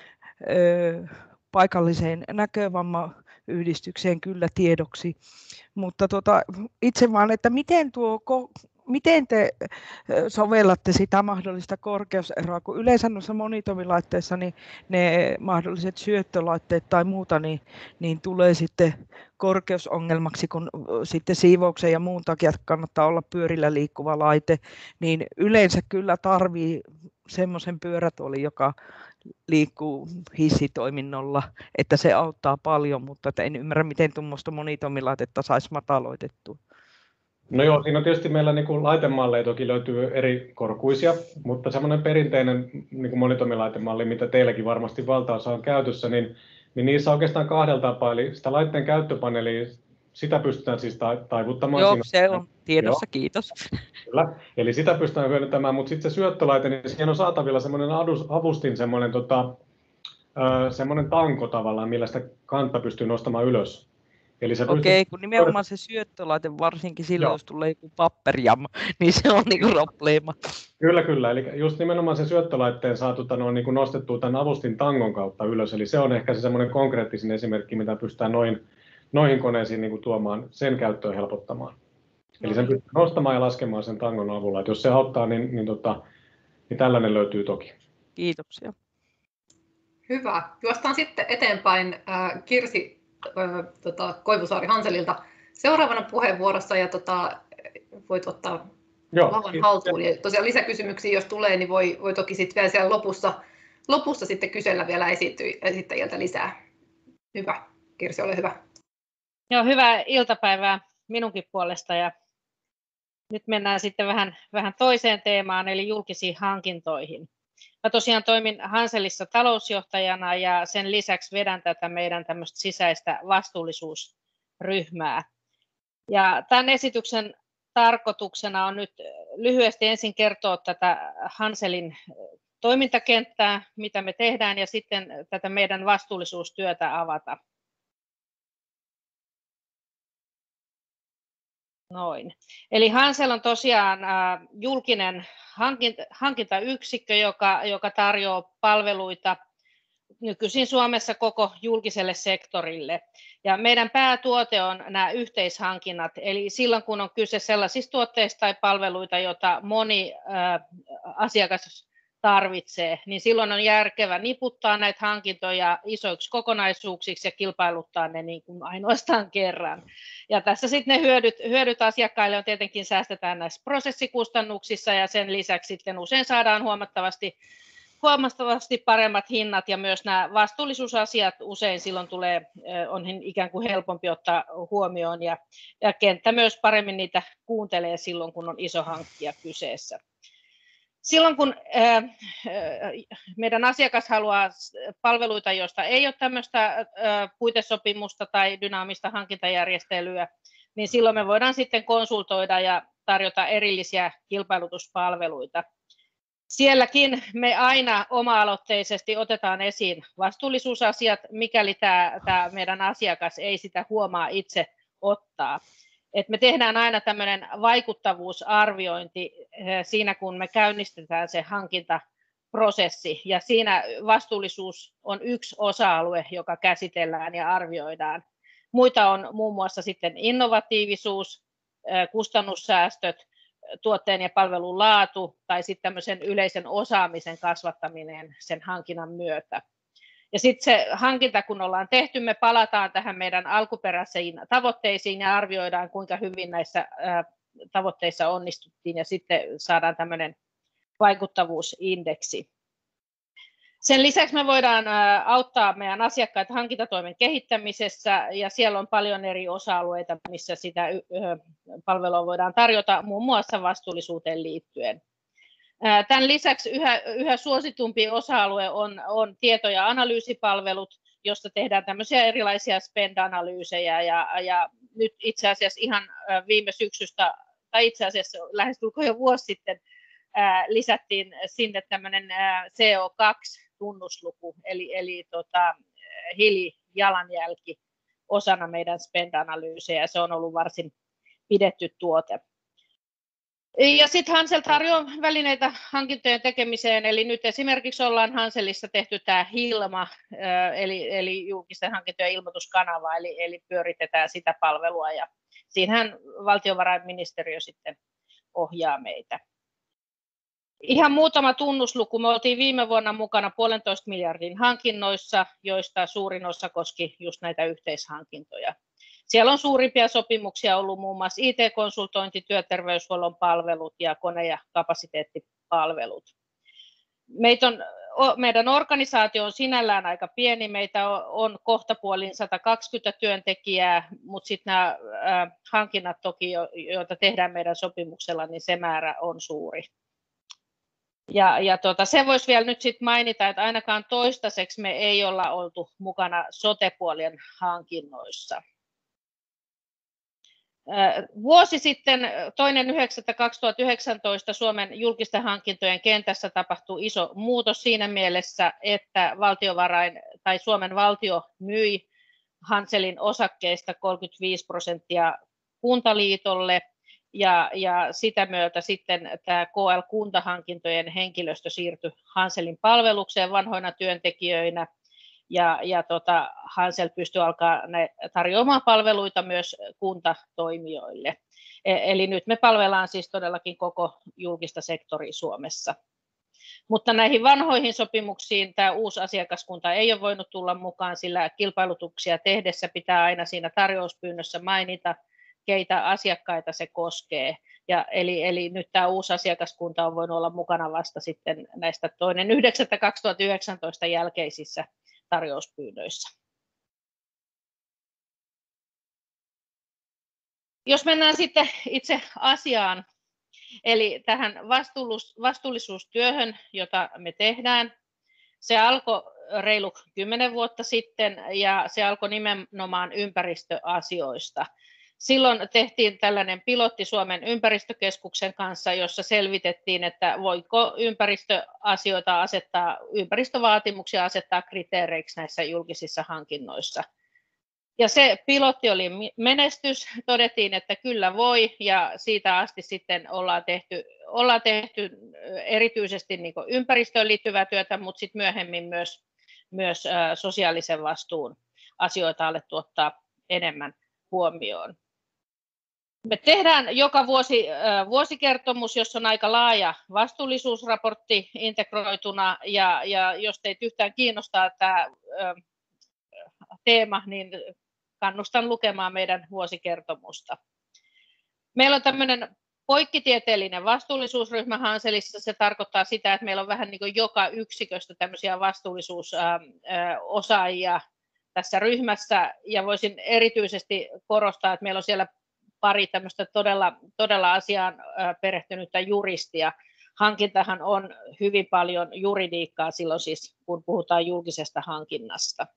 ö, paikalliseen näkövammayhdistykseen kyllä tiedoksi. Mutta tuota, itse vaan, että miten tuo... Miten te sovellatte sitä mahdollista korkeuseroa, kun yleensä noissa monitoimilaitteissa niin ne mahdolliset syöttölaitteet tai muuta niin, niin tulee sitten korkeusongelmaksi, kun sitten siivouksen ja muun takia kannattaa olla pyörillä liikkuva laite, niin yleensä kyllä tarvii semmoisen pyörätuolin, joka liikkuu hissitoiminnolla, että se auttaa paljon, mutta en ymmärrä, miten tuommoista monitoimilaitetta saisi mataloitettua. No joo, siinä on tietysti meillä niin kuin laitemalleja toki löytyy eri korkuisia, mutta semmoinen perinteinen niin kuin monitoimilaitemalli, mitä teilläkin varmasti valtaosa on käytössä, niin, niin niissä on oikeastaan kahdella tapaa, eli sitä laitteen käyttöpaneelia, sitä pystytään siis taivuttamaan. Joo, siinä. se on tiedossa, joo. Kiitos. Kyllä, eli sitä pystytään hyödyntämään, mutta sitten se syöttölaite, niin siihen on saatavilla semmoinen avustin, semmoinen, tota, semmoinen tanko tavallaan, millä sitä kantta pystyy nostamaan ylös. Okei, kun nimenomaan se syöttölaite, varsinkin silloin, joo. Jos tulee joku papperijamma, niin se on niinku probleema. Kyllä, kyllä. Eli just nimenomaan sen syöttölaitteen saa tota, no, niin kuin nostettua tämän avustin tangon kautta ylös. Eli se on ehkä se semmoinen konkreettisin esimerkki, mitä pystytään noihin, noihin koneisiin niin kuin tuomaan, sen käyttöön helpottamaan. Eli sen pystyy nostamaan ja laskemaan sen tangon avulla. Et jos se auttaa, niin, niin, tota, niin tällainen löytyy toki. Kiitoksia. Hyvä. Juostaan sitten eteenpäin äh, Kirsi Tota, Koivusaari-Hanselilta seuraavana puheenvuorossa ja tota, voit ottaa Joo, lavan kiitos. haltuun. Ja tosiaan lisäkysymyksiä, jos tulee, niin voi, voi toki sitten vielä siellä lopussa, lopussa sitten kysellä vielä esittäjiltä lisää. Hyvä. Kirsi, ole hyvä. Joo, hyvää iltapäivää minunkin puolesta. Ja nyt mennään sitten vähän, vähän toiseen teemaan, eli julkisiin hankintoihin. Mä tosiaan toimin Hanselissa talousjohtajana ja sen lisäksi vedän tätä meidän tämmöistä sisäistä vastuullisuusryhmää. Ja tämän esityksen tarkoituksena on nyt lyhyesti ensin kertoa tätä Hanselin toimintakenttää, mitä me tehdään, ja sitten tätä meidän vastuullisuustyötä avata. Noin. Eli Hansel on tosiaan äh, julkinen hankinta, hankintayksikkö, joka, joka tarjoaa palveluita nykyisin Suomessa koko julkiselle sektorille. Ja meidän päätuote on nämä yhteishankinnat, eli silloin kun on kyse sellaisista tuotteista tai palveluita, joita moni äh, asiakas tarvitsee, niin silloin on järkevä niputtaa näitä hankintoja isoiksi kokonaisuuksiksi ja kilpailuttaa ne niin kuin ainoastaan kerran. Ja tässä sitten ne hyödyt, hyödyt asiakkaille on tietenkin säästetään näissä prosessikustannuksissa ja sen lisäksi sitten usein saadaan huomattavasti huomattavasti paremmat hinnat ja myös nämä vastuullisuusasiat usein silloin tulee, on ikään kuin helpompi ottaa huomioon ja, ja kenttä myös paremmin niitä kuuntelee silloin, kun on iso hankkija kyseessä. Silloin kun meidän asiakas haluaa palveluita, joista ei ole tämmöistä puitesopimusta tai dynaamista hankintajärjestelyä, niin silloin me voidaan sitten konsultoida ja tarjota erillisiä kilpailutuspalveluita. Sielläkin me aina oma-aloitteisesti otetaan esiin vastuullisuusasiat, mikäli tämä, tämä meidän asiakas ei sitä huomaa itse ottaa. Et me tehdään aina tämmöinen vaikuttavuusarviointi siinä, kun me käynnistetään se hankintaprosessi, ja siinä vastuullisuus on yksi osa-alue, joka käsitellään ja arvioidaan. Muita on muun muassa sitten innovatiivisuus, kustannussäästöt, tuotteen ja palvelun laatu tai sitten tämmöisen yleisen osaamisen kasvattaminen sen hankinnan myötä. Ja sitten se hankinta, kun ollaan tehty, me palataan tähän meidän alkuperäisiin tavoitteisiin ja arvioidaan, kuinka hyvin näissä tavoitteissa onnistuttiin, ja sitten saadaan tämmöinen vaikuttavuusindeksi. Sen lisäksi me voidaan auttaa meidän asiakkaita hankintatoimen kehittämisessä, ja siellä on paljon eri osa-alueita, missä sitä palvelua voidaan tarjota, muun muassa vastuullisuuteen liittyen. Tämän lisäksi yhä, yhä suositumpi osa-alue on, on tieto- ja analyysipalvelut, josta tehdään tämmöisiä erilaisia spend-analyysejä, ja, ja nyt itse asiassa ihan viime syksystä, tai itse asiassa lähestulkoon jo vuosi sitten, ää, lisättiin sinne tämmöinen C O kaksi tunnusluku, eli, eli tota, hiilijalanjälki osana meidän spend-analyysejä, ja se on ollut varsin pidetty tuote. Ja sitten Hansel tarjoaa välineitä hankintojen tekemiseen, eli nyt esimerkiksi ollaan Hanselissa tehty tämä Hilma, eli, eli julkisten hankintojen ilmoituskanava, eli, eli pyöritetään sitä palvelua, ja siinähän valtiovarainministeriö sitten ohjaa meitä. Ihan muutama tunnusluku. Me oltiin viime vuonna mukana puolentoista miljardin hankinnoissa, joista suurin osa koski just näitä yhteishankintoja. Siellä on suurimpia sopimuksia ollut muun muassa I T-konsultointi, työterveyshuollon palvelut ja kone- ja kapasiteettipalvelut. Meitä on, meidän organisaatio on sinällään aika pieni, meitä on kohtapuolin sata kaksikymmentä työntekijää, mutta sitten nämä hankinnat toki, joita tehdään meidän sopimuksella, niin se määrä on suuri. Ja, ja tuota, se voisi vielä nyt sit mainita, että ainakaan toistaiseksi me ei olla oltu mukana sote-puolen hankinnoissa. Vuosi sitten, toinen yhdeksättä kaksituhattayhdeksäntoista, Suomen julkisten hankintojen kentässä tapahtui iso muutos siinä mielessä, että valtiovarain tai Suomen valtio myi Hanselin osakkeista kolmekymmentäviisi prosenttia Kuntaliitolle, ja, ja sitä myötä sitten tämä K L-kuntahankintojen henkilöstö siirtyi Hanselin palvelukseen vanhoina työntekijöinä. Ja, ja tota, Hansel pystyi alkaa tarjoamaan palveluita myös kuntatoimijoille. Eli nyt me palvellaan siis todellakin koko julkista sektoria Suomessa. Mutta näihin vanhoihin sopimuksiin tämä uusi asiakaskunta ei ole voinut tulla mukaan, sillä kilpailutuksia tehdessä pitää aina siinä tarjouspyynnössä mainita, keitä asiakkaita se koskee. Ja eli, eli nyt tämä uusi asiakaskunta on voinut olla mukana vasta sitten näistä toinen yhdeksättä kaksituhattayhdeksäntoista jälkeisissä tarjouspyynnöissä. Jos mennään sitten itse asiaan, eli tähän vastuullisuustyöhön, jota me tehdään. Se alkoi reilu kymmenen vuotta sitten, ja se alkoi nimenomaan ympäristöasioista. Silloin tehtiin tällainen pilotti Suomen ympäristökeskuksen kanssa, jossa selvitettiin, että voiko ympäristöasioita asettaa, ympäristövaatimuksia asettaa kriteereiksi näissä julkisissa hankinnoissa. Ja se pilotti oli menestys, todettiin, että kyllä voi, ja siitä asti sitten ollaan tehty, ollaan tehty erityisesti niin kuin ympäristöön liittyvää työtä, mutta sitten myöhemmin myös, myös sosiaalisen vastuun asioita alettu ottaa enemmän huomioon. Me tehdään joka vuosi vuosikertomus, jossa on aika laaja vastuullisuusraportti integroituna, ja, ja jos teitä yhtään kiinnostaa tämä teema, niin kannustan lukemaan meidän vuosikertomusta. Meillä on tämmöinen poikkitieteellinen vastuullisuusryhmä Hanselissa. Se tarkoittaa sitä, että meillä on vähän niin kuin joka yksiköstä tämmöisiä vastuullisuusosaajia tässä ryhmässä, ja voisin erityisesti korostaa, että meillä on siellä pari tämmöistä todella, todella asiaan perehtynyttä juristia. Hankintahan on hyvin paljon juridiikkaa silloin siis, kun puhutaan julkisesta hankinnasta.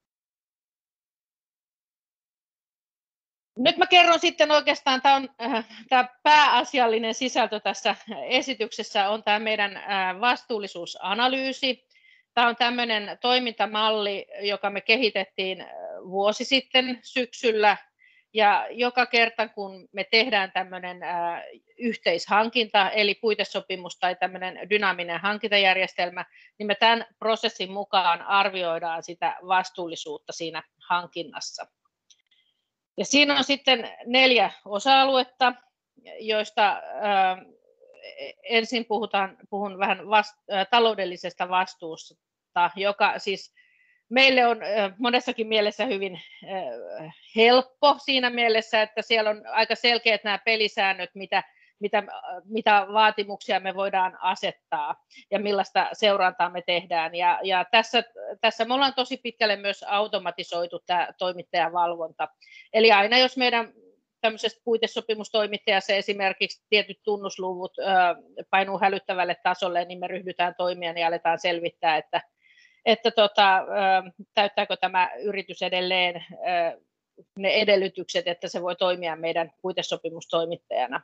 Nyt mä kerron sitten oikeastaan, tämä on tämä pääasiallinen sisältö tässä esityksessä on tämä meidän vastuullisuusanalyysi. Tämä on tämmöinen toimintamalli, joka me kehitettiin vuosi sitten syksyllä. Ja joka kerta, kun me tehdään tämmöinen ää, yhteishankinta, eli puitesopimus tai tämmöinen dynaaminen hankintajärjestelmä, niin me tämän prosessin mukaan arvioidaan sitä vastuullisuutta siinä hankinnassa. Ja siinä on sitten neljä osa-aluetta, joista ää, ensin puhutaan, puhun vähän vast, ää, taloudellisesta vastuusta, joka siis meille on monessakin mielessä hyvin helppo siinä mielessä, että siellä on aika selkeät nämä pelisäännöt, mitä, mitä, mitä vaatimuksia me voidaan asettaa ja millaista seurantaa me tehdään. Ja, ja tässä, tässä me ollaan tosi pitkälle myös automatisoitu tämä toimittajavalvonta. Eli aina jos meidän tämmöisestä puitesopimustoimittajassa esimerkiksi tietyt tunnusluvut painuu hälyttävälle tasolle, niin me ryhdytään toimimaan ja aletaan selvittää, että että tota, täyttääkö tämä yritys edelleen ne edellytykset, että se voi toimia meidän puitesopimustoimittajana.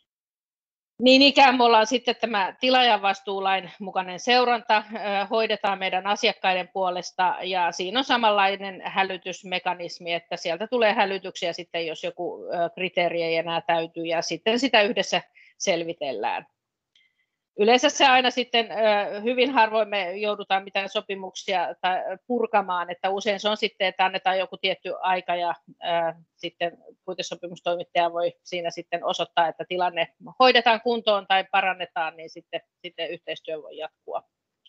Niin ikään me ollaan sitten tämä tilaajavastuulain mukainen seuranta, hoidetaan meidän asiakkaiden puolesta ja siinä on samanlainen hälytysmekanismi, että sieltä tulee hälytyksiä sitten, jos joku kriteeri ei enää täytyy ja sitten sitä yhdessä selvitellään. Yleensä se aina sitten hyvin harvoin me joudutaan mitään sopimuksia purkamaan, että usein se on sitten, että annetaan joku tietty aika ja sitten puitesopimustoimittaja voi siinä sitten osoittaa, että tilanne hoidetaan kuntoon tai parannetaan, niin sitten, sitten yhteistyö voi jatkua.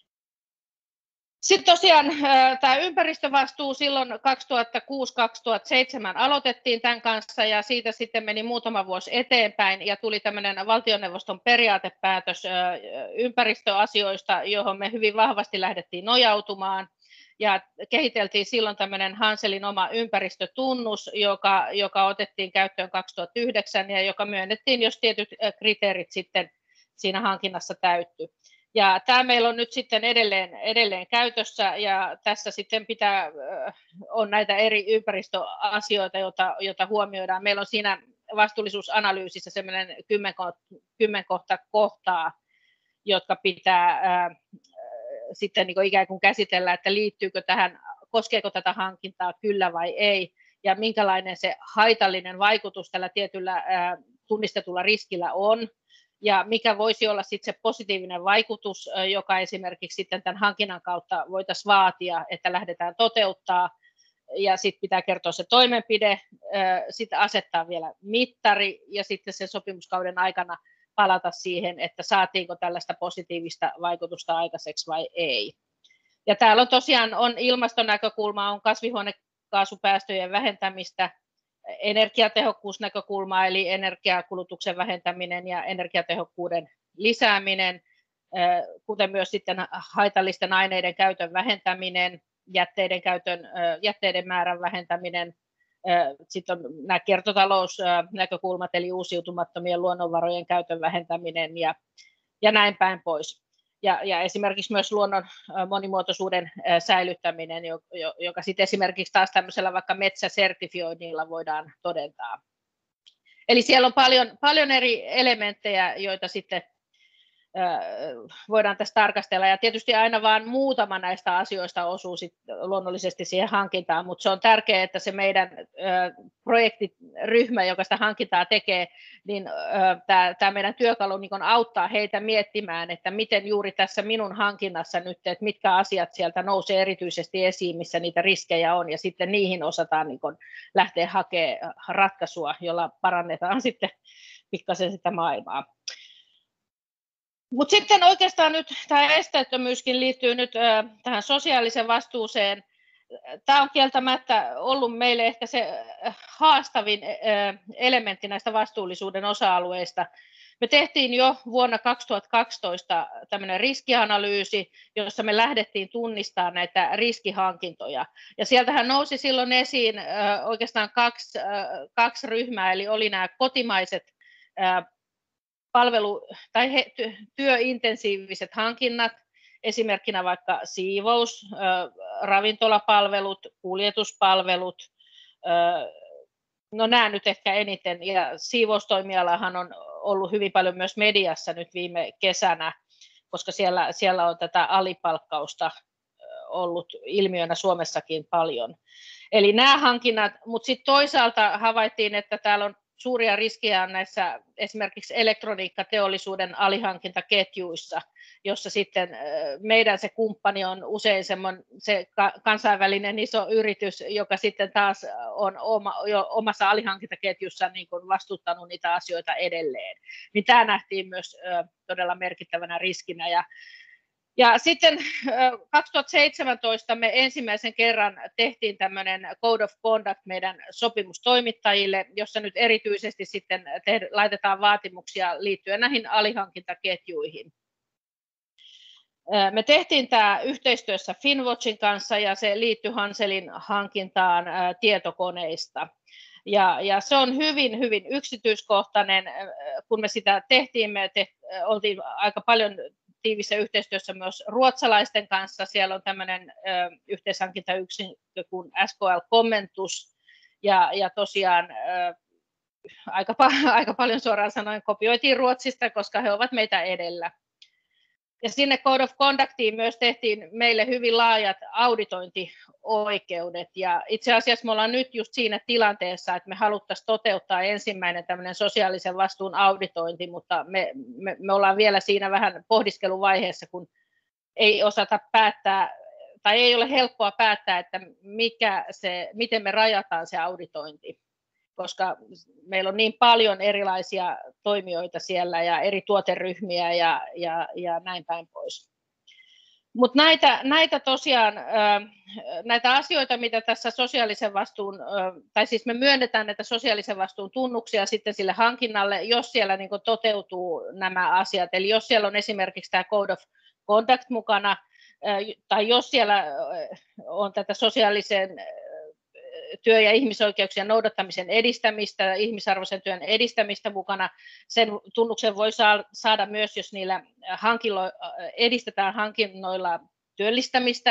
Sitten tosiaan tämä ympäristövastuu silloin kaksituhattakuusi kaksituhattaseitsemän aloitettiin tämän kanssa ja siitä sitten meni muutama vuosi eteenpäin ja tuli tämmöinen valtioneuvoston periaatepäätös ympäristöasioista, johon me hyvin vahvasti lähdettiin nojautumaan ja kehiteltiin silloin tämmöinen Hanselin oma ympäristötunnus, joka, joka otettiin käyttöön kaksituhattayhdeksän ja joka myönnettiin, jos tietyt kriteerit sitten siinä hankinnassa täyttyi. Ja tämä meillä on nyt sitten edelleen, edelleen käytössä ja tässä sitten pitää, on näitä eri ympäristöasioita, joita, joita huomioidaan. Meillä on siinä vastuullisuusanalyysissä semmoinen kymmenkohta kohtaa, jotka pitää ää, sitten niin kuin ikään kuin käsitellä, että liittyykö tähän, koskeeko tätä hankintaa kyllä vai ei ja minkälainen se haitallinen vaikutus tällä tietyllä ää, tunnistetulla riskillä on. Ja mikä voisi olla sitten se positiivinen vaikutus, joka esimerkiksi sitten tämän hankinnan kautta voitaisiin vaatia, että lähdetään toteuttaa. Ja sitten pitää kertoa se toimenpide, sitten asettaa vielä mittari ja sitten sen sopimuskauden aikana palata siihen, että saatiinko tällaista positiivista vaikutusta aikaiseksi vai ei. Ja täällä on tosiaan on ilmastonäkökulma, on kasvihuonekaasupäästöjen vähentämistä, energiatehokkuusnäkökulma eli energiakulutuksen vähentäminen ja energiatehokkuuden lisääminen, kuten myös sitten haitallisten aineiden käytön vähentäminen, jätteiden, käytön, jätteiden määrän vähentäminen, sitten on nämä kiertotalousnäkökulmat eli uusiutumattomien luonnonvarojen käytön vähentäminen ja, ja näin päin pois. Ja, ja esimerkiksi myös luonnon monimuotoisuuden säilyttäminen, joka sitten esimerkiksi taas tämmöisellä vaikka metsäsertifioinnilla voidaan todentaa. Eli siellä on paljon, paljon eri elementtejä, joita sitten voidaan tässä tarkastella. Ja tietysti aina vain muutama näistä asioista osuu sit luonnollisesti siihen hankintaan, mutta se on tärkeää, että se meidän projektiryhmä, joka sitä hankintaa tekee, niin tämä meidän työkalu niin auttaa heitä miettimään, että miten juuri tässä minun hankinnassa nyt, että mitkä asiat sieltä nousee erityisesti esiin, missä niitä riskejä on, ja sitten niihin osataan niin lähteä hakemaan ratkaisua, jolla parannetaan sitten pikkasen sitä maailmaa. Mutta sitten oikeastaan nyt tämä esteettömyyskin liittyy nyt äh, tähän sosiaaliseen vastuuseen. Tämä on kieltämättä ollut meille ehkä se haastavin äh, elementti näistä vastuullisuuden osa-alueista, Me tehtiin jo vuonna kaksituhattakaksitoista tämmöinen riskianalyysi, jossa me lähdettiin tunnistamaan näitä riskihankintoja. Ja sieltähän nousi silloin esiin oikeastaan kaksi, kaksi ryhmää, eli oli nämä kotimaiset palvelu- tai he, työintensiiviset hankinnat, esimerkkinä vaikka siivous, ravintolapalvelut, kuljetuspalvelut, no nämä nyt ehkä eniten, ja siivoustoimialahan on ollut hyvin paljon myös mediassa nyt viime kesänä, koska siellä, siellä on tätä alipalkkausta ollut ilmiönä Suomessakin paljon. Eli nämä hankinnat, mutta sitten toisaalta havaittiin, että täällä on suuria riskejä näissä esimerkiksi elektroniikkateollisuuden alihankintaketjuissa, jossa sitten meidän se kumppani on usein se kansainvälinen iso yritys, joka sitten taas on oma, jo omassa alihankintaketjussa niin kuin vastuuttanut niitä asioita edelleen. Niin tämä nähtiin myös todella merkittävänä riskinä. Ja Ja sitten kaksituhattaseitsemäntoista me ensimmäisen kerran tehtiin tämmöinen Code of Conduct meidän sopimustoimittajille, jossa nyt erityisesti sitten te- laitetaan vaatimuksia liittyen näihin alihankintaketjuihin. Me tehtiin tämä yhteistyössä Finwatchin kanssa ja se liittyi Hanselin hankintaan tietokoneista. Ja, ja se on hyvin, hyvin yksityiskohtainen. Kun me sitä tehtiin, me te- oltiin aika paljon tiivissä yhteistyössä myös ruotsalaisten kanssa. Siellä on tämmöinen ö, yhteishankintayksikkö kuin S K L Kommentus, ja, ja tosiaan ö, aika, aika paljon suoraan sanoen kopioitiin Ruotsista, koska he ovat meitä edellä. Ja sinne Code of Conductiin myös tehtiin meille hyvin laajat auditointioikeudet, ja itse asiassa me ollaan nyt just siinä tilanteessa, että me haluttaisiin toteuttaa ensimmäinen tämmöinen sosiaalisen vastuun auditointi, mutta me, me, me ollaan vielä siinä vähän pohdiskeluvaiheessa, kun ei osata päättää, tai ei ole helppoa päättää, että mikä se, miten me rajataan se auditointi, koska meillä on niin paljon erilaisia toimijoita siellä ja eri tuoteryhmiä ja, ja, ja näin päin pois. Mutta näitä, näitä tosiaan, näitä asioita, mitä tässä sosiaalisen vastuun, tai siis me myönnetään näitä sosiaalisen vastuun tunnuksia sitten sille hankinnalle, jos siellä niin kuin toteutuu nämä asiat. Eli jos siellä on esimerkiksi tämä Code of Conduct mukana, tai jos siellä on tätä sosiaalisen työ- ja ihmisoikeuksien noudattamisen edistämistä, ihmisarvoisen työn edistämistä mukana. Sen tunnuksen voi saada myös, jos niillä hankilo, edistetään hankinnoilla työllistämistä.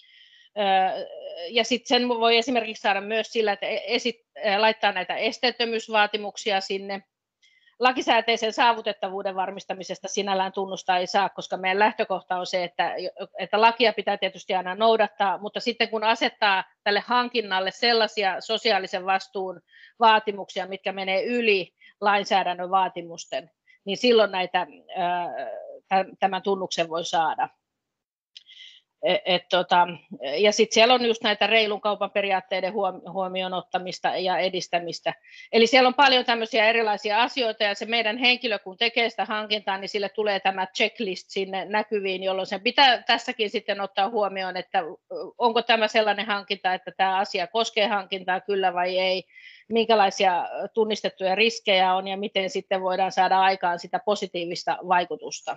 Ja sitten sen voi esimerkiksi saada myös sillä, että esit, laittaa näitä esteettömyysvaatimuksia sinne. Lakisääteisen saavutettavuuden varmistamisesta sinällään tunnusta ei saa, koska meidän lähtökohta on se, että, että lakia pitää tietysti aina noudattaa, mutta sitten kun asettaa tälle hankinnalle sellaisia sosiaalisen vastuun vaatimuksia, mitkä menee yli lainsäädännön vaatimusten, niin silloin näitä, tämän tunnuksen voi saada. Et, tota, ja sitten siellä on just näitä reilun kaupan periaatteiden huomioon ottamista ja edistämistä. Eli siellä on paljon tämmöisiä erilaisia asioita, ja se meidän henkilö, kun tekee sitä hankintaa, niin sille tulee tämä checklist sinne näkyviin, jolloin sen pitää tässäkin sitten ottaa huomioon, että onko tämä sellainen hankinta, että tämä asia koskee hankintaa kyllä vai ei, minkälaisia tunnistettuja riskejä on ja miten sitten voidaan saada aikaan sitä positiivista vaikutusta.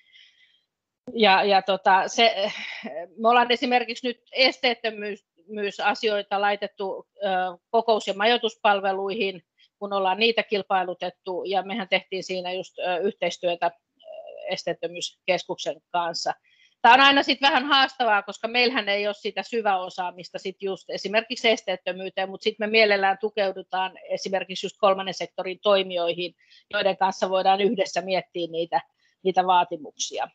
Ja, ja tota, se, me ollaan esimerkiksi nyt esteettömyysasioita laitettu ö, kokous- ja majoituspalveluihin, kun ollaan niitä kilpailutettu, ja mehän tehtiin siinä just ö, yhteistyötä esteettömyyskeskuksen kanssa. Tämä on aina sit vähän haastavaa, koska meillähän ei ole sitä syväosaamista sit just esimerkiksi esteettömyyteen, mutta sitten me mielellään tukeudutaan esimerkiksi just kolmannen sektorin toimijoihin, joiden kanssa voidaan yhdessä miettiä niitä, niitä vaatimuksia.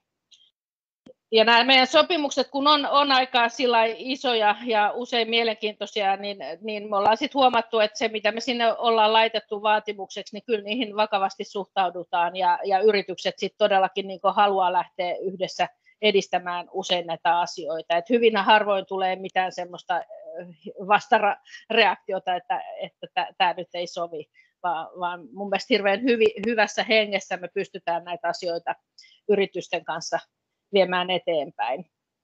Ja nämä meidän sopimukset, kun on, on aika sillä isoja ja usein mielenkiintoisia, niin, niin me ollaan sitten huomattu, että se mitä me sinne ollaan laitettu vaatimukseksi, niin kyllä niihin vakavasti suhtaudutaan ja, ja yritykset sitten todellakin niin kuin haluaa lähteä yhdessä edistämään usein näitä asioita. Et hyvin harvoin tulee mitään semmoista vastareaktiota, että, että tämä nyt ei sovi, vaan, vaan mun mielestä hirveän hyvi, hyvässä hengessä me pystytään näitä asioita yritysten kanssa viemään eteenpäin.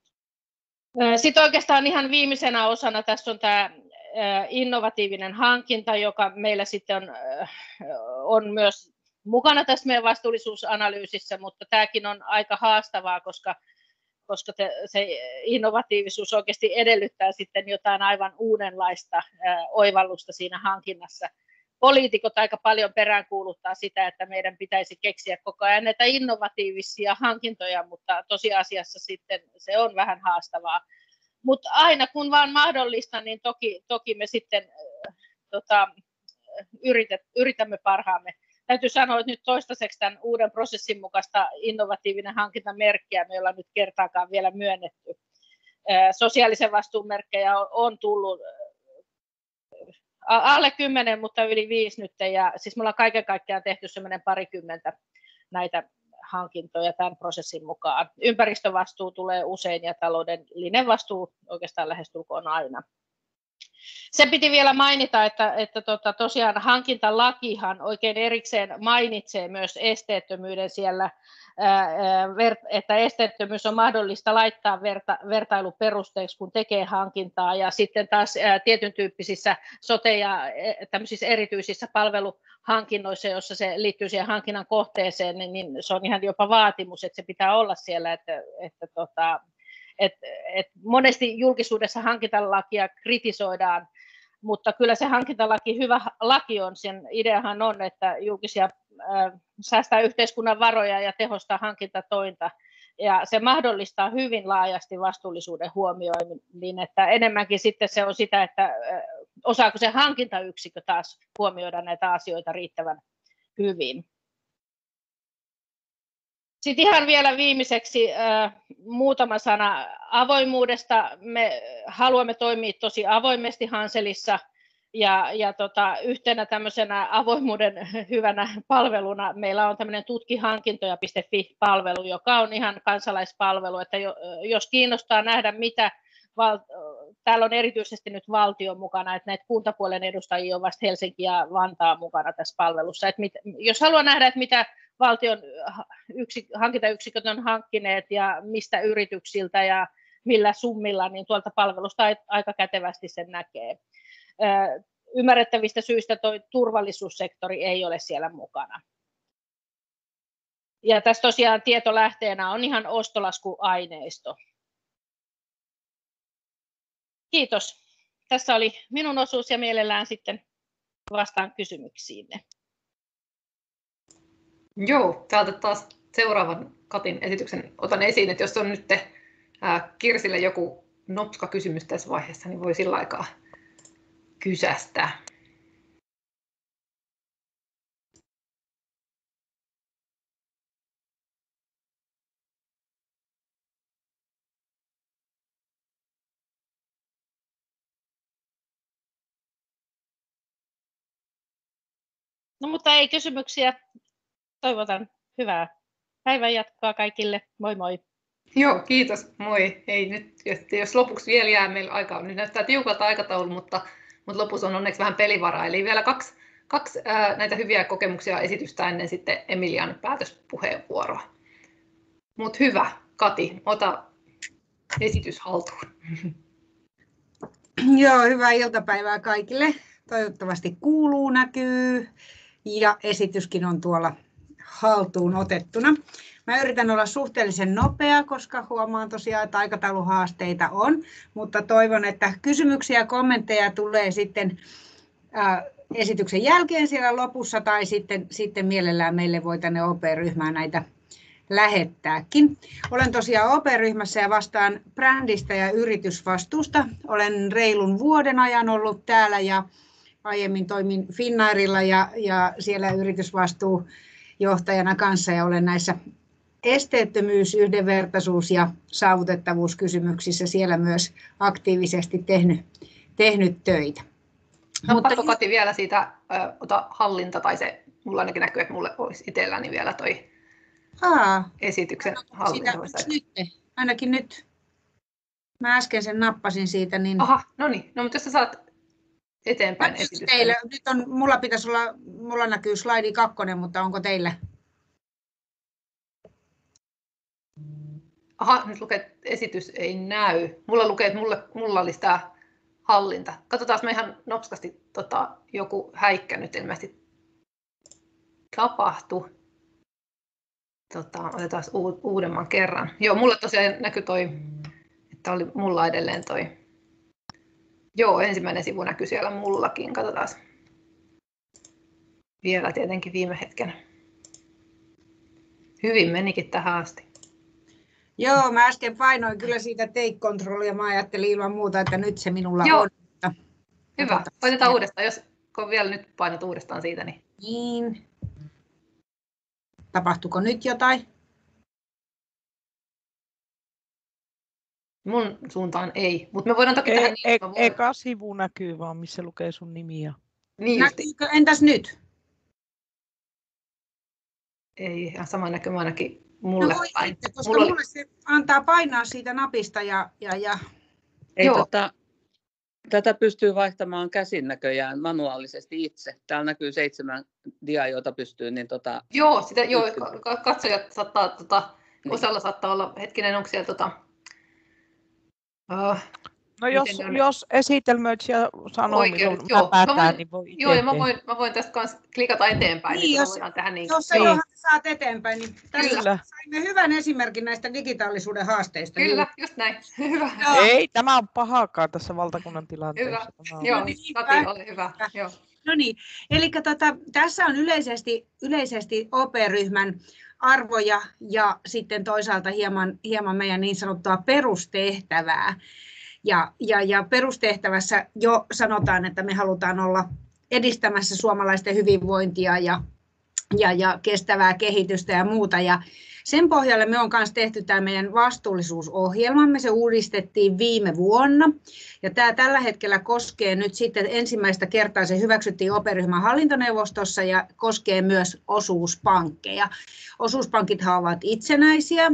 Sitten oikeastaan ihan viimeisenä osana tässä on tämä innovatiivinen hankinta, joka meillä sitten on, on myös mukana tässä meidän vastuullisuusanalyysissä, mutta tämäkin on aika haastavaa, koska, koska te, se innovatiivisuus oikeasti edellyttää sitten jotain aivan uudenlaista ää, oivallusta siinä hankinnassa. Poliitikot aika paljon peräänkuuluttaa sitä, että meidän pitäisi keksiä koko ajan näitä innovatiivisia hankintoja, mutta tosiasiassa sitten se on vähän haastavaa. Mutta aina kun vaan mahdollista, niin toki, toki me sitten äh, tota, yritet, yritämme parhaamme. Täytyy sanoa, että nyt toistaiseksi tämän uuden prosessin mukaista innovatiivinen hankintamerkkiä me ei olla nyt kertaakaan vielä myönnetty. Äh, sosiaalisen vastuun merkkejä on, on tullut alle kymmenen, mutta yli viisi nyt, ja siis me ollaan kaiken kaikkiaan tehty semmoinen parikymmentä näitä hankintoja tämän prosessin mukaan. Ympäristövastuu tulee usein ja taloudellinen vastuu oikeastaan lähestulkoon aina. Se piti vielä mainita, että, että tota, tosiaan hankintalakihan oikein erikseen mainitsee myös esteettömyyden siellä, että esteettömyys on mahdollista laittaa verta, vertailuperusteeksi, kun tekee hankintaa, ja sitten taas tietyn tyyppisissä sote- ja tämmöisissä erityisissä palveluhankinnoissa, joissa se liittyy siihen hankinnan kohteeseen, niin se on ihan jopa vaatimus, että se pitää olla siellä, että, että tota, Et, et monesti julkisuudessa hankintalakia kritisoidaan, mutta kyllä se hankintalaki hyvä laki on. Sen ideahan on, että julkisia äh, säästää yhteiskunnan varoja ja tehostaa hankintatointa. Ja se mahdollistaa hyvin laajasti vastuullisuuden huomioinnin, että enemmänkin sitten se on sitä, että äh, osaako se hankintayksikkö taas huomioida näitä asioita riittävän hyvin. Sitten ihan vielä viimeiseksi äh, muutama sana avoimuudesta. Me haluamme toimia tosi avoimesti Hanselissa, ja, ja tota, yhtenä tämmöisenä avoimuuden hyvänä palveluna meillä on tämmöinen tutkihankintoja piste fi-palvelu, joka on ihan kansalaispalvelu, että jo, jos kiinnostaa nähdä mitä, val, täällä on erityisesti nyt valtio mukana, että näitä kuntapuolen edustajia on vasta Helsinki ja Vantaa mukana tässä palvelussa. Että mit, jos haluaa nähdä, että mitä valtion yksi, hankintayksiköt on hankkineet ja mistä yrityksiltä ja millä summilla, niin tuolta palvelusta aika kätevästi sen näkee. Ymmärrettävistä syistä tuo turvallisuussektori ei ole siellä mukana. Ja tässä tosiaan tietolähteenä on ihan ostolaskuaineisto. Kiitos. Tässä oli minun osuus ja mielellään sitten vastaan kysymyksiinne. Joo, täältä taas seuraavan Katin esityksen otan esiin, että jos on nyt ää, Kirsille joku nopska kysymys tässä vaiheessa, niin voi sillä aikaa kysästää. No mutta ei kysymyksiä. Toivotan hyvää päivän jatkoa kaikille. Moi moi. Joo, kiitos. Moi. Ei, nyt, jos, jos lopuksi vielä jää, meillä aika on. Nyt näyttää tiukalta aikataulu, mutta, mutta lopussa on onneksi vähän pelivaraa. Eli vielä kaksi, kaksi ää, näitä hyviä kokemuksia esitystä ennen sitten Emilian päätöspuheenvuoroa. Mutta hyvä, Kati, ota esitys haltuun. Joo, hyvää iltapäivää kaikille. Toivottavasti kuuluu, näkyy ja esityskin on tuolla haltuun otettuna. Mä yritän olla suhteellisen nopea, koska huomaan tosiaan, että aikatauluhaasteita on, mutta toivon, että kysymyksiä ja kommentteja tulee sitten äh, esityksen jälkeen siellä lopussa, tai sitten, sitten mielellään meille voi tänne O P-ryhmään näitä lähettääkin. Olen tosiaan O P-ryhmässä ja vastaan brändistä ja yritysvastuusta. Olen reilun vuoden ajan ollut täällä ja aiemmin toimin Finnairilla ja, ja siellä yritysvastuujohtajana kanssa ja olen näissä esteettömyys, yhdenvertaisuus ja saavutettavuuskysymyksissä siellä myös aktiivisesti tehnyt, tehnyt töitä. Nappaatko Kati vielä siitä, ö, ota hallinta, tai se, mulla ainakin näkyy, että mulle olisi itselläni vielä toi Aa, esityksen hallinta. Nyt, ainakin nyt. Mä äsken sen nappasin siitä. Niin... Aha, no niin, no mutta jos sä saat eteenpäin esitystä. Teillä, nyt on, mulla pitäisi olla, mulla näkyy slaidi kakkonen, mutta onko teillä? Aha, nyt lukee, että esitys ei näy. Mulla lukee, että mulle, mulla olisi tämä hallinta. Katsotaan, me ihan nopskasti tota, joku häikkä nyt ilmeisesti tapahtui. Tota, otetaan uudemman kerran. Joo, mulla tosiaan näkyy toi, että oli mulla edelleen toi. Joo, ensimmäinen sivu näkyy siellä mullakin. Katsotaan. Vielä tietenkin viime hetken. Hyvin menikin tähän asti. Joo, mä äsken painoin kyllä siitä take-controlia. Mä ajattelin ilman muuta, että nyt se minulla Joo. on. Mutta hyvä, otetaan uudestaan. Jos kun vielä nyt painat uudestaan siitä, niin... Niin. Tapahtuuko nyt jotain? Mun suuntaan ei, mutta me voidaan toki E- tähän... e- Niin, voin... eka sivu näkyy vaan, missä lukee sun nimi. Niin Näkyykö, entäs nyt? Ei ihan sama näkymä ainakin mulle no, päin. Itse, koska mulle mulle se antaa painaa siitä napista ja... ja, ja... Ei, tota, tätä pystyy vaihtamaan käsin näköjään manuaalisesti itse. Täällä näkyy seitsemän diaa, joita pystyy. Niin tota, joo, sitä, joo, katsojat saattaa, tota, niin. osalla saattaa olla, hetkinen, onko siellä... Tota, uh, No jos, jos esitelmöitsijä sanoo, Oikeudet, milloin joo. mä päätän, Mä voin, niin voi itse joo, ja mä tehdä. voin, mä voin tästä kanssa klikata eteenpäin, Niin, niin jos, voidaan tehdä niin. jos sä niin. Johanna saat eteenpäin, niin tässä Kyllä. saimme hyvän esimerkin näistä digitaalisuuden haasteista. Kyllä, just näin. Hyvä. Ei, tämä on pahaakaan tässä valtakunnan tilanteessa. Hyvä. Tämä on- Joo, No niin, Kati, ole hyvä. Joo. No niin, eli tota, tässä on yleisesti, yleisesti O P-ryhmän arvoja ja sitten toisaalta hieman, hieman meidän niin sanottua perustehtävää. Ja, ja, ja perustehtävässä jo sanotaan, että me halutaan olla edistämässä suomalaisten hyvinvointia ja, ja, ja kestävää kehitystä ja muuta. Ja sen pohjalle me on myös tehty tämä meidän vastuullisuusohjelmamme. Se uudistettiin viime vuonna. Ja tämä tällä hetkellä koskee nyt sitten ensimmäistä kertaa, se hyväksyttiin O P-ryhmän hallintoneuvostossa ja koskee myös osuuspankkeja. Osuuspankithan ovat itsenäisiä.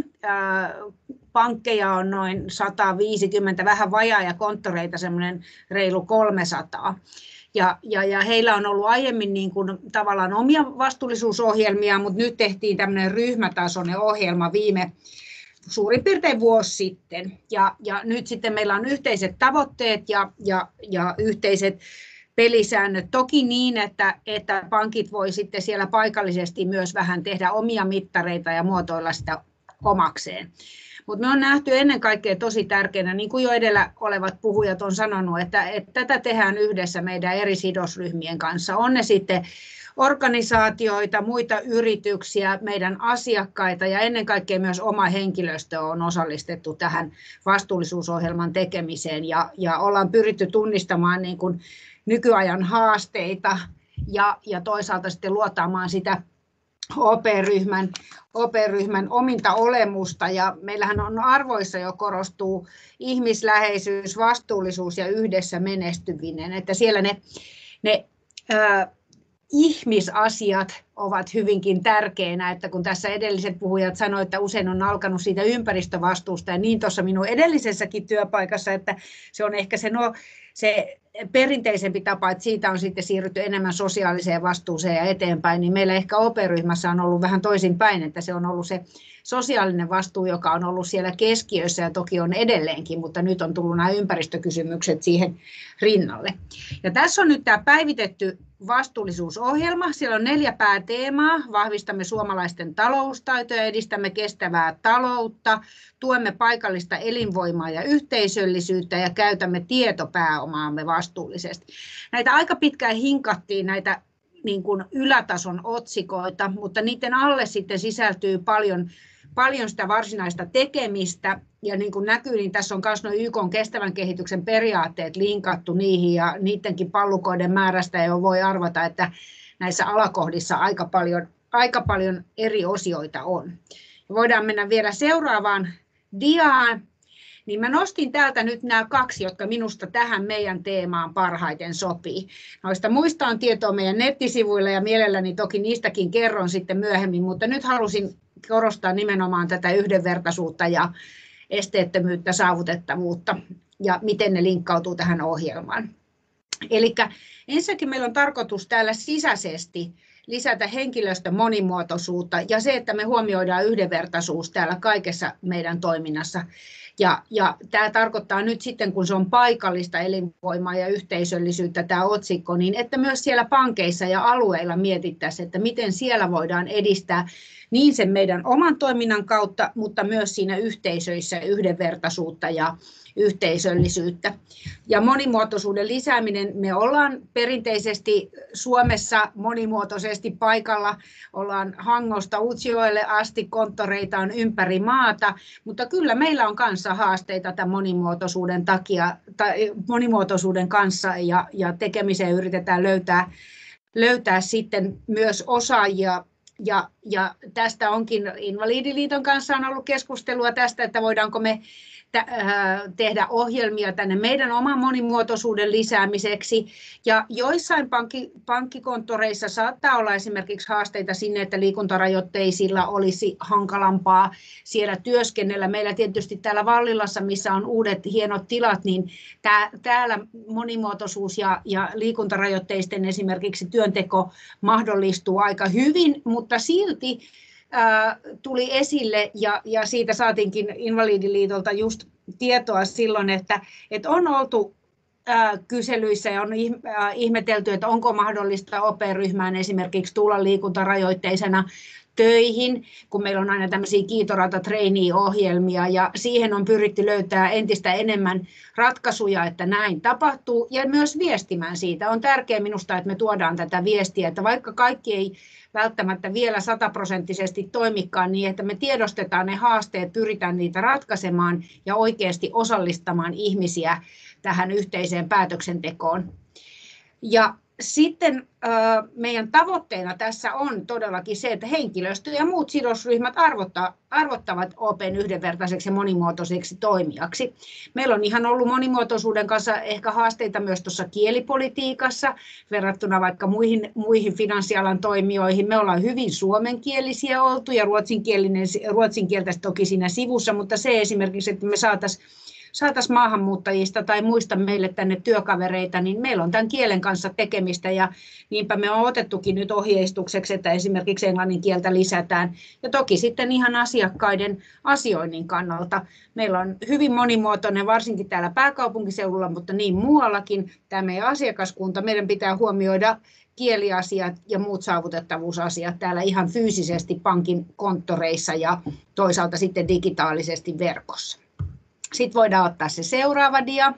Pankkeja on noin sata viisikymmentä, vähän vajaa ja konttoreita semmoinen reilu kolmesataa. Ja, ja, ja heillä on ollut aiemmin niin kuin tavallaan omia vastuullisuusohjelmia, mutta nyt tehtiin tämmöinen ryhmätasoinen ohjelma viime suurin piirtein vuosi sitten. Ja, ja nyt sitten meillä on yhteiset tavoitteet ja, ja, ja yhteiset pelisäännöt. Toki niin, että, että pankit voi sitten siellä paikallisesti myös vähän tehdä omia mittareita ja muotoilla sitä omakseen. Mutta me on nähty ennen kaikkea tosi tärkeänä, niin kuin jo edellä olevat puhujat on sanonut, että, että tätä tehdään yhdessä meidän eri sidosryhmien kanssa. On ne sitten organisaatioita, muita yrityksiä, meidän asiakkaita ja ennen kaikkea myös oma henkilöstö on osallistettu tähän vastuullisuusohjelman tekemiseen ja, ja ollaan pyritty tunnistamaan niin kuin nykyajan haasteita ja, ja toisaalta sitten luotaamaan sitä O P-ryhmän, O P-ryhmän ominta olemusta ja meillähän on arvoissa jo korostuu ihmisläheisyys, vastuullisuus ja yhdessä menestyminen, että siellä ne, ne ää, ihmisasiat ovat hyvinkin tärkeinä, että kun tässä edelliset puhujat sanoivat, että usein on alkanut siitä ympäristövastuusta ja niin tuossa minun edellisessäkin työpaikassa, että se on ehkä se, no, se perinteisempi tapa, että siitä on sitten siirrytty enemmän sosiaaliseen vastuuseen ja eteenpäin, niin meillä ehkä O P-ryhmässä on ollut vähän toisinpäin, että se on ollut se sosiaalinen vastuu, joka on ollut siellä keskiössä ja toki on edelleenkin, mutta nyt on tullut nämä ympäristökysymykset siihen rinnalle. Ja tässä on nyt tämä päivitetty vastuullisuusohjelma. Siellä on neljä pääteemaa. Vahvistamme suomalaisten taloustaitoja, edistämme kestävää taloutta, tuemme paikallista elinvoimaa ja yhteisöllisyyttä ja käytämme tietopääomaamme vastuullisesti. Näitä aika pitkään hinkattiin näitä niin kuin ylätason otsikoita, mutta niiden alle sitten sisältyy paljon, paljon sitä varsinaista tekemistä. Ja niin kuin näkyy, niin tässä on myös nuo Y K:n kestävän kehityksen periaatteet linkattu niihin ja niidenkin pallukoiden määrästä jo voi arvata, että näissä alakohdissa aika paljon, aika paljon eri osioita on. Ja voidaan mennä vielä seuraavaan diaan. Niin mä nostin täältä nyt nämä kaksi, jotka minusta tähän meidän teemaan parhaiten sopii. Noista muista on tietoa meidän nettisivuilla ja mielelläni toki niistäkin kerron sitten myöhemmin, mutta nyt halusin korostaa nimenomaan tätä yhdenvertaisuutta ja esteettömyyttä, saavutettavuutta ja miten ne linkkautuu tähän ohjelmaan. Eli ensinnäkin meillä on tarkoitus täällä sisäisesti lisätä henkilöstön monimuotoisuutta ja se, että me huomioidaan yhdenvertaisuus täällä kaikessa meidän toiminnassa. Ja, ja tämä tarkoittaa nyt sitten, kun se on paikallista elinvoimaa ja yhteisöllisyyttä tämä otsikko, niin että myös siellä pankeissa ja alueilla mietittäisiin, että miten siellä voidaan edistää niin sen meidän oman toiminnan kautta, mutta myös siinä yhteisöissä yhdenvertaisuutta ja yhteisöllisyyttä. Ja monimuotoisuuden lisääminen, me ollaan perinteisesti Suomessa monimuotoisesti paikalla, ollaan Hangosta Utsjoelle asti, konttoreita on ympäri maata, mutta kyllä meillä on kanssa haasteita tämän monimuotoisuuden takia, tai monimuotoisuuden kanssa ja, ja tekemiseen yritetään löytää, löytää sitten myös osaajia. Ja, ja tästä onkin Invalidiliiton kanssa on ollut keskustelua tästä, että voidaanko me tehdä ohjelmia tänne meidän oman monimuotoisuuden lisäämiseksi. Ja joissain pankki, pankkikonttoreissa saattaa olla esimerkiksi haasteita sinne, että liikuntarajoitteisilla olisi hankalampaa siellä työskennellä. Meillä tietysti täällä Vallilassa, missä on uudet hienot tilat, niin tää, täällä monimuotoisuus ja, ja liikuntarajoitteisten esimerkiksi työnteko mahdollistuu aika hyvin, mutta silti tuli esille ja, ja siitä saatiinkin Invalidiliitolta just tietoa silloin, että, että on oltu ää, kyselyissä ja on ihmetelty, että onko mahdollista O P-ryhmään esimerkiksi tulla liikuntarajoitteisena töihin, kun meillä on aina tämmöisiä kiitorata-trainee-ohjelmia ja siihen on pyritty löytää entistä enemmän ratkaisuja, että näin tapahtuu ja myös viestimään siitä. On tärkeää minusta, että me tuodaan tätä viestiä, että vaikka kaikki ei välttämättä vielä sataprosenttisesti toimikaan niin, että me tiedostetaan ne haasteet, pyritään niitä ratkaisemaan ja oikeasti osallistamaan ihmisiä tähän yhteiseen päätöksentekoon. Ja sitten meidän tavoitteena tässä on todellakin se, että henkilöstö ja muut sidosryhmät arvottaa, arvottavat O P:n yhdenvertaiseksi ja monimuotoiseksi toimijaksi. Meillä on ihan ollut monimuotoisuuden kanssa ehkä haasteita myös tuossa kielipolitiikassa verrattuna vaikka muihin, muihin finanssialan toimijoihin. Me ollaan hyvin suomenkielisiä oltu ja ruotsinkielinen, ruotsin kieltä toki siinä sivussa, mutta se esimerkiksi, että me saataisiin saataisiin maahanmuuttajista tai muista meille tänne työkavereita, niin meillä on tämän kielen kanssa tekemistä ja niinpä me on otettukin nyt ohjeistukseksi, että esimerkiksi englannin kieltä lisätään. Ja toki sitten ihan asiakkaiden asioinnin kannalta. Meillä on hyvin monimuotoinen, varsinkin täällä pääkaupunkiseudulla, mutta niin muuallakin tämä meidän asiakaskunta. Meidän pitää huomioida kieliasiat ja muut saavutettavuusasiat täällä ihan fyysisesti pankin konttoreissa ja toisaalta sitten digitaalisesti verkossa. Sitten voidaan ottaa se seuraava dia.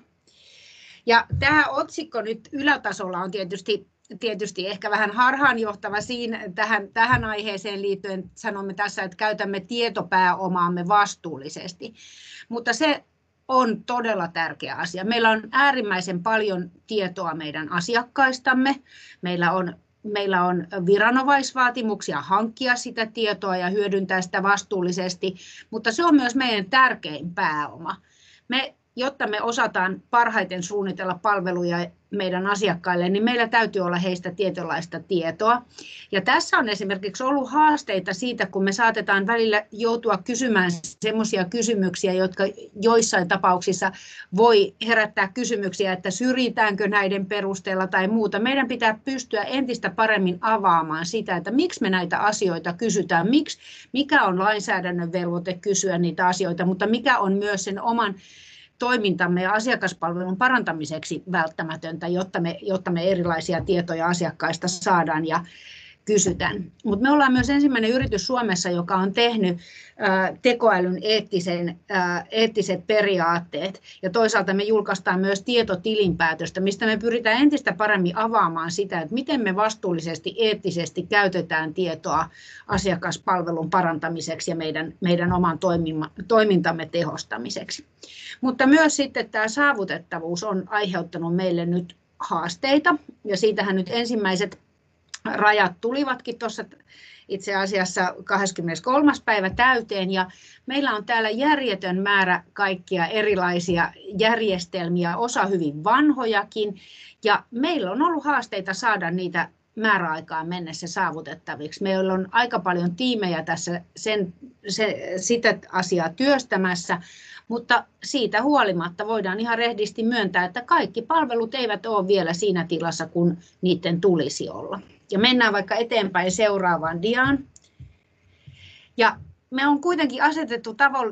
Ja tämä otsikko nyt ylätasolla on tietysti, tietysti ehkä vähän harhaanjohtava siinä, tähän, tähän aiheeseen liittyen. Sanomme tässä, että käytämme tietopääomaamme vastuullisesti. Mutta se on todella tärkeä asia. Meillä on äärimmäisen paljon tietoa meidän asiakkaistamme. Meillä on Meillä on viranomaisvaatimuksia hankkia sitä tietoa ja hyödyntää sitä vastuullisesti, mutta se on myös meidän tärkein pääoma. Me, jotta me osataan parhaiten suunnitella palveluja meidän asiakkaille, niin meillä täytyy olla heistä tietynlaista tietoa. Ja tässä on esimerkiksi ollut haasteita siitä, kun me saatetaan välillä joutua kysymään sellaisia kysymyksiä, jotka joissain tapauksissa voi herättää kysymyksiä, että syrjitäänkö näiden perusteella tai muuta. Meidän pitää pystyä entistä paremmin avaamaan sitä, että miksi me näitä asioita kysytään, miksi, mikä on lainsäädännön velvoite kysyä niitä asioita, mutta mikä on myös sen oman toimintamme ja asiakaspalvelun parantamiseksi välttämätöntä, jotta me, jotta me erilaisia tietoja asiakkaista saadaan ja kysytään. Mutta me ollaan myös ensimmäinen yritys Suomessa, joka on tehnyt ää, tekoälyn eettisen, ää, eettiset periaatteet ja toisaalta me julkaistaan myös tietotilinpäätöstä, mistä me pyritään entistä paremmin avaamaan sitä, että miten me vastuullisesti, eettisesti käytetään tietoa asiakaspalvelun parantamiseksi ja meidän, meidän oman toimintamme tehostamiseksi. Mutta myös sitten tämä saavutettavuus on aiheuttanut meille nyt haasteita ja siitähän nyt ensimmäiset rajat tulivatkin tuossa itse asiassa kahdeskymmeneskolmas päivä täyteen ja meillä on täällä järjetön määrä kaikkia erilaisia järjestelmiä, osa hyvin vanhojakin ja meillä on ollut haasteita saada niitä määräaikaan mennessä saavutettaviksi. Meillä on aika paljon tiimejä tässä sen, se, sitä asiaa työstämässä, mutta siitä huolimatta voidaan ihan rehdisti myöntää, että kaikki palvelut eivät ole vielä siinä tilassa, kun niiden tulisi olla. Ja mennään vaikka eteenpäin seuraavaan diaan. Ja me on kuitenkin asetettu tavo-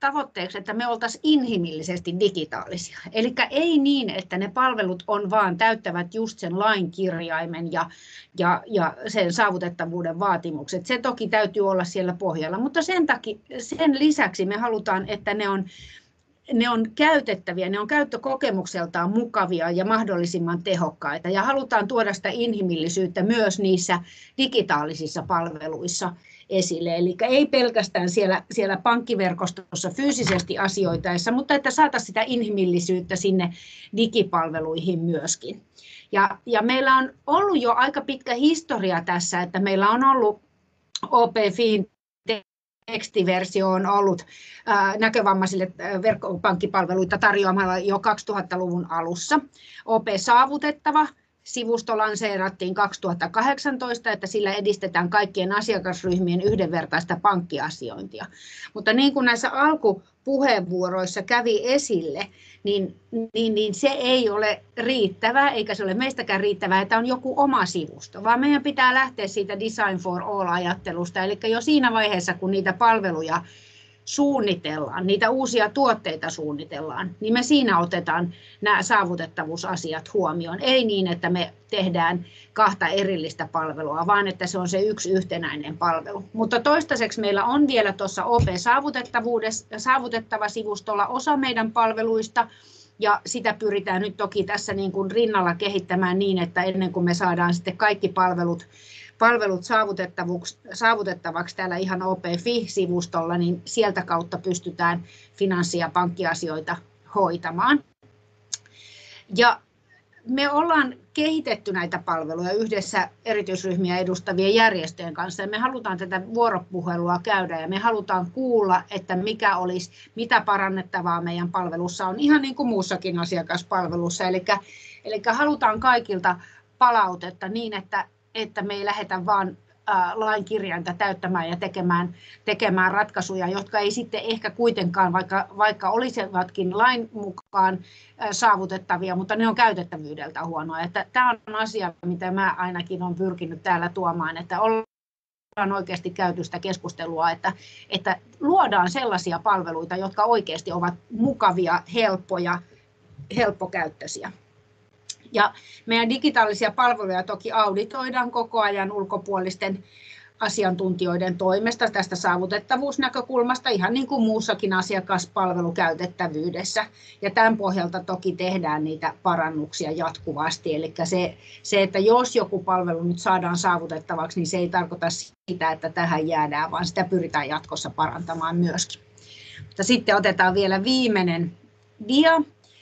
tavoitteeksi, että me oltaisiin inhimillisesti digitaalisia. Eli ei niin, että ne palvelut on vaan täyttävät just sen lain kirjaimen ja, ja, ja sen saavutettavuuden vaatimukset. Se toki täytyy olla siellä pohjalla, mutta sen, takia, sen lisäksi me halutaan, että ne on Ne on käytettäviä, ne on käyttökokemukseltaan mukavia ja mahdollisimman tehokkaita. Ja halutaan tuoda sitä inhimillisyyttä myös niissä digitaalisissa palveluissa esille. Eli ei pelkästään siellä, siellä pankkiverkostossa fyysisesti asioitaessa, mutta että saataisiin sitä inhimillisyyttä sinne digipalveluihin myöskin. Ja, ja meillä on ollut jo aika pitkä historia tässä, että meillä on ollut O P Fin tekstiversio on ollut näkövammaisille verkkopankkipalveluita tarjoamalla jo kaksituhattaluvun alussa. O P Saavutettava sivusto lanseerattiin kaksituhattakahdeksantoista, että sillä edistetään kaikkien asiakasryhmien yhdenvertaista pankkiasiointia. Mutta niin kuin näissä alkupuheenvuoroissa kävi esille, niin, niin, niin se ei ole riittävää, eikä se ole meistäkään riittävää, että on joku oma sivusto, vaan meidän pitää lähteä siitä Design for All-ajattelusta, eli jo siinä vaiheessa, kun niitä palveluja suunnitellaan, niitä uusia tuotteita suunnitellaan, niin me siinä otetaan nämä saavutettavuusasiat huomioon. Ei niin, että me tehdään kahta erillistä palvelua, vaan että se on se yksi yhtenäinen palvelu. Mutta toistaiseksi meillä on vielä tuossa O P-saavutettava sivustolla osa meidän palveluista, ja sitä pyritään nyt toki tässä niin kuin rinnalla kehittämään niin, että ennen kuin me saadaan sitten kaikki palvelut palvelut saavutettavaksi, saavutettavaksi täällä ihan O P Fi-sivustolla, niin sieltä kautta pystytään finanssi- ja pankkiasioita hoitamaan. Ja me ollaan kehitetty näitä palveluja yhdessä erityisryhmiä edustavien järjestöjen kanssa, ja me halutaan tätä vuoropuhelua käydä, ja me halutaan kuulla, että mikä olisi, mitä parannettavaa meidän palvelussa on, ihan niin kuin muussakin asiakaspalvelussa. Eli, eli halutaan kaikilta palautetta niin, että että me ei lähdetä vaan lain kirjainta täyttämään ja tekemään, tekemään ratkaisuja, jotka ei sitten ehkä kuitenkaan, vaikka, vaikka olisivatkin lain mukaan saavutettavia, mutta ne on käytettävyydeltä huonoa. Että tämä on asia, mitä mä ainakin olen pyrkinyt täällä tuomaan, että ollaan oikeasti käyty sitä keskustelua, että, että luodaan sellaisia palveluita, jotka oikeasti ovat mukavia, helppoja, helppokäyttöisiä. Ja meidän digitaalisia palveluja toki auditoidaan koko ajan ulkopuolisten asiantuntijoiden toimesta tästä saavutettavuusnäkökulmasta, ihan niin kuin muussakin asiakaspalvelukäytettävyydessä. Ja tämän pohjalta toki tehdään niitä parannuksia jatkuvasti. Eli se, se, että jos joku palvelu nyt saadaan saavutettavaksi, niin se ei tarkoita sitä, että tähän jäädään, vaan sitä pyritään jatkossa parantamaan myöskin. Mutta sitten otetaan vielä viimeinen dia.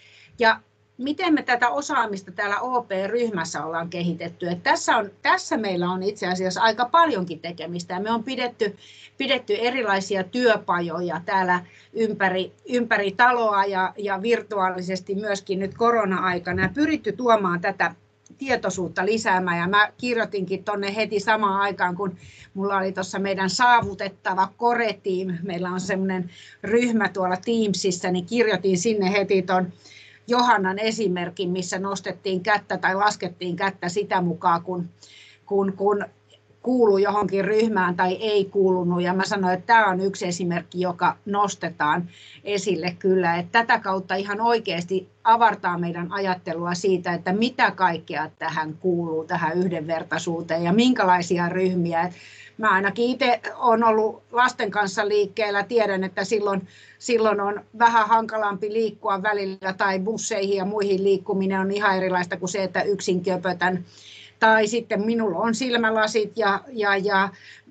Ja miten me tätä osaamista täällä O P-ryhmässä ollaan kehitetty? Että tässä, on, tässä meillä on itse asiassa aika paljonkin tekemistä. Me on pidetty, pidetty erilaisia työpajoja täällä ympäri, ympäri taloa ja, ja virtuaalisesti myöskin nyt korona-aikana ja pyritty tuomaan tätä tietoisuutta lisäämään. Ja mä kirjoitinkin tuonne heti samaan aikaan, kun mulla oli tuossa meidän saavutettava Core-team. Meillä on semmoinen ryhmä tuolla Teamsissa, niin kirjoitin sinne heti tuon Johannan esimerkin, missä nostettiin kättä tai laskettiin kättä sitä mukaan, kun, kun, kun kuuluu johonkin ryhmään tai ei kuulunut. Ja mä sanoin, että tämä on yksi esimerkki, joka nostetaan esille kyllä. Että tätä kautta ihan oikeasti avartaa meidän ajattelua siitä, että mitä kaikkea tähän kuuluu, tähän yhdenvertaisuuteen ja minkälaisia ryhmiä. Mä ainakin itse olen ollut lasten kanssa liikkeellä, tiedän, että silloin, silloin on vähän hankalampi liikkua välillä tai busseihin ja muihin liikkuminen on ihan erilaista kuin se, että yksin köpötän. Tai sitten minulla on silmälasit ja, ja, ja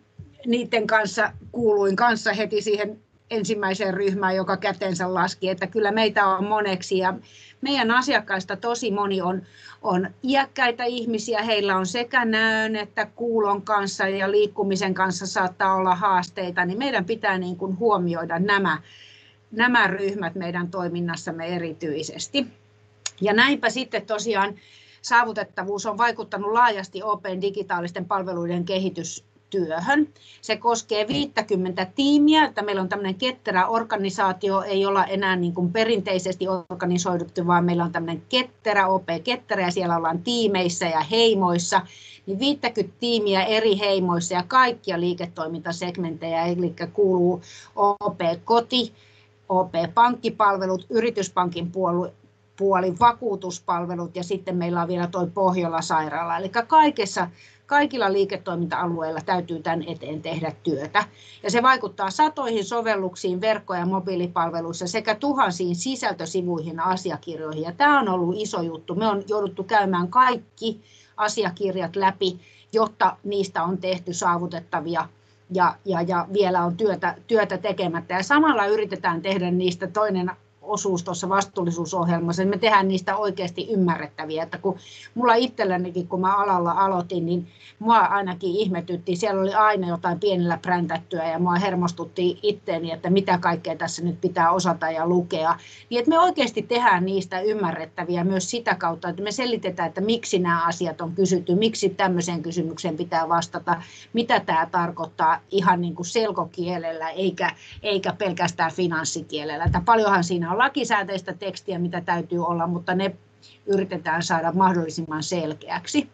niiden kanssa kuuluin kanssa heti siihen ensimmäiseen ryhmään, joka kätensä laski, että kyllä meitä on moneksi ja meidän asiakkaista tosi moni on, on iäkkäitä ihmisiä, heillä on sekä näön että kuulon kanssa ja liikkumisen kanssa saattaa olla haasteita, niin meidän pitää niin kuin huomioida nämä, nämä ryhmät meidän toiminnassamme erityisesti. Ja näinpä sitten tosiaan saavutettavuus on vaikuttanut laajasti O P:n digitaalisten palveluiden kehitystyöhön. Se koskee viittäkymmentä tiimiä, että meillä on tämmöinen ketterä organisaatio, ei olla enää niin kuin perinteisesti organisoiduttu, vaan meillä on tämmöinen ketterä, O P-ketterä, ja siellä ollaan tiimeissä ja heimoissa, niin viittäkymmentä tiimiä eri heimoissa ja kaikkia liiketoimintasegmenttejä, eli kuuluu O P-koti, O P-pankkipalvelut, yrityspankin puoli, puoli, vakuutuspalvelut ja sitten meillä on vielä tuo Pohjola-sairaala. Eli kaikessa, kaikilla liiketoiminta-alueilla täytyy tämän eteen tehdä työtä. Ja se vaikuttaa satoihin sovelluksiin, verkko- ja mobiilipalveluissa sekä tuhansiin sisältösivuihin ja asiakirjoihin. Ja tämä on ollut iso juttu. Me on jouduttu käymään kaikki asiakirjat läpi, jotta niistä on tehty saavutettavia ja, ja, ja vielä on työtä, työtä tekemättä. Ja samalla yritetään tehdä niistä toinen osuus tuossa vastuullisuusohjelmassa, me tehdään niistä oikeasti ymmärrettäviä. Että kun mulla itsellänikin, kun mä alalla aloitin, niin mua ainakin ihmetytti, siellä oli aina jotain pienellä präntättyä ja mua hermostutti itteeni, että mitä kaikkea tässä nyt pitää osata ja lukea. Niin että me oikeasti tehdään niistä ymmärrettäviä myös sitä kautta, että me selitetään, että miksi nämä asiat on kysytty, miksi tämmöiseen kysymykseen pitää vastata, mitä tämä tarkoittaa ihan niin kuin selkokielellä eikä, eikä pelkästään finanssikielellä. Että paljonhan siinä on lakisääteistä tekstiä, mitä täytyy olla, mutta ne yritetään saada mahdollisimman selkeäksi.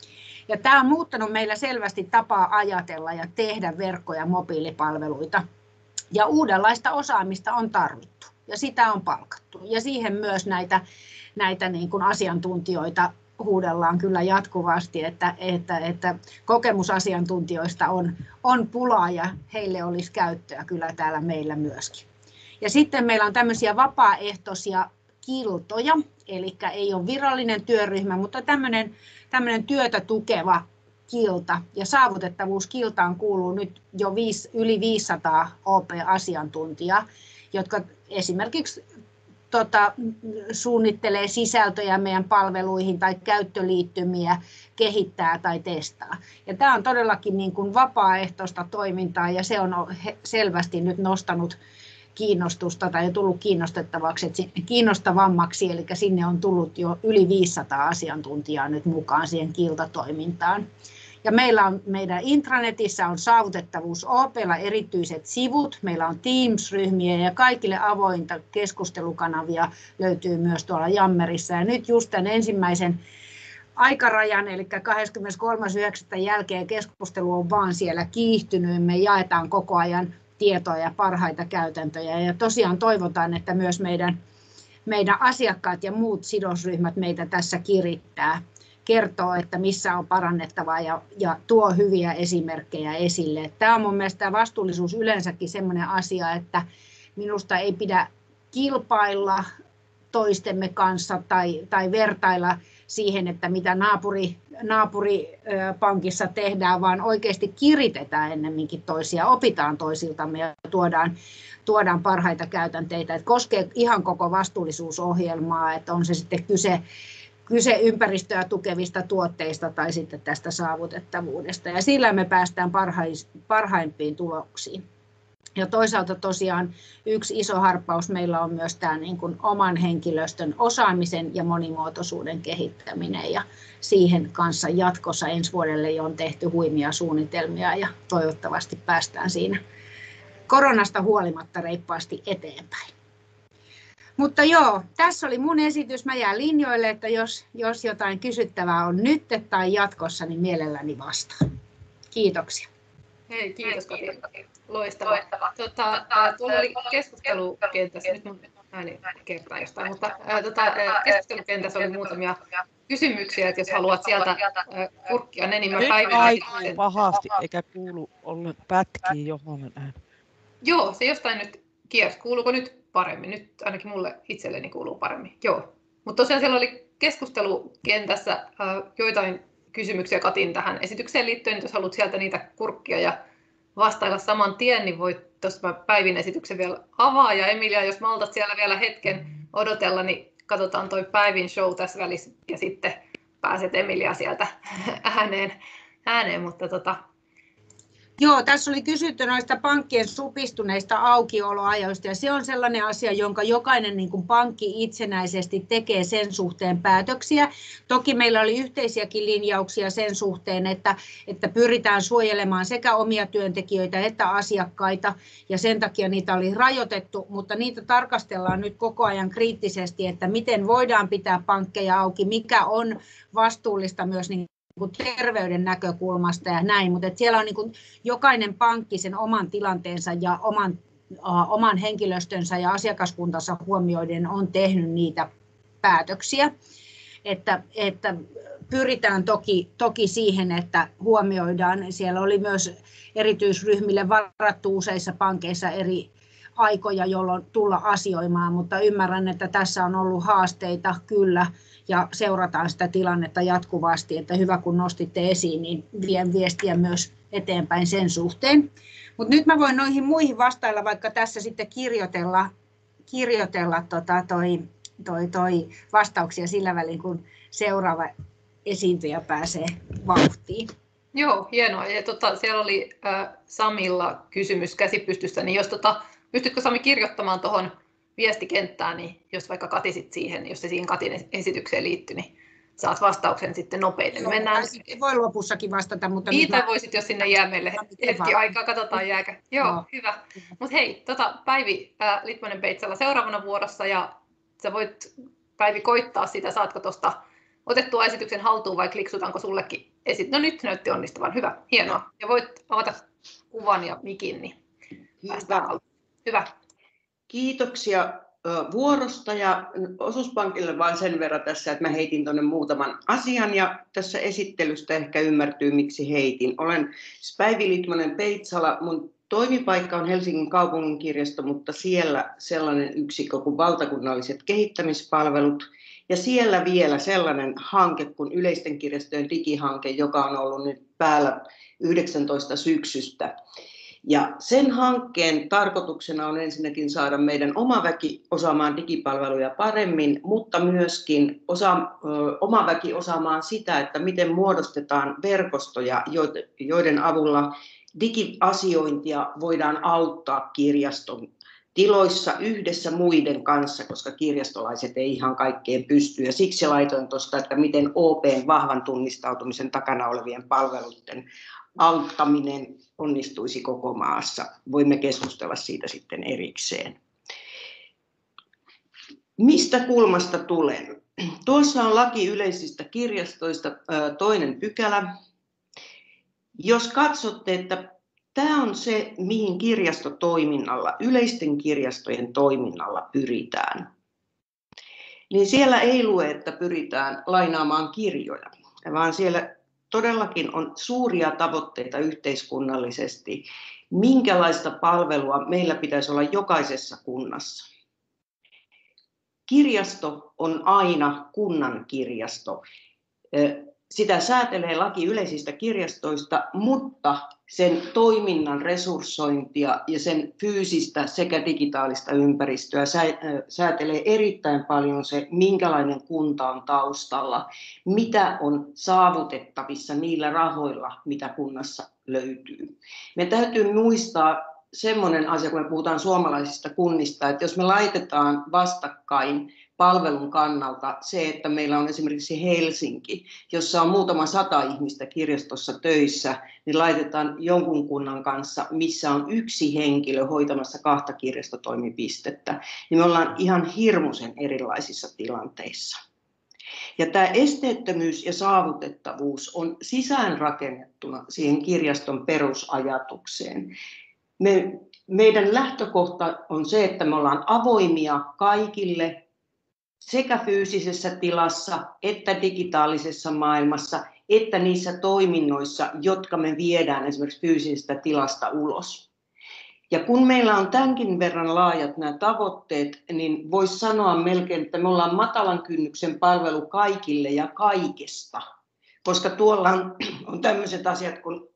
Ja tämä on muuttanut meillä selvästi tapaa ajatella ja tehdä verkko- ja mobiilipalveluita. Ja uudenlaista osaamista on tarvittu ja sitä on palkattu. Ja siihen myös näitä, näitä niin kuin asiantuntijoita huudellaan kyllä jatkuvasti, että, että, että kokemusasiantuntijoista on, on pulaa ja heille olisi käyttöä kyllä täällä meillä myöskin. Ja sitten meillä on tämmöisiä vapaaehtoisia kiltoja, eli ei ole virallinen työryhmä, mutta tämmöinen, tämmöinen työtä tukeva kilta. Ja saavutettavuuskiltaan kuuluu nyt jo viisi, yli viisisataa O P-asiantuntijaa, jotka esimerkiksi tota, suunnittelee sisältöjä meidän palveluihin tai käyttöliittymiä, kehittää tai testaa. Ja tämä on todellakin niin kuin vapaaehtoista toimintaa ja se on selvästi nyt nostanut kiinnostusta tai tullut kiinnostettavaksi, kiinnostavammaksi, eli sinne on tullut jo yli viisisataa asiantuntijaa nyt mukaan siihen kiltatoimintaan. Ja meillä on meidän intranetissä on saavutettavuus O P:lla erityiset sivut, meillä on Teams-ryhmiä ja kaikille avointa keskustelukanavia löytyy myös tuolla Jammerissa. Ja nyt just tämän ensimmäisen aikarajan, eli kahdeskymmeneskolmas yhdeksättä jälkeen keskustelu on vaan siellä kiihtynyt, me jaetaan koko ajan tietoa ja parhaita käytäntöjä. Ja tosiaan toivotaan, että myös meidän, meidän asiakkaat ja muut sidosryhmät meitä tässä kirittää, kertoo, että missä on parannettavaa ja, ja tuo hyviä esimerkkejä esille. Tämä on mun mielestä vastuullisuus yleensäkin sellainen asia, että minusta ei pidä kilpailla toistemme kanssa tai, tai vertailla siihen, että mitä naapuri, naapuripankissa tehdään, vaan oikeasti kiritetään ennemminkin toisia, opitaan toisiltamme ja tuodaan, tuodaan parhaita käytänteitä. Että koskee ihan koko vastuullisuusohjelmaa, että on se sitten kyse, kyse ympäristöä tukevista tuotteista tai sitten tästä saavutettavuudesta. Ja sillä me päästään parhaimpiin tuloksiin. Ja toisaalta tosiaan yksi iso harppaus meillä on myös tämä niin kuin oman henkilöstön osaamisen ja monimuotoisuuden kehittäminen. Ja siihen kanssa jatkossa ensi vuodelle jo on tehty huimia suunnitelmia ja toivottavasti päästään siinä koronasta huolimatta reippaasti eteenpäin. Mutta joo, tässä oli mun esitys. Mä jään linjoille, että jos, jos jotain kysyttävää on nyt tai jatkossa, niin mielelläni vastaan. Kiitoksia. Hei, kiitos Kati. Loistavaa. Tota, tuolla oli keskustelukentässä, nyt mun ääni kertaa jostain, mutta ää, tota, keskustelukentässä oli muutamia kysymyksiä, että jos haluat sieltä ää, kurkkia ne, niin mä päivitän. Aikuu pahasti, eikä kuulu olla pätkiä johon ääni. Joo, se jostain nyt kiersi. Kuuluuko nyt paremmin? Nyt ainakin mulle itselleni kuuluu paremmin. Joo. Mutta tosiaan siellä oli keskustelukentässä ää, joitain kysymyksiä Katin tähän esitykseen liittyen. Jos haluat sieltä niitä kurkkia ja vastailla saman tien, niin voit tuosta Päivin esityksen vielä avaa. Ja Emilia, jos maltat siellä vielä hetken odotella, niin katsotaan toi Päivin show tässä välissä ja sitten pääset Emilia sieltä ääneen. ääneen mutta tota... Joo, tässä oli kysytty noista pankkien supistuneista aukioloajoista ja se on sellainen asia, jonka jokainen niin kuin pankki itsenäisesti tekee sen suhteen päätöksiä. Toki meillä oli yhteisiäkin linjauksia sen suhteen, että, että pyritään suojelemaan sekä omia työntekijöitä että asiakkaita ja sen takia niitä oli rajoitettu, mutta niitä tarkastellaan nyt koko ajan kriittisesti, että miten voidaan pitää pankkeja auki, mikä on vastuullista myös niin terveyden näkökulmasta ja näin, mutta siellä on niin kuin jokainen pankki sen oman tilanteensa ja oman oman henkilöstönsä ja asiakaskuntansa huomioiden on tehnyt niitä päätöksiä. Että, että pyritään toki, toki siihen, että huomioidaan. Siellä oli myös erityisryhmille varattu useissa pankeissa eri aikoja, jolloin tulla asioimaan, mutta ymmärrän, että tässä on ollut haasteita kyllä ja seurataan sitä tilannetta jatkuvasti, että hyvä kun nostitte esiin, niin vien viestiä myös eteenpäin sen suhteen. Mutta nyt mä voin noihin muihin vastailla, vaikka tässä sitten kirjoitella, kirjoitella tota toi, toi, toi vastauksia sillä välin, kun seuraava esiintyjä pääsee vauhtiin. Joo, hienoa. Ja tota, siellä oli äh, Samilla kysymys käsipystyssä, niin jos tota, pystytkö Sami kirjoittamaan tuohon viestikenttään, niin jos vaikka katisit siihen, jos se siihen Katin esitykseen liittyy, niin saat vastauksen sitten nopeille. Joo, mennään... Voi lopussakin vastata, mutta... Niitä mä... voisit, jos sinne jää meille hetki aikaa, katsotaan jääkä. Joo, no. Hyvä. Mutta hei, tota, Päivi äh, Litmanen-Peitsala seuraavana vuorossa, ja sä voit, Päivi, koittaa sitä, saatko tuosta otettua esityksen haltuun vai kliksutaanko sullekin esit... No nyt näytti onnistuvan, hyvä, hienoa. Ja voit avata kuvan ja mikin, niin päästään haltuun. Hyvä. Kiitoksia vuorosta ja Osuuspankille vain sen verran tässä, että mä heitin tuonne muutaman asian ja tässä esittelystä ehkä ymmärtyy, miksi heitin. Olen Päivi Litmanen-Peitsala, mun toimipaikka on Helsingin kaupunginkirjasto, mutta siellä sellainen yksikkö kuin valtakunnalliset kehittämispalvelut ja siellä vielä sellainen hanke kuin yleisten kirjastojen digihanke, joka on ollut nyt päällä yhdeksäntoista syksystä. Ja sen hankkeen tarkoituksena on ensinnäkin saada meidän oma väki osaamaan digipalveluja paremmin, mutta myöskin osa, ö, oma väki osaamaan sitä, että miten muodostetaan verkostoja, joiden avulla digiasiointia voidaan auttaa kirjaston tiloissa yhdessä muiden kanssa, koska kirjastolaiset ei ihan kaikkeen pysty. Ja siksi laitoin tuosta, että miten O P:n vahvan tunnistautumisen takana olevien palveluiden auttaminen onnistuisi koko maassa. Voimme keskustella siitä sitten erikseen. Mistä kulmasta tulen? Tuossa on laki yleisistä kirjastoista toinen pykälä. Jos katsotte, että tämä on se, mihin kirjastotoiminnalla, yleisten kirjastojen toiminnalla pyritään, niin siellä ei lue, että pyritään lainaamaan kirjoja, vaan siellä todellakin on suuria tavoitteita yhteiskunnallisesti, minkälaista palvelua meillä pitäisi olla jokaisessa kunnassa. Kirjasto on aina kunnan kirjasto. Sitä säätelee laki yleisistä kirjastoista, mutta sen toiminnan resurssointia ja sen fyysistä sekä digitaalista ympäristöä säätelee erittäin paljon se, minkälainen kunta on taustalla, mitä on saavutettavissa niillä rahoilla, mitä kunnassa löytyy. Me täytyy muistaa semmoinen asia, kun me puhutaan suomalaisista kunnista, että jos me laitetaan vastakkain palvelun kannalta se, että meillä on esimerkiksi Helsinki, jossa on muutama sata ihmistä kirjastossa töissä, niin laitetaan jonkun kunnan kanssa, missä on yksi henkilö hoitamassa kahta kirjastotoimipistettä, niin me ollaan ihan hirmuisen erilaisissa tilanteissa. Ja tämä esteettömyys ja saavutettavuus on sisäänrakennettuna siihen kirjaston perusajatukseen. Me, meidän lähtökohta on se, että me ollaan avoimia kaikille, sekä fyysisessä tilassa että digitaalisessa maailmassa, että niissä toiminnoissa, jotka me viedään esimerkiksi fyysisestä tilasta ulos. Ja kun meillä on tämänkin verran laajat nämä tavoitteet, niin voisi sanoa melkein, että me ollaan matalan kynnyksen palvelu kaikille ja kaikesta. Koska tuolla on, on tämmöiset asiat kuin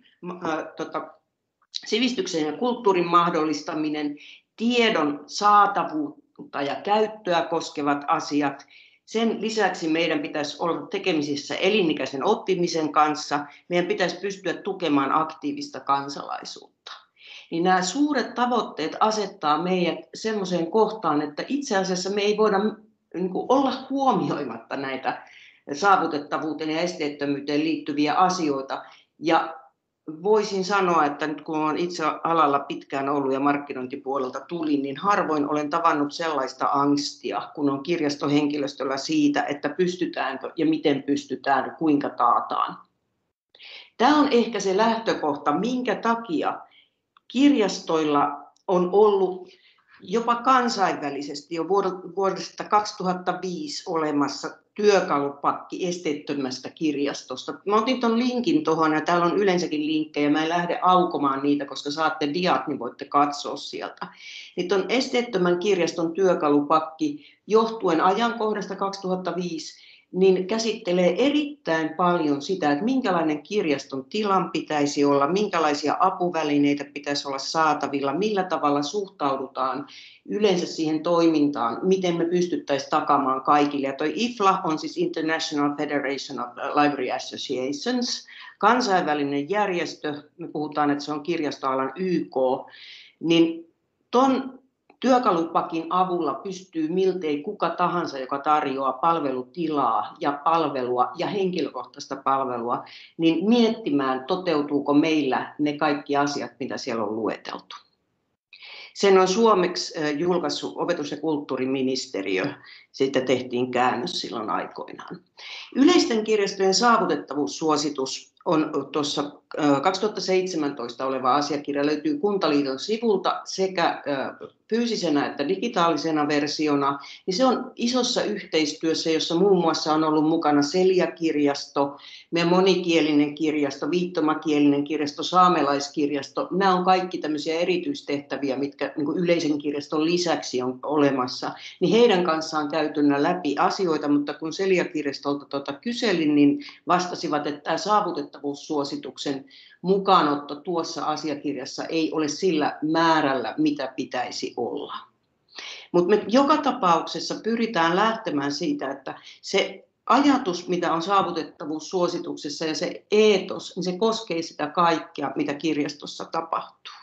äh, tota, sivistyksen ja kulttuurin mahdollistaminen, tiedon saatavuutta ja käyttöä koskevat asiat. Sen lisäksi meidän pitäisi olla tekemisissä elinikäisen oppimisen kanssa. Meidän pitäisi pystyä tukemaan aktiivista kansalaisuutta. Niin nämä suuret tavoitteet asettaa meidät semmoiseen kohtaan, että itse asiassa me ei voida niin kuin, olla huomioimatta näitä saavutettavuuteen ja esteettömyyteen liittyviä asioita. Ja voisin sanoa, että nyt kun olen itse alalla pitkään ollut ja markkinointipuolelta tulin, niin harvoin olen tavannut sellaista angstia, kun on kirjastohenkilöstöllä siitä, että pystytäänkö ja miten pystytään, kuinka taataan. Tämä on ehkä se lähtökohta, minkä takia kirjastoilla on ollut jopa kansainvälisesti jo vuodesta kaksituhattaviisi olemassa työkalupakki esteettömästä kirjastosta. Mä otin tuon linkin tuohon ja täällä on yleensäkin linkkejä. Mä en lähde aukomaan niitä, koska saatte diat, niin voitte katsoa sieltä. Nyt on esteettömän kirjaston työkalupakki johtuen ajankohdasta kaksituhattaviisi, niin käsittelee erittäin paljon sitä, että minkälainen kirjaston tilan pitäisi olla, minkälaisia apuvälineitä pitäisi olla saatavilla, millä tavalla suhtaudutaan yleensä siihen toimintaan, miten me pystyttäisiin takaamaan kaikille. Ja toi I F L A on siis International Federation of Library Associations, kansainvälinen järjestö, me puhutaan, että se on kirjastoalan Y K, niin ton työkalupakin avulla pystyy miltei kuka tahansa, joka tarjoaa palvelutilaa ja palvelua ja henkilökohtaista palvelua, niin miettimään, toteutuuko meillä ne kaikki asiat, mitä siellä on lueteltu. Sen on suomeksi julkaissut opetus- ja kulttuuriministeriö, siitä tehtiin käännös silloin aikoinaan. Yleisten kirjastojen saavutettavuussuositus on tuossa kaksituhattaseitsemäntoista oleva asiakirja, löytyy Kuntaliiton sivulta sekä fyysisenä että digitaalisena versiona, niin se on isossa yhteistyössä, jossa muun muassa on ollut mukana Celia-kirjasto, meidän monikielinen kirjasto, viittomakielinen kirjasto, saamelaiskirjasto. Nämä on kaikki tämmöisiä erityistehtäviä, mitkä niin kuin yleisen kirjaston lisäksi on olemassa. Niin heidän kanssaan käytynä läpi asioita, mutta kun Celia-kirjastolta tuota kyselin, niin vastasivat, että tämä saavutettavuussuosituksen mukaanotto tuossa asiakirjassa ei ole sillä määrällä, mitä pitäisi olla. Mutta me joka tapauksessa pyritään lähtemään siitä, että se ajatus, mitä on saavutettavuussuosituksessa ja se eetos, niin se koskee sitä kaikkea, mitä kirjastossa tapahtuu.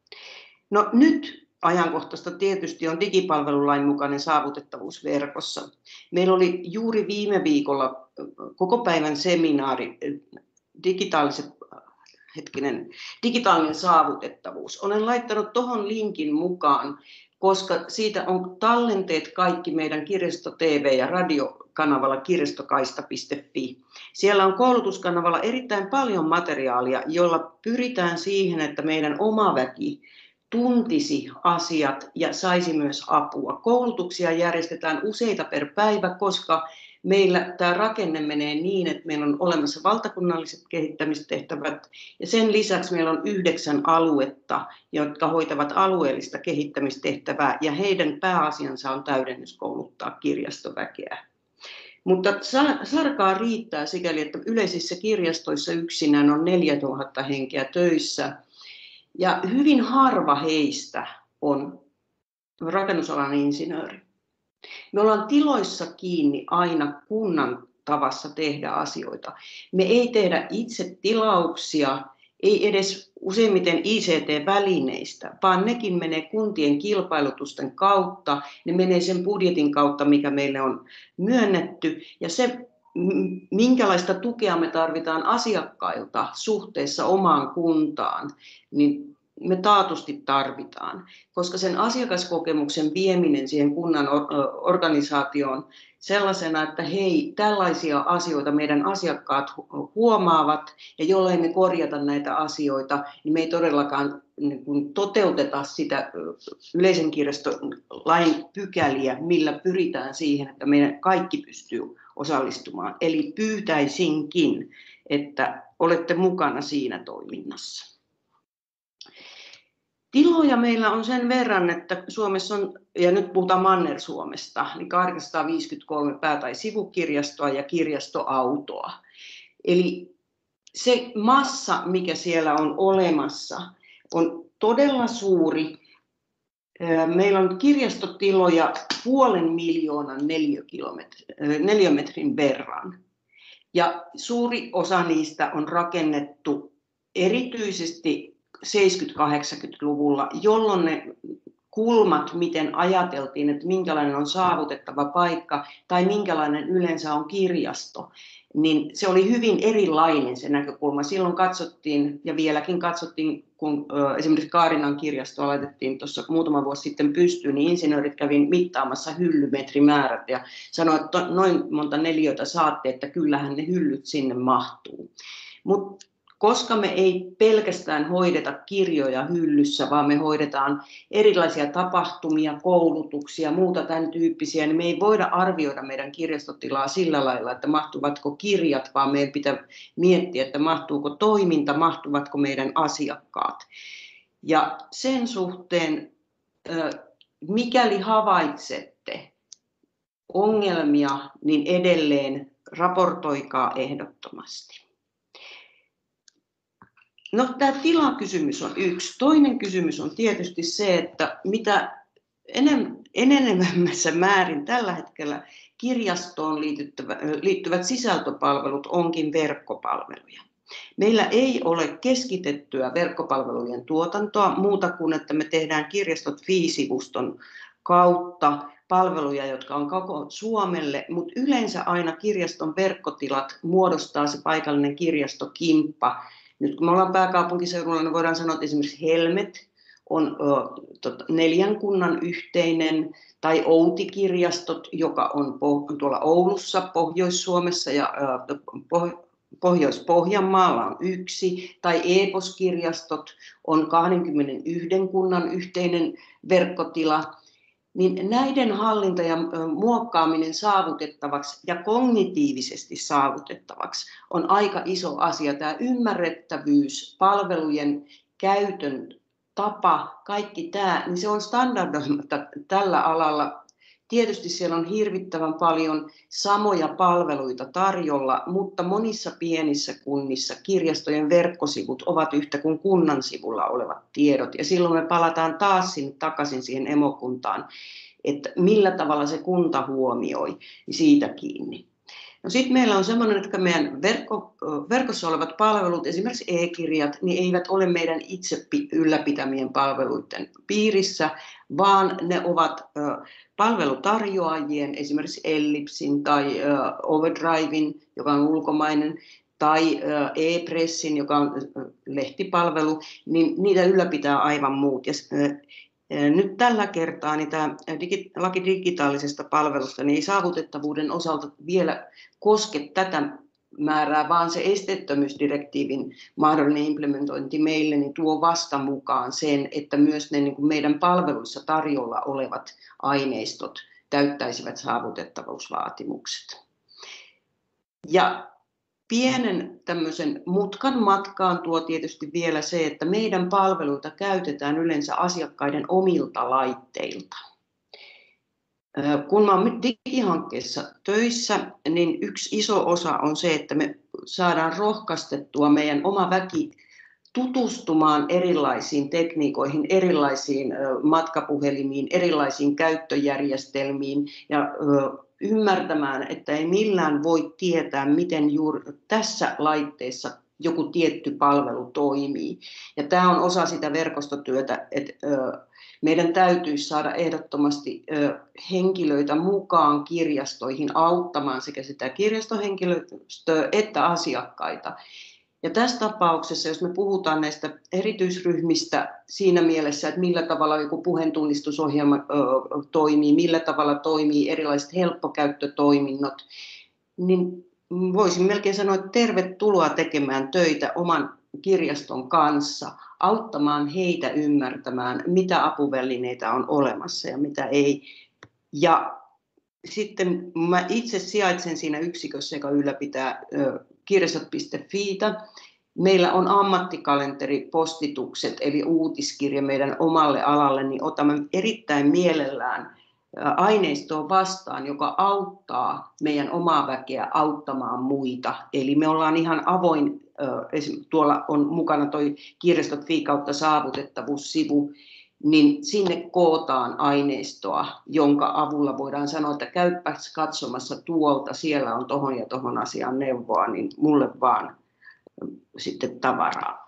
No nyt ajankohtaista tietysti on digipalvelulain mukainen saavutettavuus verkossa. Meillä oli juuri viime viikolla koko päivän seminaari digitaaliset hetkinen, digitaalinen saavutettavuus. Olen laittanut tuohon linkin mukaan, koska siitä on tallenteet kaikki meidän kirjasto T V ja radiokanavalla kirjastokaista piste fi. Siellä on koulutuskanavalla erittäin paljon materiaalia, jolla pyritään siihen, että meidän oma väki tuntisi asiat ja saisi myös apua. Koulutuksia järjestetään useita per päivä, koska meillä tämä rakenne menee niin, että meillä on olemassa valtakunnalliset kehittämistehtävät ja sen lisäksi meillä on yhdeksän aluetta, jotka hoitavat alueellista kehittämistehtävää ja heidän pääasiansa on täydennyskouluttaa kirjastoväkeä. Mutta sarkaa riittää sikäli, että yleisissä kirjastoissa yksinään on neljätuhatta henkeä töissä ja hyvin harva heistä on rakennusalan insinööri. Me ollaan tiloissa kiinni aina kunnan tavassa tehdä asioita. Me ei tehdä itse tilauksia, ei edes useimmiten I C T-välineistä, vaan nekin menee kuntien kilpailutusten kautta, ne menee sen budjetin kautta, mikä meille on myönnetty, ja se, minkälaista tukea me tarvitaan asiakkailta suhteessa omaan kuntaan, niin me taatusti tarvitaan, koska sen asiakaskokemuksen vieminen siihen kunnan organisaatioon sellaisena, että hei, tällaisia asioita meidän asiakkaat huomaavat ja jollei me korjata näitä asioita, niin me ei todellakaan toteuteta sitä yleisen kirjastolain pykäliä, millä pyritään siihen, että meidän kaikki pystyy osallistumaan. Eli pyytäisinkin, että olette mukana siinä toiminnassa. Tiloja meillä on sen verran, että Suomessa on, ja nyt puhutaan Manner-Suomesta, niin kahdeksansataaviisikymmentäkolme pää- tai sivukirjastoa ja kirjastoautoa. Eli se massa, mikä siellä on olemassa, on todella suuri. Meillä on kirjastotiloja puolen miljoonan neliömetrin verran. Ja suuri osa niistä on rakennettu erityisesti seitsemänkymmentä-kahdeksankymmentäluvulla, jolloin ne kulmat, miten ajateltiin, että minkälainen on saavutettava paikka tai minkälainen yleensä on kirjasto, niin se oli hyvin erilainen se näkökulma. Silloin katsottiin, ja vieläkin katsottiin, kun esimerkiksi Kaarinan kirjastoa laitettiin tuossa muutama vuosi sitten pystyyn, niin insinöörit kävin mittaamassa hyllymetrimäärät ja sanoivat, että noin monta neliötä saatte, että kyllähän ne hyllyt sinne mahtuu. Mutta koska me ei pelkästään hoideta kirjoja hyllyssä, vaan me hoidetaan erilaisia tapahtumia, koulutuksia, muuta tämän tyyppisiä, niin me ei voida arvioida meidän kirjastotilaa sillä lailla, että mahtuvatko kirjat, vaan meidän pitää miettiä, että mahtuuko toiminta, mahtuvatko meidän asiakkaat. Ja sen suhteen, mikäli havaitsette ongelmia, niin edelleen raportoikaa ehdottomasti. No, tämä tilakysymys on yksi. Toinen kysymys on tietysti se, että mitä enenevämmässä määrin tällä hetkellä kirjastoon liittyvät sisältöpalvelut onkin verkkopalveluja. Meillä ei ole keskitettyä verkkopalvelujen tuotantoa muuta kuin, että me tehdään kirjastot piste fi-sivuston kautta palveluja, jotka on koko Suomelle, mutta yleensä aina kirjaston verkkotilat muodostaa se paikallinen kirjastokimppa. Nyt kun me ollaan pääkaupunkiseudulla, niin voidaan sanoa, että esimerkiksi Helmet on ö, tota, neljän kunnan yhteinen, tai Outi-kirjastot, joka on po- tuolla Oulussa, Pohjois-Suomessa ja ö, po- Pohjois-Pohjanmaalla on yksi, tai E-poskirjastot on kaksikymmentäyksi kunnan yhteinen verkkotila. Niin näiden hallinta ja muokkaaminen saavutettavaksi ja kognitiivisesti saavutettavaksi on aika iso asia. Tämä ymmärrettävyys, palvelujen käytön tapa, kaikki tämä, niin se on standardoimatta tällä alalla. Tietysti siellä on hirvittävän paljon samoja palveluita tarjolla, mutta monissa pienissä kunnissa kirjastojen verkkosivut ovat yhtä kuin kunnan sivulla olevat tiedot. Ja silloin me palataan taas sinne takaisin siihen emokuntaan, että millä tavalla se kunta huomioi, niin siitä kiinni. No sitten meillä on semmoinen, että meidän verkko, verkossa olevat palvelut, esimerkiksi e-kirjat, niin eivät ole meidän itse ylläpitämien palveluiden piirissä, vaan ne ovat palvelutarjoajien, esimerkiksi Ellipsin tai Overdriven, joka on ulkomainen, tai e-pressin, joka on lehtipalvelu, niin niitä ylläpitää aivan muut. Ja nyt tällä kertaa niin tämä laki digitaalisesta palvelusta niin ei saavutettavuuden osalta vielä koske tätä määrää, vaan se esteettömyysdirektiivin mahdollinen implementointi meille niin tuo vasta mukaan sen, että myös ne niin kuin meidän palveluissa tarjolla olevat aineistot täyttäisivät saavutettavuusvaatimukset. Ja pienen tämmöisen mutkan matkaan tuo tietysti vielä se, että meidän palveluita käytetään yleensä asiakkaiden omilta laitteilta. Kun mä olen digihankkeessa töissä, niin yksi iso osa on se, että me saadaan rohkaistettua meidän oma väki tutustumaan erilaisiin tekniikoihin, erilaisiin matkapuhelimiin, erilaisiin käyttöjärjestelmiin ja ymmärtämään, että ei millään voi tietää, miten juuri tässä laitteessa joku tietty palvelu toimii. Ja tämä on osa sitä verkostotyötä, että meidän täytyisi saada ehdottomasti henkilöitä mukaan kirjastoihin auttamaan sekä sitä kirjastohenkilöstöä että asiakkaita. Ja tässä tapauksessa, jos me puhutaan näistä erityisryhmistä siinä mielessä, että millä tavalla joku puheentunnistusohjelma ö, toimii, millä tavalla toimii erilaiset helppokäyttötoiminnot, niin voisin melkein sanoa, että tervetuloa tekemään töitä oman kirjaston kanssa, auttamaan heitä ymmärtämään, mitä apuvälineitä on olemassa ja mitä ei. Ja sitten mä itse sijaitsen siinä yksikössä, joka ylläpitää ö, kirjastot piste fi:tä. Meillä on ammattikalenteri-postitukset, eli uutiskirja meidän omalle alalle, niin otamme erittäin mielellään aineistoa vastaan, joka auttaa meidän omaa väkeä auttamaan muita. Eli me ollaan ihan avoin, tuolla on mukana toi kirjastot piste fi kautta saavutettavuussivu, niin sinne kootaan aineistoa, jonka avulla voidaan sanoa, että käypäs katsomassa tuolta, siellä on tohon ja tohon asiaan neuvoa, niin mulle vaan sitten tavaraa.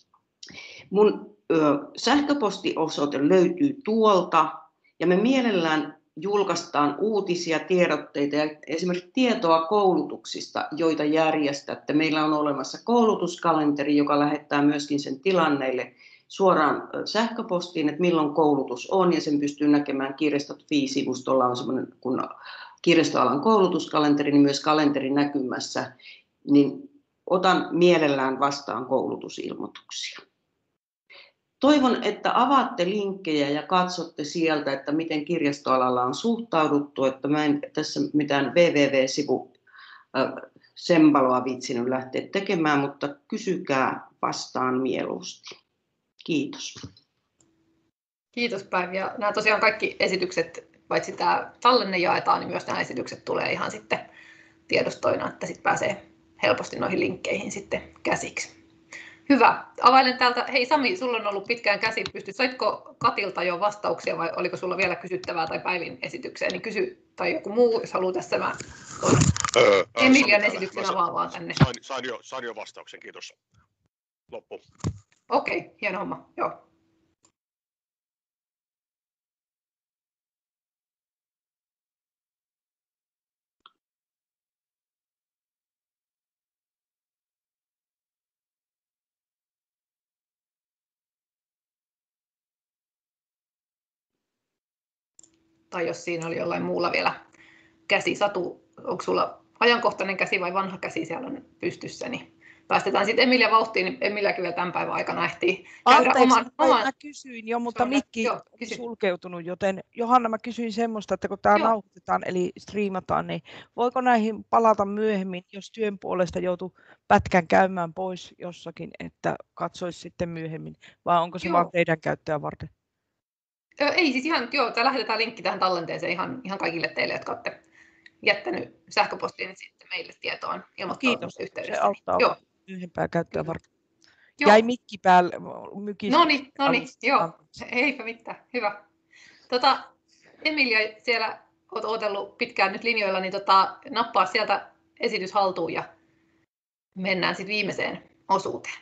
Mun ö, sähköpostiosoite löytyy tuolta, ja me mielellään julkaistaan uutisia, tiedotteita ja esimerkiksi tietoa koulutuksista, joita järjestätte. Meillä on olemassa koulutuskalenteri, joka lähettää myöskin sen tilanneille suoraan sähköpostiin, että milloin koulutus on, ja sen pystyy näkemään kirjastot piste fi-sivustolla on semmoinen kun kirjastoalan koulutuskalenteri, niin myös kalenteri näkymässä, niin otan mielellään vastaan koulutusilmoituksia. Toivon, että avaatte linkkejä ja katsotte sieltä, että miten kirjastoalalla on suhtauduttu, että mä en tässä mitään www-sivu sembaloa viitsinyt lähteä tekemään, mutta kysykää vastaan mieluusti. Kiitos. Kiitos Päivi. Ja nämä tosiaan kaikki esitykset, paitsi tämä tallenne jaetaan, niin myös nämä esitykset tulee ihan sitten tiedostoina, että sitten pääsee helposti noihin linkkeihin sitten käsiksi. Hyvä. Availen täältä. Hei Sami, sulla on ollut pitkään käsi pystyssä. Saitko Katilta jo vastauksia vai oliko sulla vielä kysyttävää tai Päivin esitykseen? Niin kysy, tai joku muu, jos haluaa tässä mä öö, Emilian esityksen avaa vaan tänne. Sain, sain, jo, sain jo vastauksen, kiitos. Loppu. Okei, okay, hieno homma. Joo. Tai jos siinä oli jollain muulla vielä käsi. Satu, onko sulla ajankohtainen käsi vai vanha käsi siellä on pystyssä, niin päästetään sitten Emilia vauhtiin, niin Emiliakin vielä tämän päivän aikana ehtii käydä Anteeksi, oman... oman... mä kysyin jo, mutta mikki joo, on kysy. sulkeutunut, joten Johanna, mä kysyin semmoista, että kun tämä nauhoitetaan eli striimataan, niin voiko näihin palata myöhemmin, jos työn puolesta joutuu pätkän käymään pois jossakin, että katsoisi sitten myöhemmin, vai onko se Joo. vaan teidän käyttöä varten? Ö, ei siis ihan, joo, tää lähetetään linkki tähän tallenteeseen ihan, ihan kaikille teille, jotka olette jättänyt sähköpostiin niin sitten meille tietoon ilmoittautumista yhteydessä. Se auttaa Joo. myöhempää käyttöä varten. Joo. Jäi mikki päälle, mykistä. No niin, no niin, joo, eipä mitään, hyvä. Tota, Emilia, siellä olet odotellut pitkään nyt linjoilla, niin tota, nappaa sieltä esitys haltuun ja mennään sitten viimeiseen osuuteen.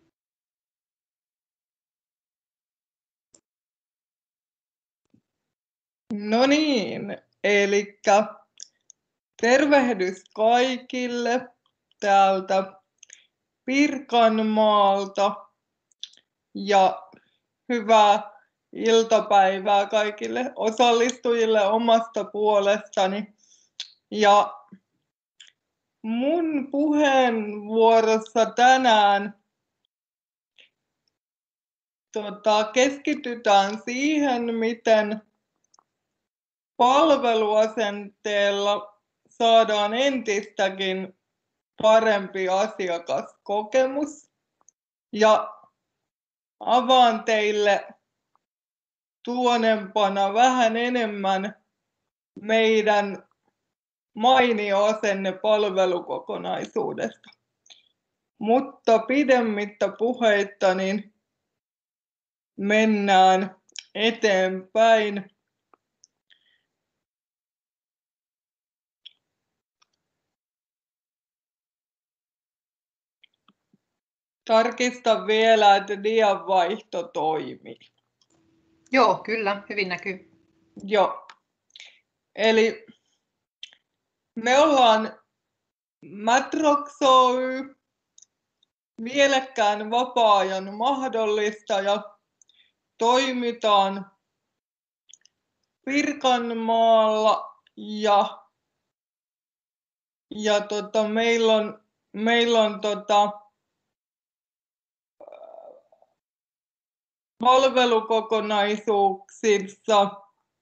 No niin, eli tervehdys kaikille täältä Pirkanmaalta ja hyvää iltapäivää kaikille osallistujille omasta puolestani. Ja mun puheenvuorossa tänään tota, keskitytään siihen, miten palveluasenteella saadaan entistäkin parempi asiakaskokemus ja avaan teille tuonempana vähän enemmän meidän mainio asenne palvelukokonaisuudesta. Mutta pidemmittä puheitta niin mennään eteenpäin. Tarkista vielä, että dianvaihto toimii. Joo, kyllä, hyvin näkyy. Joo. Eli me ollaan Matrox Oy, mielekkään vapaa-ajan mahdollistaja. Toimitaan Pirkanmaalla ja, ja tota, meillä on, meillä on tota, palvelukokonaisuuksissa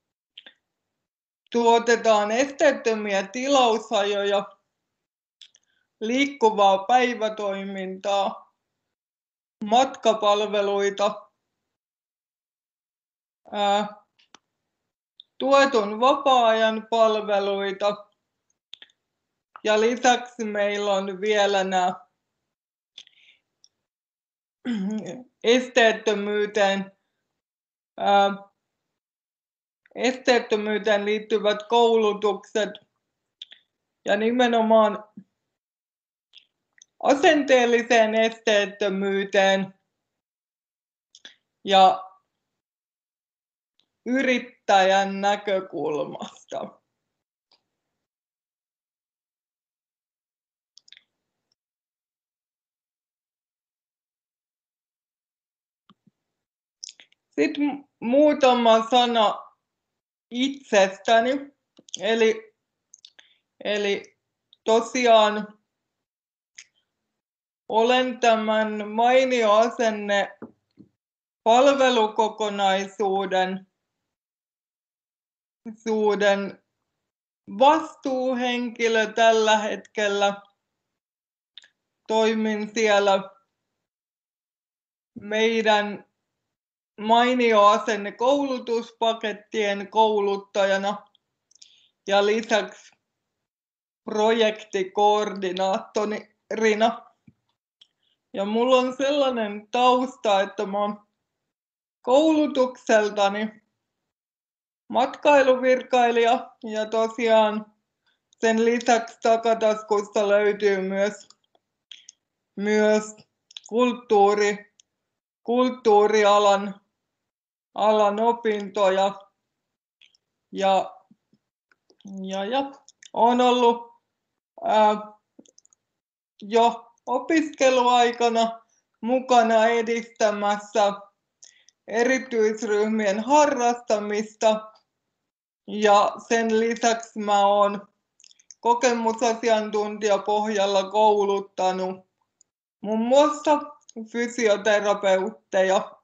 tuotetaan esteettömiä tilausajoja, liikkuvaa päivätoimintaa, matkapalveluita, ää, tuetun vapaa-ajan palveluita ja lisäksi meillä on vielä nämä esteettömyyteen, ää, esteettömyyteen liittyvät koulutukset ja nimenomaan asenteelliseen esteettömyyteen ja yrittäjän näkökulmasta. Sitten muutama sana itsestäni. Eli, eli tosiaan olen tämän mainio asenne palvelukokonaisuuden suuden vastuuhenkilö tällä hetkellä. Toimin siellä meidän mainio asenne koulutuspakettien kouluttajana ja lisäksi projektikoordinaattorina. Ja mulla on sellainen tausta, että mä oon koulutukseltani matkailuvirkailija ja tosiaan sen lisäksi takataskusta löytyy myös, myös kulttuuri, kulttuurialan alan opintoja ja, ja, ja olen ollut ää, jo opiskeluaikana mukana edistämässä erityisryhmien harrastamista ja sen lisäksi mä oon kokemusasiantuntijapohjalla kouluttanut muun muassa fysioterapeutteja.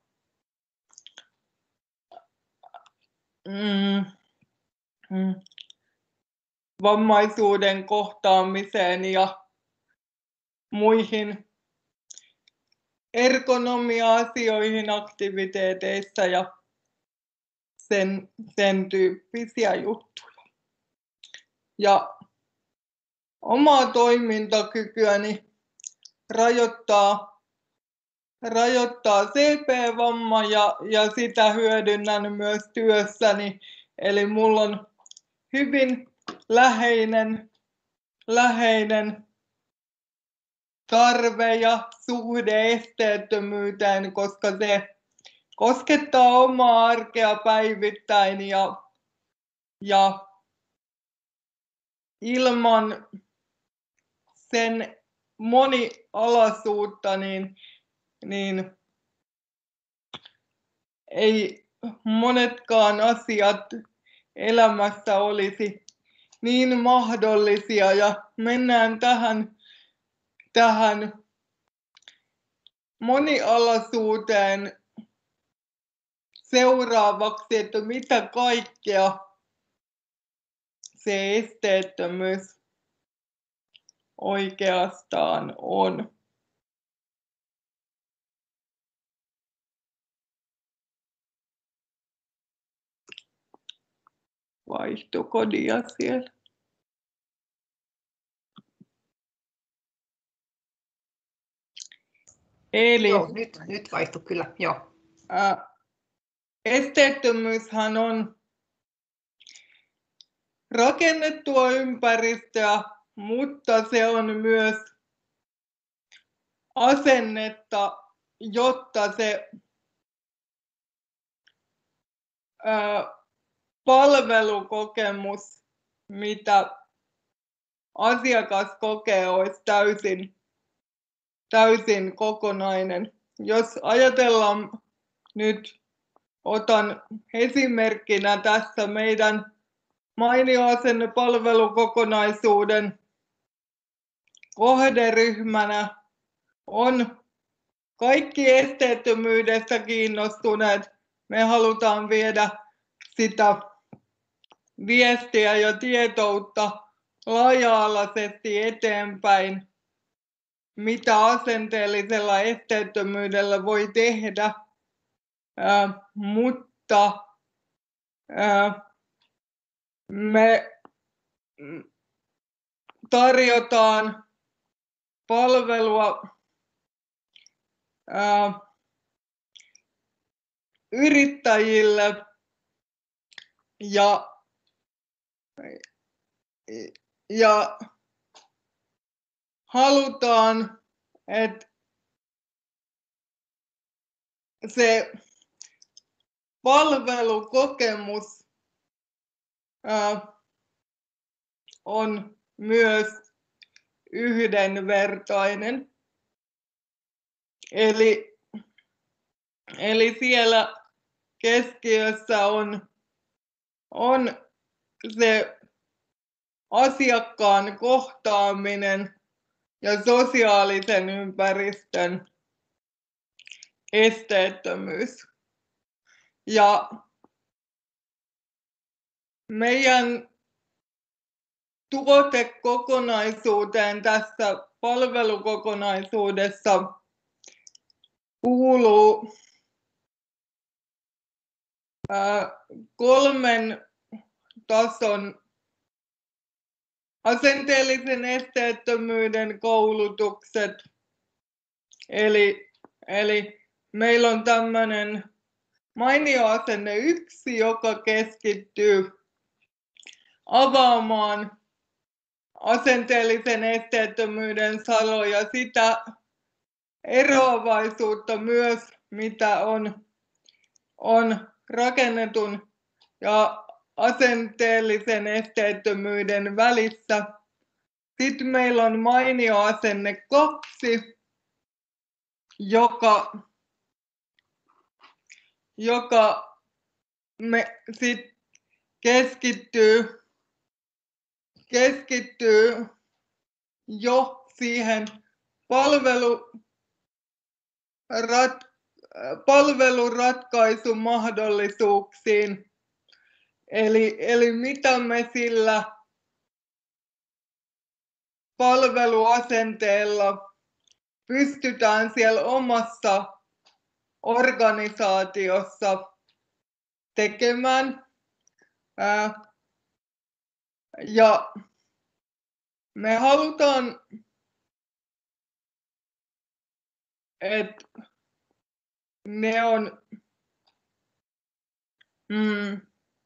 Mm, mm, vammaisuuden kohtaamiseen ja muihin ergonomia-asioihin aktiviteeteissa ja sen, sen tyyppisiä juttuja. Ja omaa toimintakykyäni rajoittaa, rajoittaa C P-vamma ja, ja sitä hyödynnän myös työssäni. Eli mulla on hyvin läheinen, läheinen tarve ja suhde esteettömyyteen, koska se koskettaa omaa arkea päivittäin ja, ja ilman sen monialaisuutta niin, niin ei monetkaan asiat elämässä olisi niin mahdollisia. Ja mennään tähän, tähän monialaisuuteen seuraavaksi, että mitä kaikkea se esteettömyys oikeastaan on. Vaihtuiko dia siellä? Eli Joo, nyt, nyt vaihtui kyllä, joo. Ää, esteettömyyshän on rakennettua ympäristöä, mutta se on myös asennetta, jotta se ää, palvelukokemus, mitä asiakas kokee, olisi täysin, täysin kokonainen. Jos ajatellaan nyt, otan esimerkkinä tässä meidän mainio asenne palvelukokonaisuuden kohderyhmänä on kaikki esteettömyydestä kiinnostuneet. Me halutaan viedä sitä viestiä ja tietoutta laaja-alaisesti eteenpäin, mitä asenteellisella esteettömyydellä voi tehdä, ää, mutta ää, me tarjotaan palvelua ää, yrittäjille ja, ja halutaan, että se palvelukokemus ää, on myös yhdenvertainen. Eli, eli siellä keskiössä on, on se asiakkaan kohtaaminen ja sosiaalisen ympäristön esteettömyys. Ja meidän tuotekokonaisuuteen tässä palvelukokonaisuudessa kuuluu kolmen tason asenteellisen esteettömyyden koulutukset. Eli, eli meillä on tämmöinen mainio asenne yksi, joka keskittyy avaamaan asenteellisen esteettömyyden saloja, sitä eroavaisuutta myös, mitä on, on rakennetun ja asenteellisen esteettömyyden välissä. Sitten meillä on mainio asenne kaksi, joka, joka me sit keskittyy, keskittyy jo siihen palvelu, rat, palveluratkaisumahdollisuuksiin. Eli, eli mitä me sillä palveluasenteella pystytään siellä omassa organisaatiossa tekemään. Ää, ja me halutaan, että ne on mm,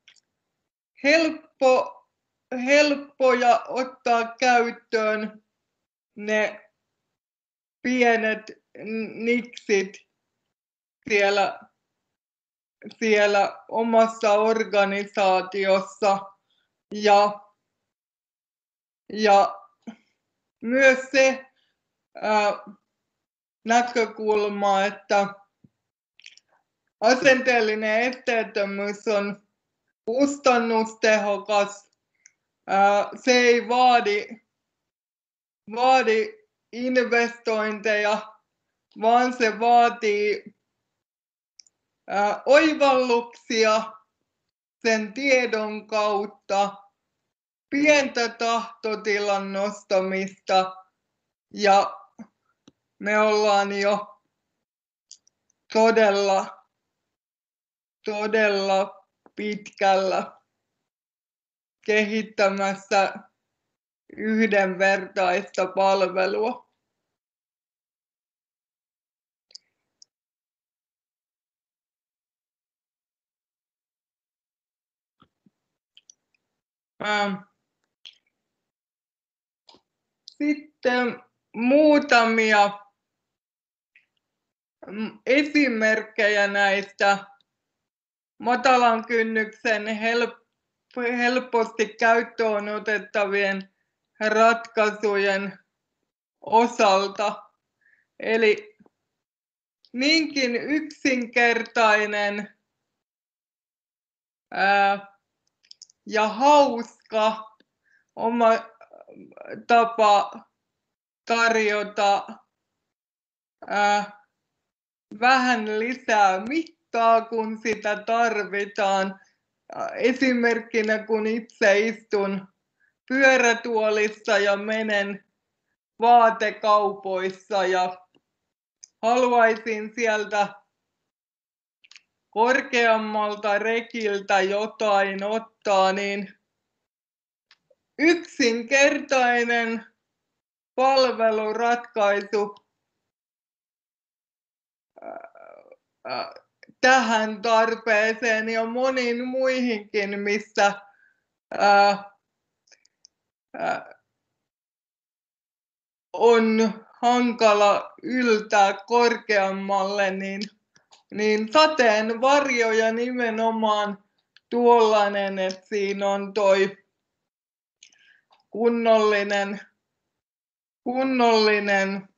helppo, helppoja ottaa käyttöön ne pienet niksit siellä, siellä omassa organisaatiossa. Ja, ja myös se ää, näkökulma, että asenteellinen esteettömyys on kustannustehokas. Ää, se ei vaadi, vaadi investointeja, vaan se vaatii ää, oivalluksia sen tiedon kautta, pientä tahtotilan nostamista, ja me ollaan jo todella, todella pitkällä kehittämässä yhdenvertaista palvelua. Sitten muutamia esimerkkejä näistä matalan kynnyksen helposti käyttöön otettavien ratkaisujen osalta. Eli niinkin yksinkertainen ää, ja hauska oma tapa tarjota ää, vähän lisää mittaa, kun sitä tarvitaan. Esimerkkinä, kun itse istun pyörätuolissa ja menen vaatekaupoissa ja haluaisin sieltä korkeammalta rekiltä jotain ottaa, niin yksinkertainen palveluratkaisu tähän tarpeeseen ja moniin muihinkin, missä ää, ää, on hankala yltää korkeammalle, niin, niin sateenvarjoja nimenomaan tuollainen, että siinä on toi kunnollinen, kunnollinen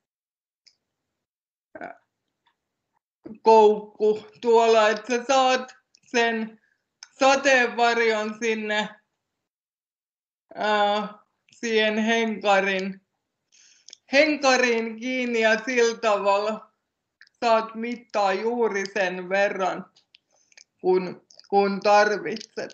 koukku tuolla, että sä saat sen sateenvarjon sinne ää, siihen henkarin, henkariin kiinni ja sillä tavalla saat mittaa juuri sen verran, kun, kun tarvitset.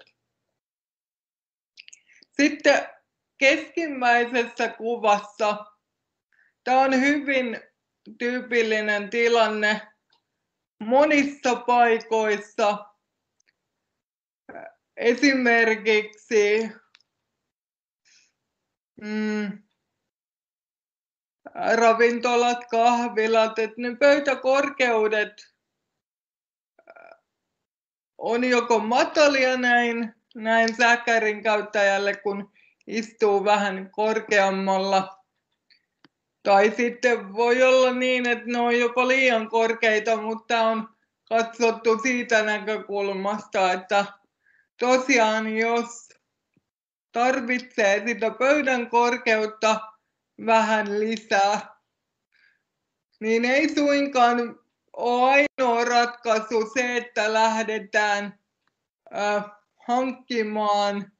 Sitten keskimmäisessä kuvassa tämä on hyvin tyypillinen tilanne monissa paikoissa. Esimerkiksi mm, ravintolat, kahvilat, että ne pöytäkorkeudet on joko matalia näin, näin säkkärin käyttäjälle, kun istuu vähän korkeammalla. Tai sitten voi olla niin, että ne on jopa liian korkeita, mutta on katsottu siitä näkökulmasta, että tosiaan jos tarvitsee sitä pöydän korkeutta vähän lisää, niin ei suinkaan ole ainoa ratkaisu se, että lähdetään äh, hankkimaan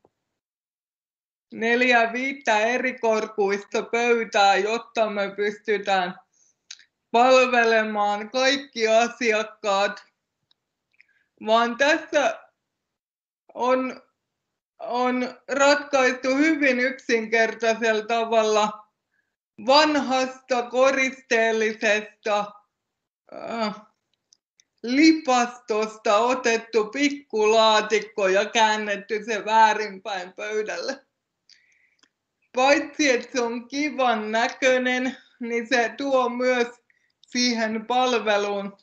neljä viittä eri korkuista pöytää, jotta me pystytään palvelemaan kaikki asiakkaat, vaan tässä on, on ratkaistu hyvin yksinkertaisella tavalla vanhasta koristeellisesta äh, lipastosta otettu pikkulaatikko ja käännetty se väärinpäin pöydälle. Paitsi että se on kivan näköinen, niin se tuo myös siihen palveluun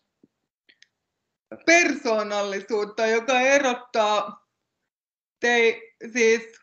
persoonallisuutta, joka erottaa, te, siis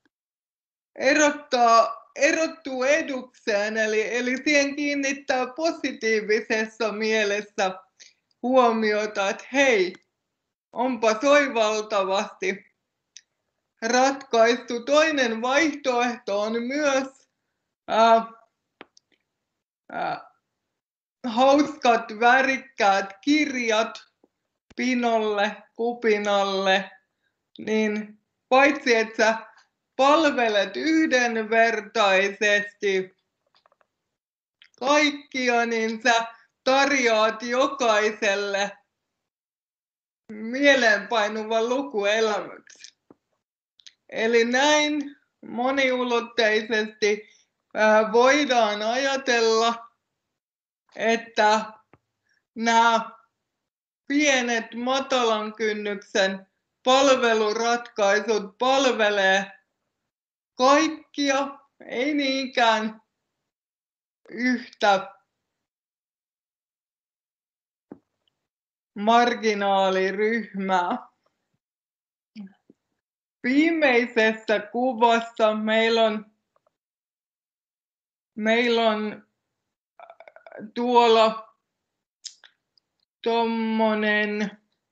erottaa, erottuu edukseen, eli, eli siihen kiinnittää positiivisessa mielessä huomiota, että hei, onpa oivaltavasti ratkaistu. Toinen vaihtoehto on myös ää, ää, hauskat värikkäät kirjat pinolle, kupinalle, niin paitsi että sä palvelet yhdenvertaisesti kaikkia, niin sä tarjoat jokaiselle mieleenpainuvan lukuelämyksen. Eli näin moniulotteisesti voidaan ajatella, että nämä pienet matalan kynnyksen palveluratkaisut palvelee kaikkia, ei niinkään yhtä marginaaliryhmää. Viimeisessä kuvassa meillä on, meillä on tuolla tommonen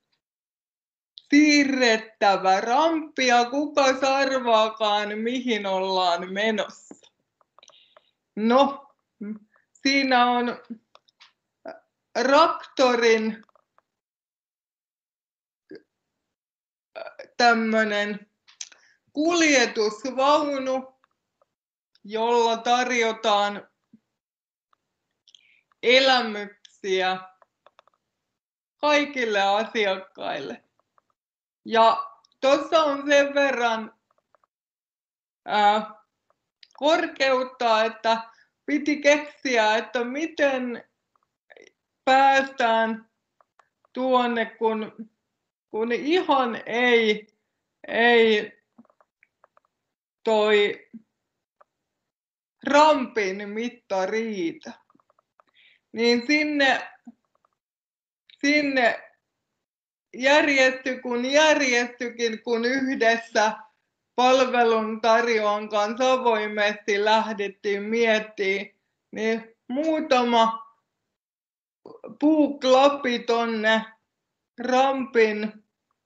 siirrettävä ramppi ja kuka arvaakaan mihin ollaan menossa. No, siinä on Raktorin tämmönen kuljetusvaunu, jolla tarjotaan elämyksiä kaikille asiakkaille. Ja tuossa on sen verran ää, korkeutta, että piti keksiä, että miten päästään tuonne, kun, kun ihan ei, ei toi rampin mitta riitä. Niin sinne, sinne järjesty kun järjestykin, kun yhdessä palvelun tarjoajan kanssa avoimesti lähdettiin miettimään, niin muutama puuklappi tonne rampin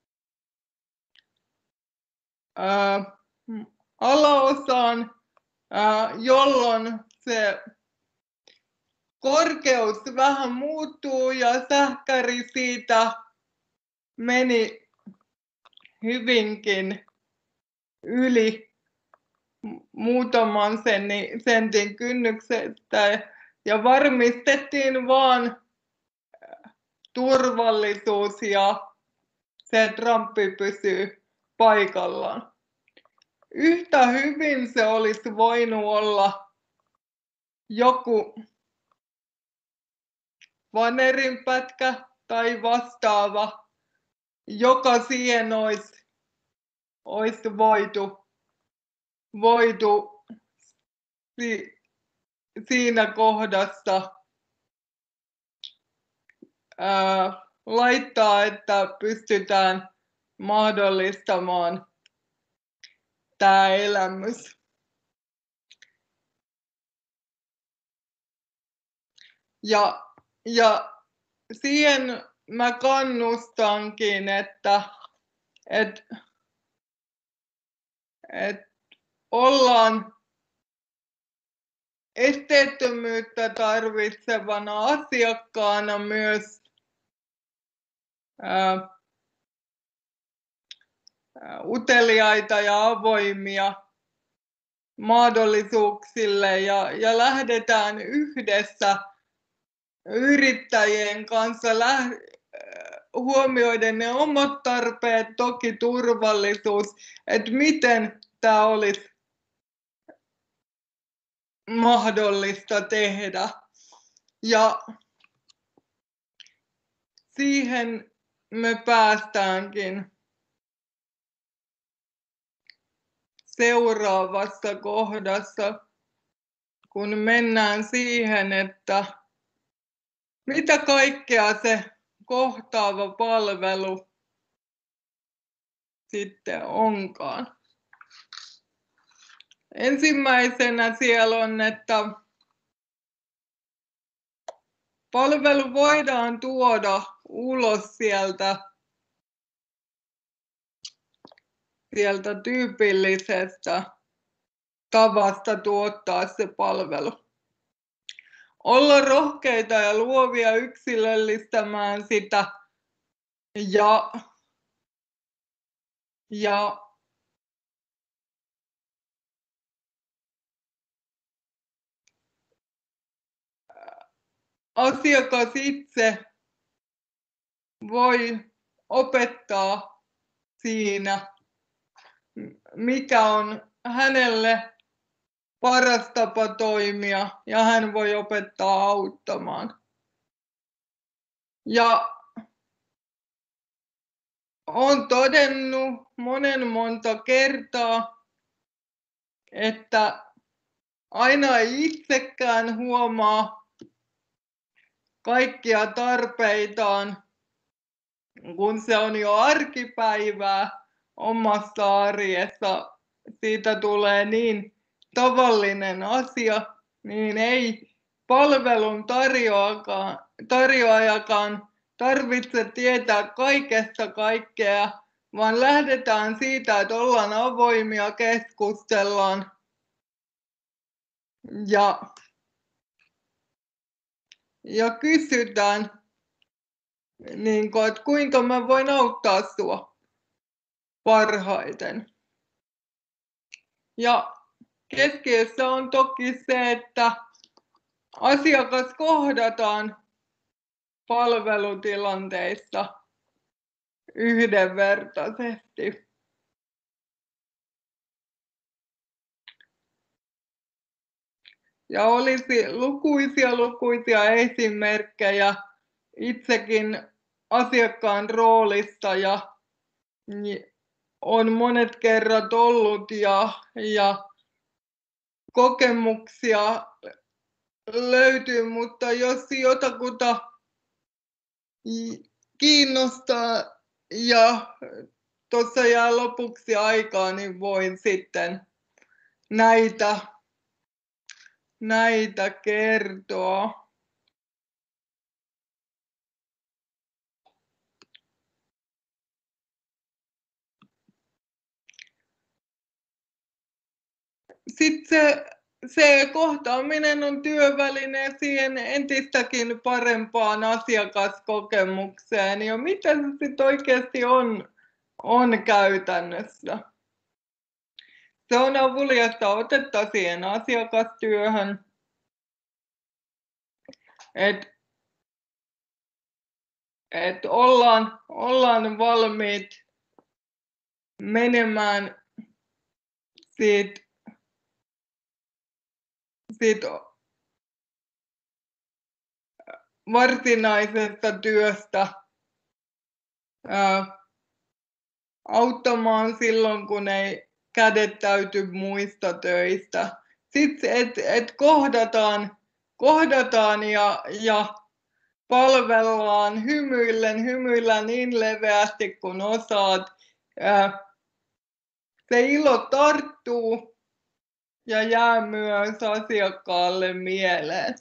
ää, alaosaan, ää, jolloin se korkeus vähän muuttuu ja sähkäri siitä meni hyvinkin yli muutaman sentin kynnyksestä ja varmistettiin vaan turvallisuus ja se Trumpi pysyy paikallaan. Yhtä hyvin se olisi voinut olla joku vanerinpätkä tai vastaava, joka siihen olisi, olisi voitu, voitu si, siinä kohdassa ää, laittaa, että pystytään mahdollistamaan tämä elämys. Ja, ja siihen mä kannustankin, että et, et ollaan esteettömyyttä tarvitsevana asiakkaana myös ää, uteliaita ja avoimia mahdollisuuksille ja, ja lähdetään yhdessä yrittäjien kanssa läh, huomioiden ne omat tarpeet, toki turvallisuus, että miten tämä olisi mahdollista tehdä. Ja siihen me päästäänkin seuraavassa kohdassa, kun mennään siihen, että mitä kaikkea se kohtaava palvelu sitten onkaan. Ensimmäisenä siellä on, että palvelu voidaan tuoda ulos sieltä, sieltä tyypillisestä tavasta tuottaa se palvelu. Olla rohkeita ja luovia yksilöllistämään sitä ja, ja asiakas itse voi opettaa siinä, mikä on hänelle paras tapa toimia ja hän voi opettaa auttamaan. Ja olen todennut monen monta kertaa, että aina ei itsekään huomaa kaikkia tarpeitaan, kun se on jo arkipäivää omassa arjessa. Siitä tulee niin tavallinen asia, niin ei palvelun tarjoajakaan tarvitse tietää kaikesta kaikkea, vaan lähdetään siitä, että ollaan avoimia, keskustellaan ja, ja kysytään, niin kuin, että kuinka mä voin auttaa sua parhaiten. Ja keskiössä on toki se, että asiakas kohdataan palvelutilanteissa yhdenvertaisesti. Ja olisi lukuisia lukuisia esimerkkejä itsekin asiakkaan roolista ja on monet kerrat ollut ja, ja kokemuksia löytyy, mutta jos jotakuta kiinnostaa ja tuossa jää lopuksi aikaa, niin voin sitten näitä, näitä kertoa. Sitten se, se kohtaaminen on työväline siihen entistäkin parempaan asiakaskokemukseen. Ja mitä se sitten oikeasti on, on käytännössä? Se on avuliasta otetta siihen asiakastyöhön. Et, et ollaan, ollaan valmiit menemään siitä, siitä varsinaisesta työstä ää, auttamaan silloin, kun ei kädet täyty muista töistä. Sitten, että et kohdataan, kohdataan ja, ja palvellaan hymyillen, hymyillä niin leveästi kuin osaat. Ää, se ilo tarttuu ja jää myös asiakkaalle mieleen.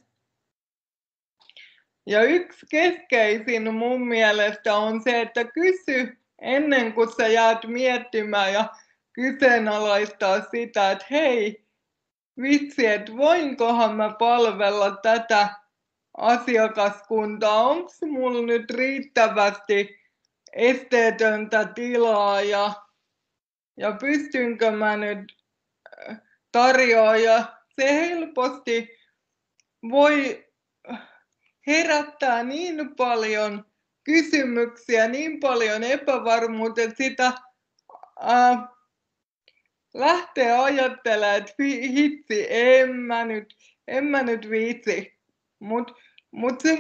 Ja yksi keskeisin mun mielestä on se, että kysy ennen kuin sä jäät miettimään ja kyseenalaistaa sitä, että hei, vitsi, että voinkohan mä palvella tätä asiakaskuntaa, onko mulla nyt riittävästi esteetöntä tilaa ja, ja pystynkö mä nyt tarjoamaan. Ja se helposti voi herättää niin paljon kysymyksiä, niin paljon epävarmuutta, että sitä ää, lähtee ajattelemaan, että hitsi, en mä nyt, en mä nyt viitsi. Mutta mut se,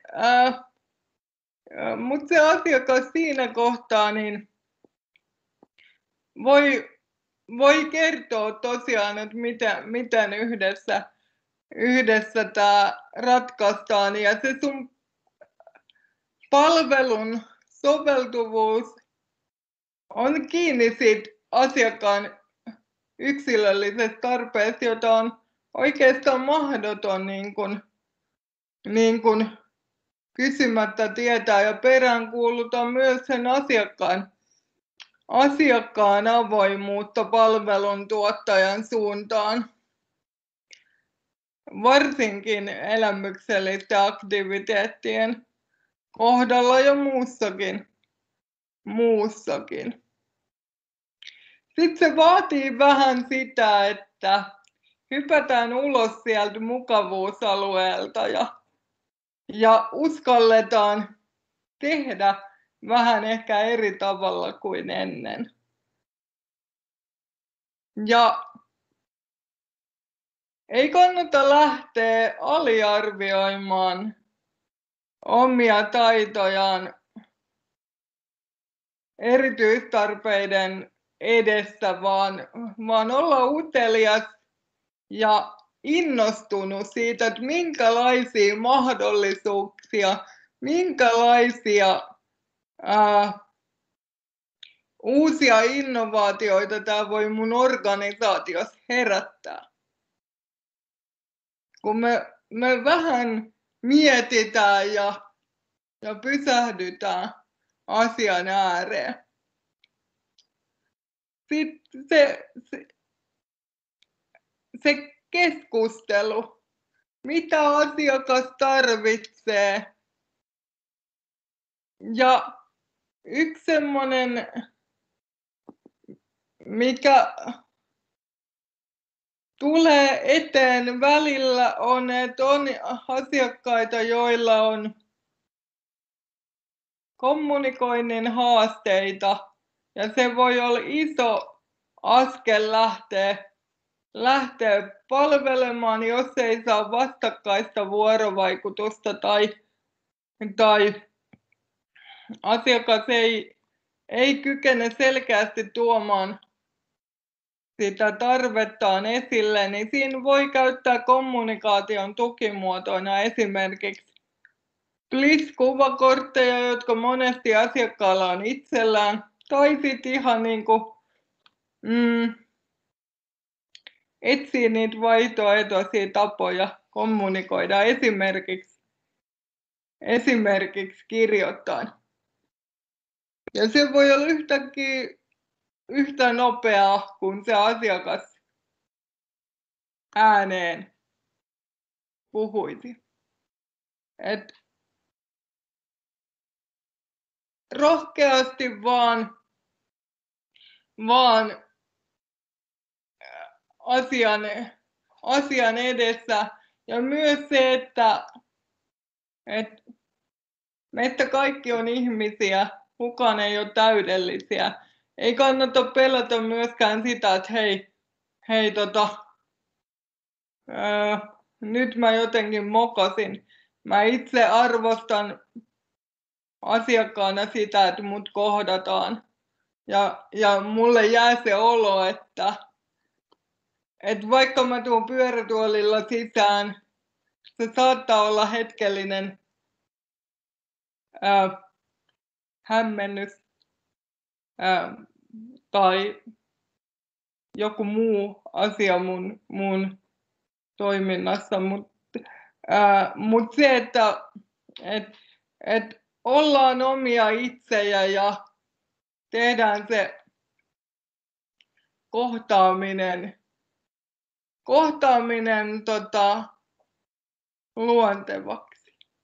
mut se asiakas siinä kohtaa niin voi, voi kertoa tosiaan, että miten, miten yhdessä yhdessä tämä ratkaistaan, ja se sun palvelun soveltuvuus on kiinni siitä asiakkaan yksilöllisestä tarpeesta, jota on oikeastaan mahdoton niin kuin, niin kuin kysymättä tietää, ja peräänkuulutan myös sen asiakkaan, asiakkaan avoimuutta palvelun tuottajan suuntaan. Varsinkin elämyksellisten aktiviteettien kohdalla ja muussakin. muussakin. Sitten se vaatii vähän sitä, että hypätään ulos sieltä mukavuusalueelta ja, ja uskalletaan tehdä vähän ehkä eri tavalla kuin ennen. Ja ei kannata lähteä aliarvioimaan omia taitojaan erityistarpeiden edessä, vaan, vaan olla utelias ja innostunut siitä, että minkälaisia mahdollisuuksia, minkälaisia ää, uusia innovaatioita tämä voi mun organisaatiossa herättää. Kun me, me vähän mietitään ja, ja pysähdytään asian ääreen. Sitten se, se, se keskustelu, mitä asiakas tarvitsee. Ja yksi semmoinen, mikä tulee eteen välillä, on, että on asiakkaita, joilla on kommunikoinnin haasteita, ja se voi olla iso askel lähteä, lähteä palvelemaan, jos ei saa vastakkaista vuorovaikutusta tai, tai asiakas ei, ei kykene selkeästi tuomaan sitä tarvettaan esille, niin siinä voi käyttää kommunikaation tukimuotoina esimerkiksi Bliss-kuvakortteja, jotka monesti asiakkaalla on itsellään, tai sitten ihan niin kuin, mm, etsii niitä vaihtoehtoisia tapoja kommunikoida, esimerkiksi, esimerkiksi kirjoittaen. Ja se voi olla yhtäkkiä yhtä nopeaa kuin se asiakas ääneen puhuisi. Et rohkeasti vaan, vaan asian, asian edessä. Ja myös se, että, että meistä kaikki on ihmisiä, kukaan ei ole täydellisiä. Ei kannata pelätä myöskään sitä, että hei, hei tota, ää, nyt mä jotenkin mokasin. Mä itse arvostan asiakkaana sitä, että mut kohdataan. Ja, ja mulle jää se olo, että, että vaikka mä tuun pyörätuolilla sisään, se saattaa olla hetkellinen ää, hämmennys ää, tai joku muu asia mun, mun toiminnassa, mutta mut se, että et, et ollaan omia itsejä ja tehdään se kohtaaminen, kohtaaminen tota, luontevaksi.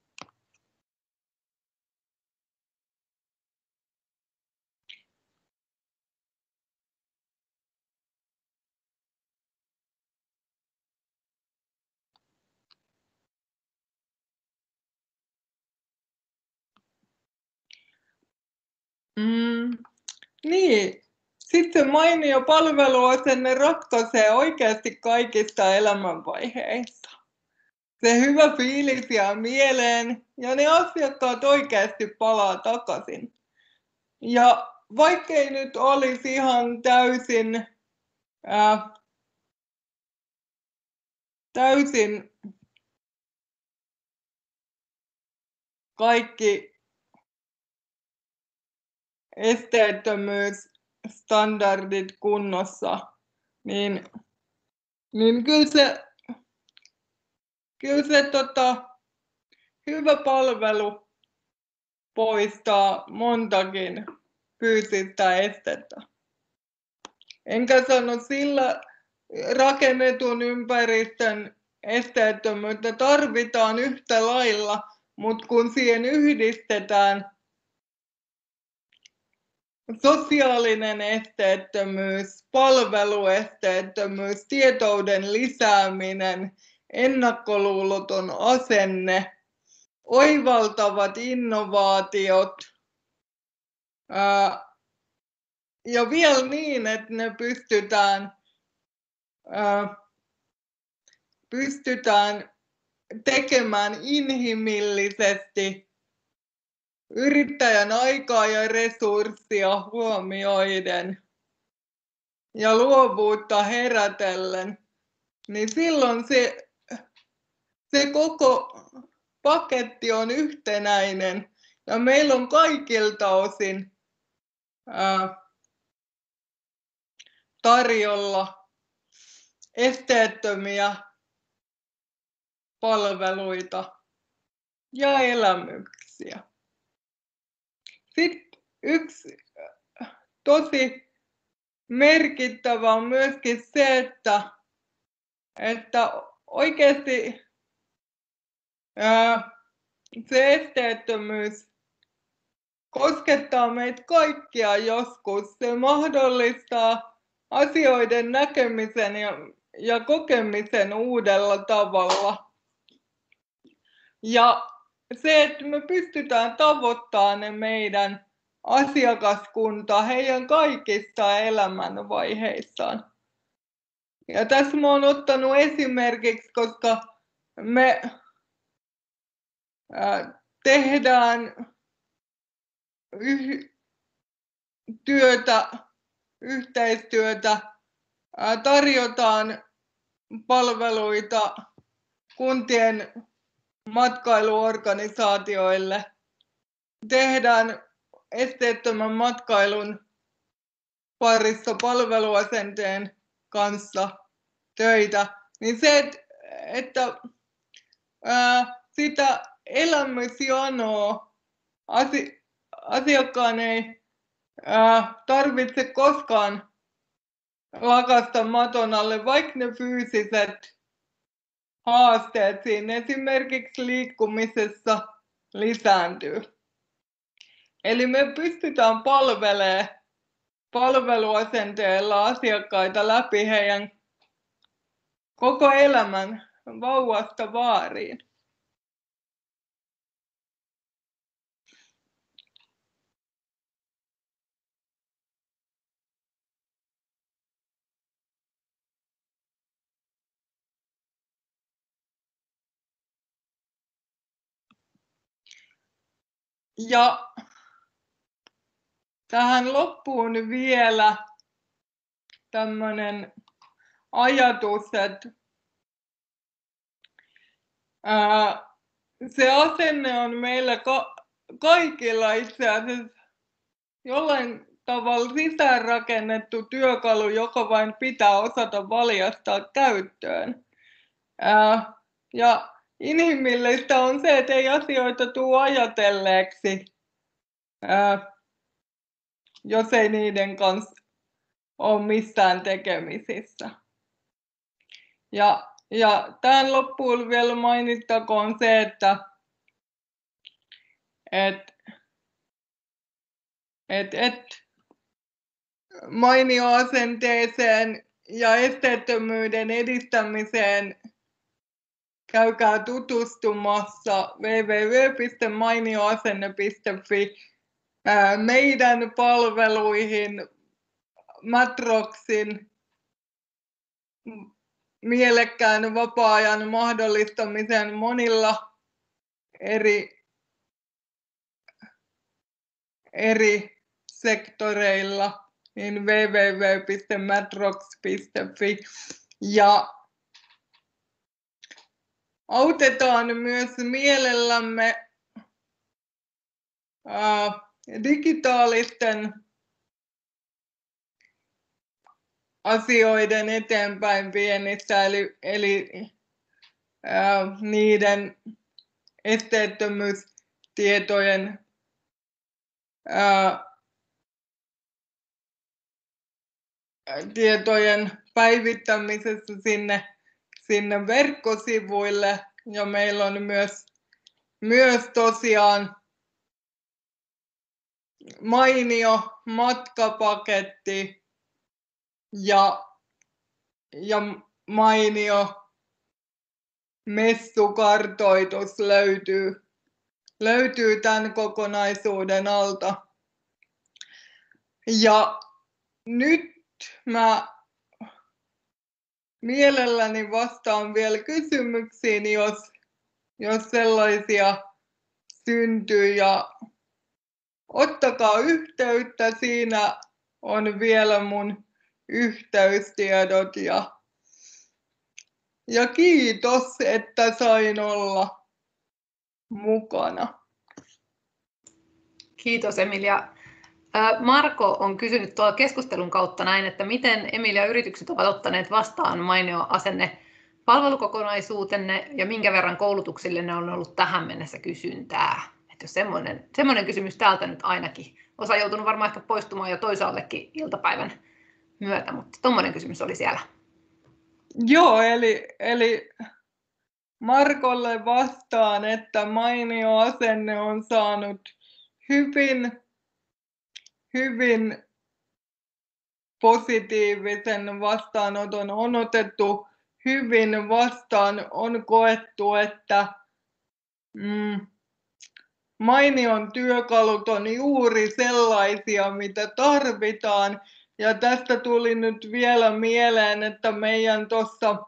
Mm, niin. Sitten se mainio palveluasenne ratkaisee oikeasti kaikista elämänvaiheista. Se hyvä fiilis jää mieleen ja ne asiakkaat oikeasti palaa takaisin. Ja vaikkei nyt olisi ihan täysin, ää, täysin kaikki esteettömyysstandardit kunnossa, niin, niin kyllä se, kyllä se tota, hyvä palvelu poistaa montakin fyysistä estettä. Enkä sano sillä rakennetun ympäristön esteettömyyttä tarvitaan yhtä lailla, mutta kun siihen yhdistetään sosiaalinen esteettömyys, palveluesteettömyys, tietouden lisääminen, ennakkoluuloton asenne, oivaltavat innovaatiot ää, ja vielä niin, että ne pystytään, ää, pystytään tekemään inhimillisesti yrittäjän aikaa ja resurssia huomioiden ja luovuutta herätellen, niin silloin se, se koko paketti on yhtenäinen ja meillä on kaikilta osin ää, tarjolla esteettömiä palveluita ja elämyksiä. Sitten yksi tosi merkittävä on myöskin se, että, että oikeasti ää, se esteettömyys koskettaa meitä kaikkia joskus. Se mahdollistaa asioiden näkemisen ja, ja kokemisen uudella tavalla. Ja se, että me pystytään tavoittamaan ne meidän asiakaskunta heidän kaikista elämänvaiheissaan. Ja tässä mä oon ottanut esimerkiksi, koska me ää, tehdään yh- työtä, yhteistyötä, ää, tarjotaan palveluita kuntien matkailuorganisaatioille, tehdään esteettömän matkailun parissa palveluasenteen kanssa töitä, niin se, että, että ää, sitä elämysjanoa asi, asiakkaan ei ää, tarvitse koskaan lakasta maton alle, vaikka ne fyysiset haasteet siinä esimerkiksi liikkumisessa lisääntyy. Eli me pystytään palvelemaan palveluasenteella asiakkaita läpi heidän koko elämän vauvasta vaariin. Ja tähän loppuun vielä tämmöinen ajatus, että ää, se asenne on meillä ka- kaikilla itse asiassa jollain tavalla sisäänrakennettu työkalu, joka vain pitää osata valjastaa käyttöön. Ää, ja inhimillistä on se, että ei asioita tule ajatelleeksi, ää, jos ei niiden kanssa ole missään tekemisissä. Ja, ja tähän loppuun vielä mainittakoon se, että et, et, et mainioasenteeseen ja esteettömyyden edistämiseen käykää tutustumassa double-u double-u double-u piste mainioasenne piste fi meidän palveluihin, Matroxin mielekkään vapaa-ajan mahdollistamisen monilla eri, eri sektoreilla, niin double-u double-u double-u piste matrox piste fi. Ja autetaan myös mielellämme ää, digitaalisten asioiden eteenpäin viennissä, eli, eli ää, niiden esteettömyystietojen ää, tietojen päivittämisessä sinne, sinne verkkosivuille, ja meillä on myös, myös tosiaan mainio matkapaketti ja, ja mainio messukartoitus löytyy, löytyy tämän kokonaisuuden alta. Ja nyt mä mielelläni vastaan vielä kysymyksiin, jos, jos sellaisia syntyy, ja ottakaa yhteyttä, siinä on vielä mun yhteystiedot, ja, ja kiitos, että sain olla mukana. Kiitos Emilia. Marko on kysynyt tuolla keskustelun kautta näin, että miten Emilia yritykset ovat ottaneet vastaan mainio asenne palvelukokonaisuutenne ja minkä verran koulutuksille ne on ollut tähän mennessä kysyntää. Että jos semmoinen, semmoinen kysymys täältä nyt ainakin. Osa on joutunut varmaan ehkä poistumaan jo toisaallekin iltapäivän myötä, mutta tuommoinen kysymys oli siellä. Joo, eli, eli Markolle vastaan, että mainio asenne on saanut hyvin, hyvin positiivisen vastaanoton, on otettu hyvin vastaan, on koettu, että mm, mainion työkalut on juuri sellaisia, mitä tarvitaan. Ja tästä tuli nyt vielä mieleen, että meidän tuossa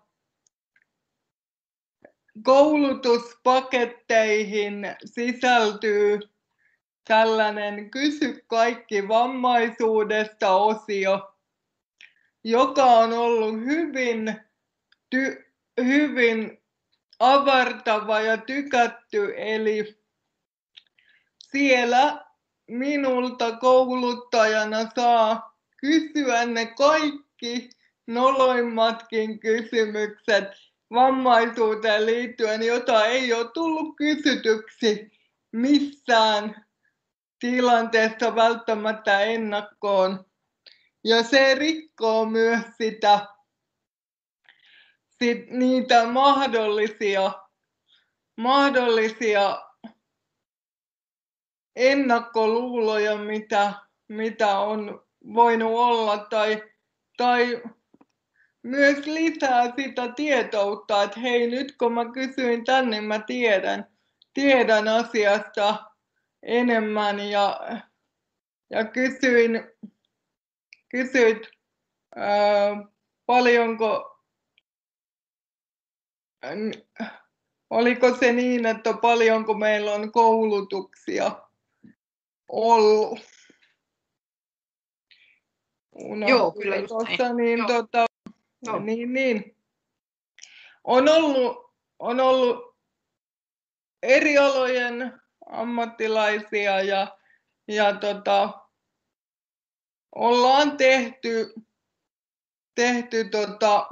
koulutuspaketteihin sisältyy tällainen Kysy kaikki vammaisuudesta -osio, joka on ollut hyvin, ty, hyvin avartava ja tykätty. Eli siellä minulta kouluttajana saa kysyä ne kaikki noloimmatkin kysymykset vammaisuuteen liittyen, jota ei ole tullut kysytyksi missään tilanteessa välttämättä ennakkoon. Ja se rikkoo myös sitä, sit niitä mahdollisia, mahdollisia ennakkoluuloja, mitä, mitä on voinut olla, tai, tai myös lisää sitä tietoutta, että hei, nyt kun mä kysyin tän, niin mä tiedän, tiedän asiasta enemmän ja, ja kysyin, kysyit, ää, paljonko, oliko se niin, että paljonko meillä on koulutuksia ollut? Joo, kyllä just tuossa, niin, Joo. tota, Joo. niin, niin. On ollut, on ollut eri alojen ammattilaisia ja, ja tota, ollaan tehty, tehty tota,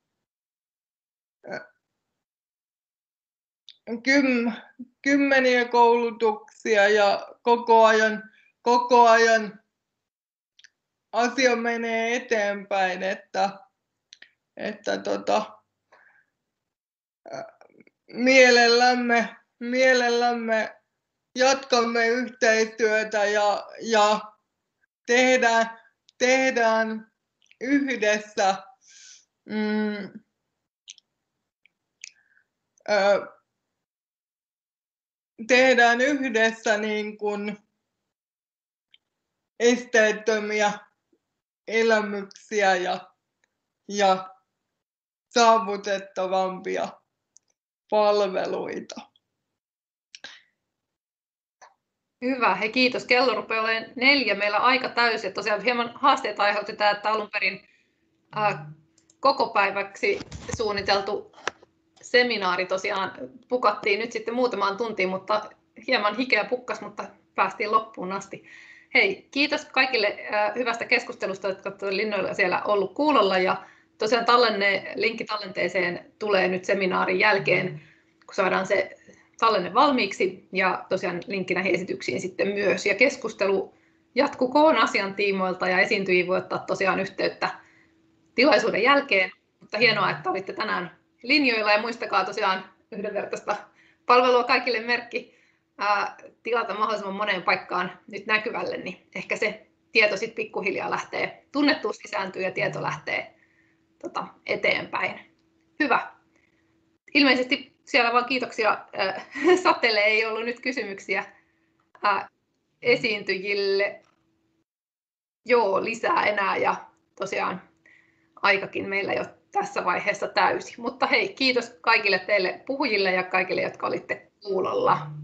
kym, kymmeniä koulutuksia ja koko ajan, koko ajan asia menee eteenpäin, että, että tota, mielellämme, mielellämme jatkamme yhteistyötä ja, ja tehdään, tehdään yhdessä mm, ö, tehdään yhdessä niin kuin esteettömiä elämyksiä ja, ja saavutettavampia palveluita. Hyvä, hei kiitos. Kello rupeaa olemaan neljä, meillä on aika täysi. Tosiaan hieman haasteita aiheutti tämä, että alun perin ää, koko päiväksi suunniteltu seminaari tosiaan pukattiin nyt sitten muutamaan tuntiin, mutta hieman hikeä pukkas, mutta päästiin loppuun asti. Hei, kiitos kaikille ää, hyvästä keskustelusta, jotka olette linnoilla siellä ollut kuulolla. Ja tosiaan tallenne, linkki tallenteeseen tulee nyt seminaarin jälkeen, kun saadaan se tallenne valmiiksi, ja tosiaan linkki näihin esityksiin sitten myös. Ja keskustelu jatkukoon asian tiimoilta, ja esiintyjiä voi ottaa tosiaan yhteyttä tilaisuuden jälkeen. Mutta hienoa, että olitte tänään linjoilla, ja muistakaa tosiaan yhdenvertaista palvelua kaikille merkki ää, tilata mahdollisimman moneen paikkaan nyt näkyvälle, niin ehkä se tieto sitten pikkuhiljaa lähtee, tunnettuus lisääntyy ja tieto lähtee tota, eteenpäin. Hyvä. Ilmeisesti siellä vaan kiitoksia äh, Satelle, ei ollut nyt kysymyksiä äh, esiintyjille. Joo, lisää enää ja tosiaan aikakin meillä jo tässä vaiheessa täysi. Mutta hei, kiitos kaikille teille puhujille ja kaikille, jotka olitte kuulolla.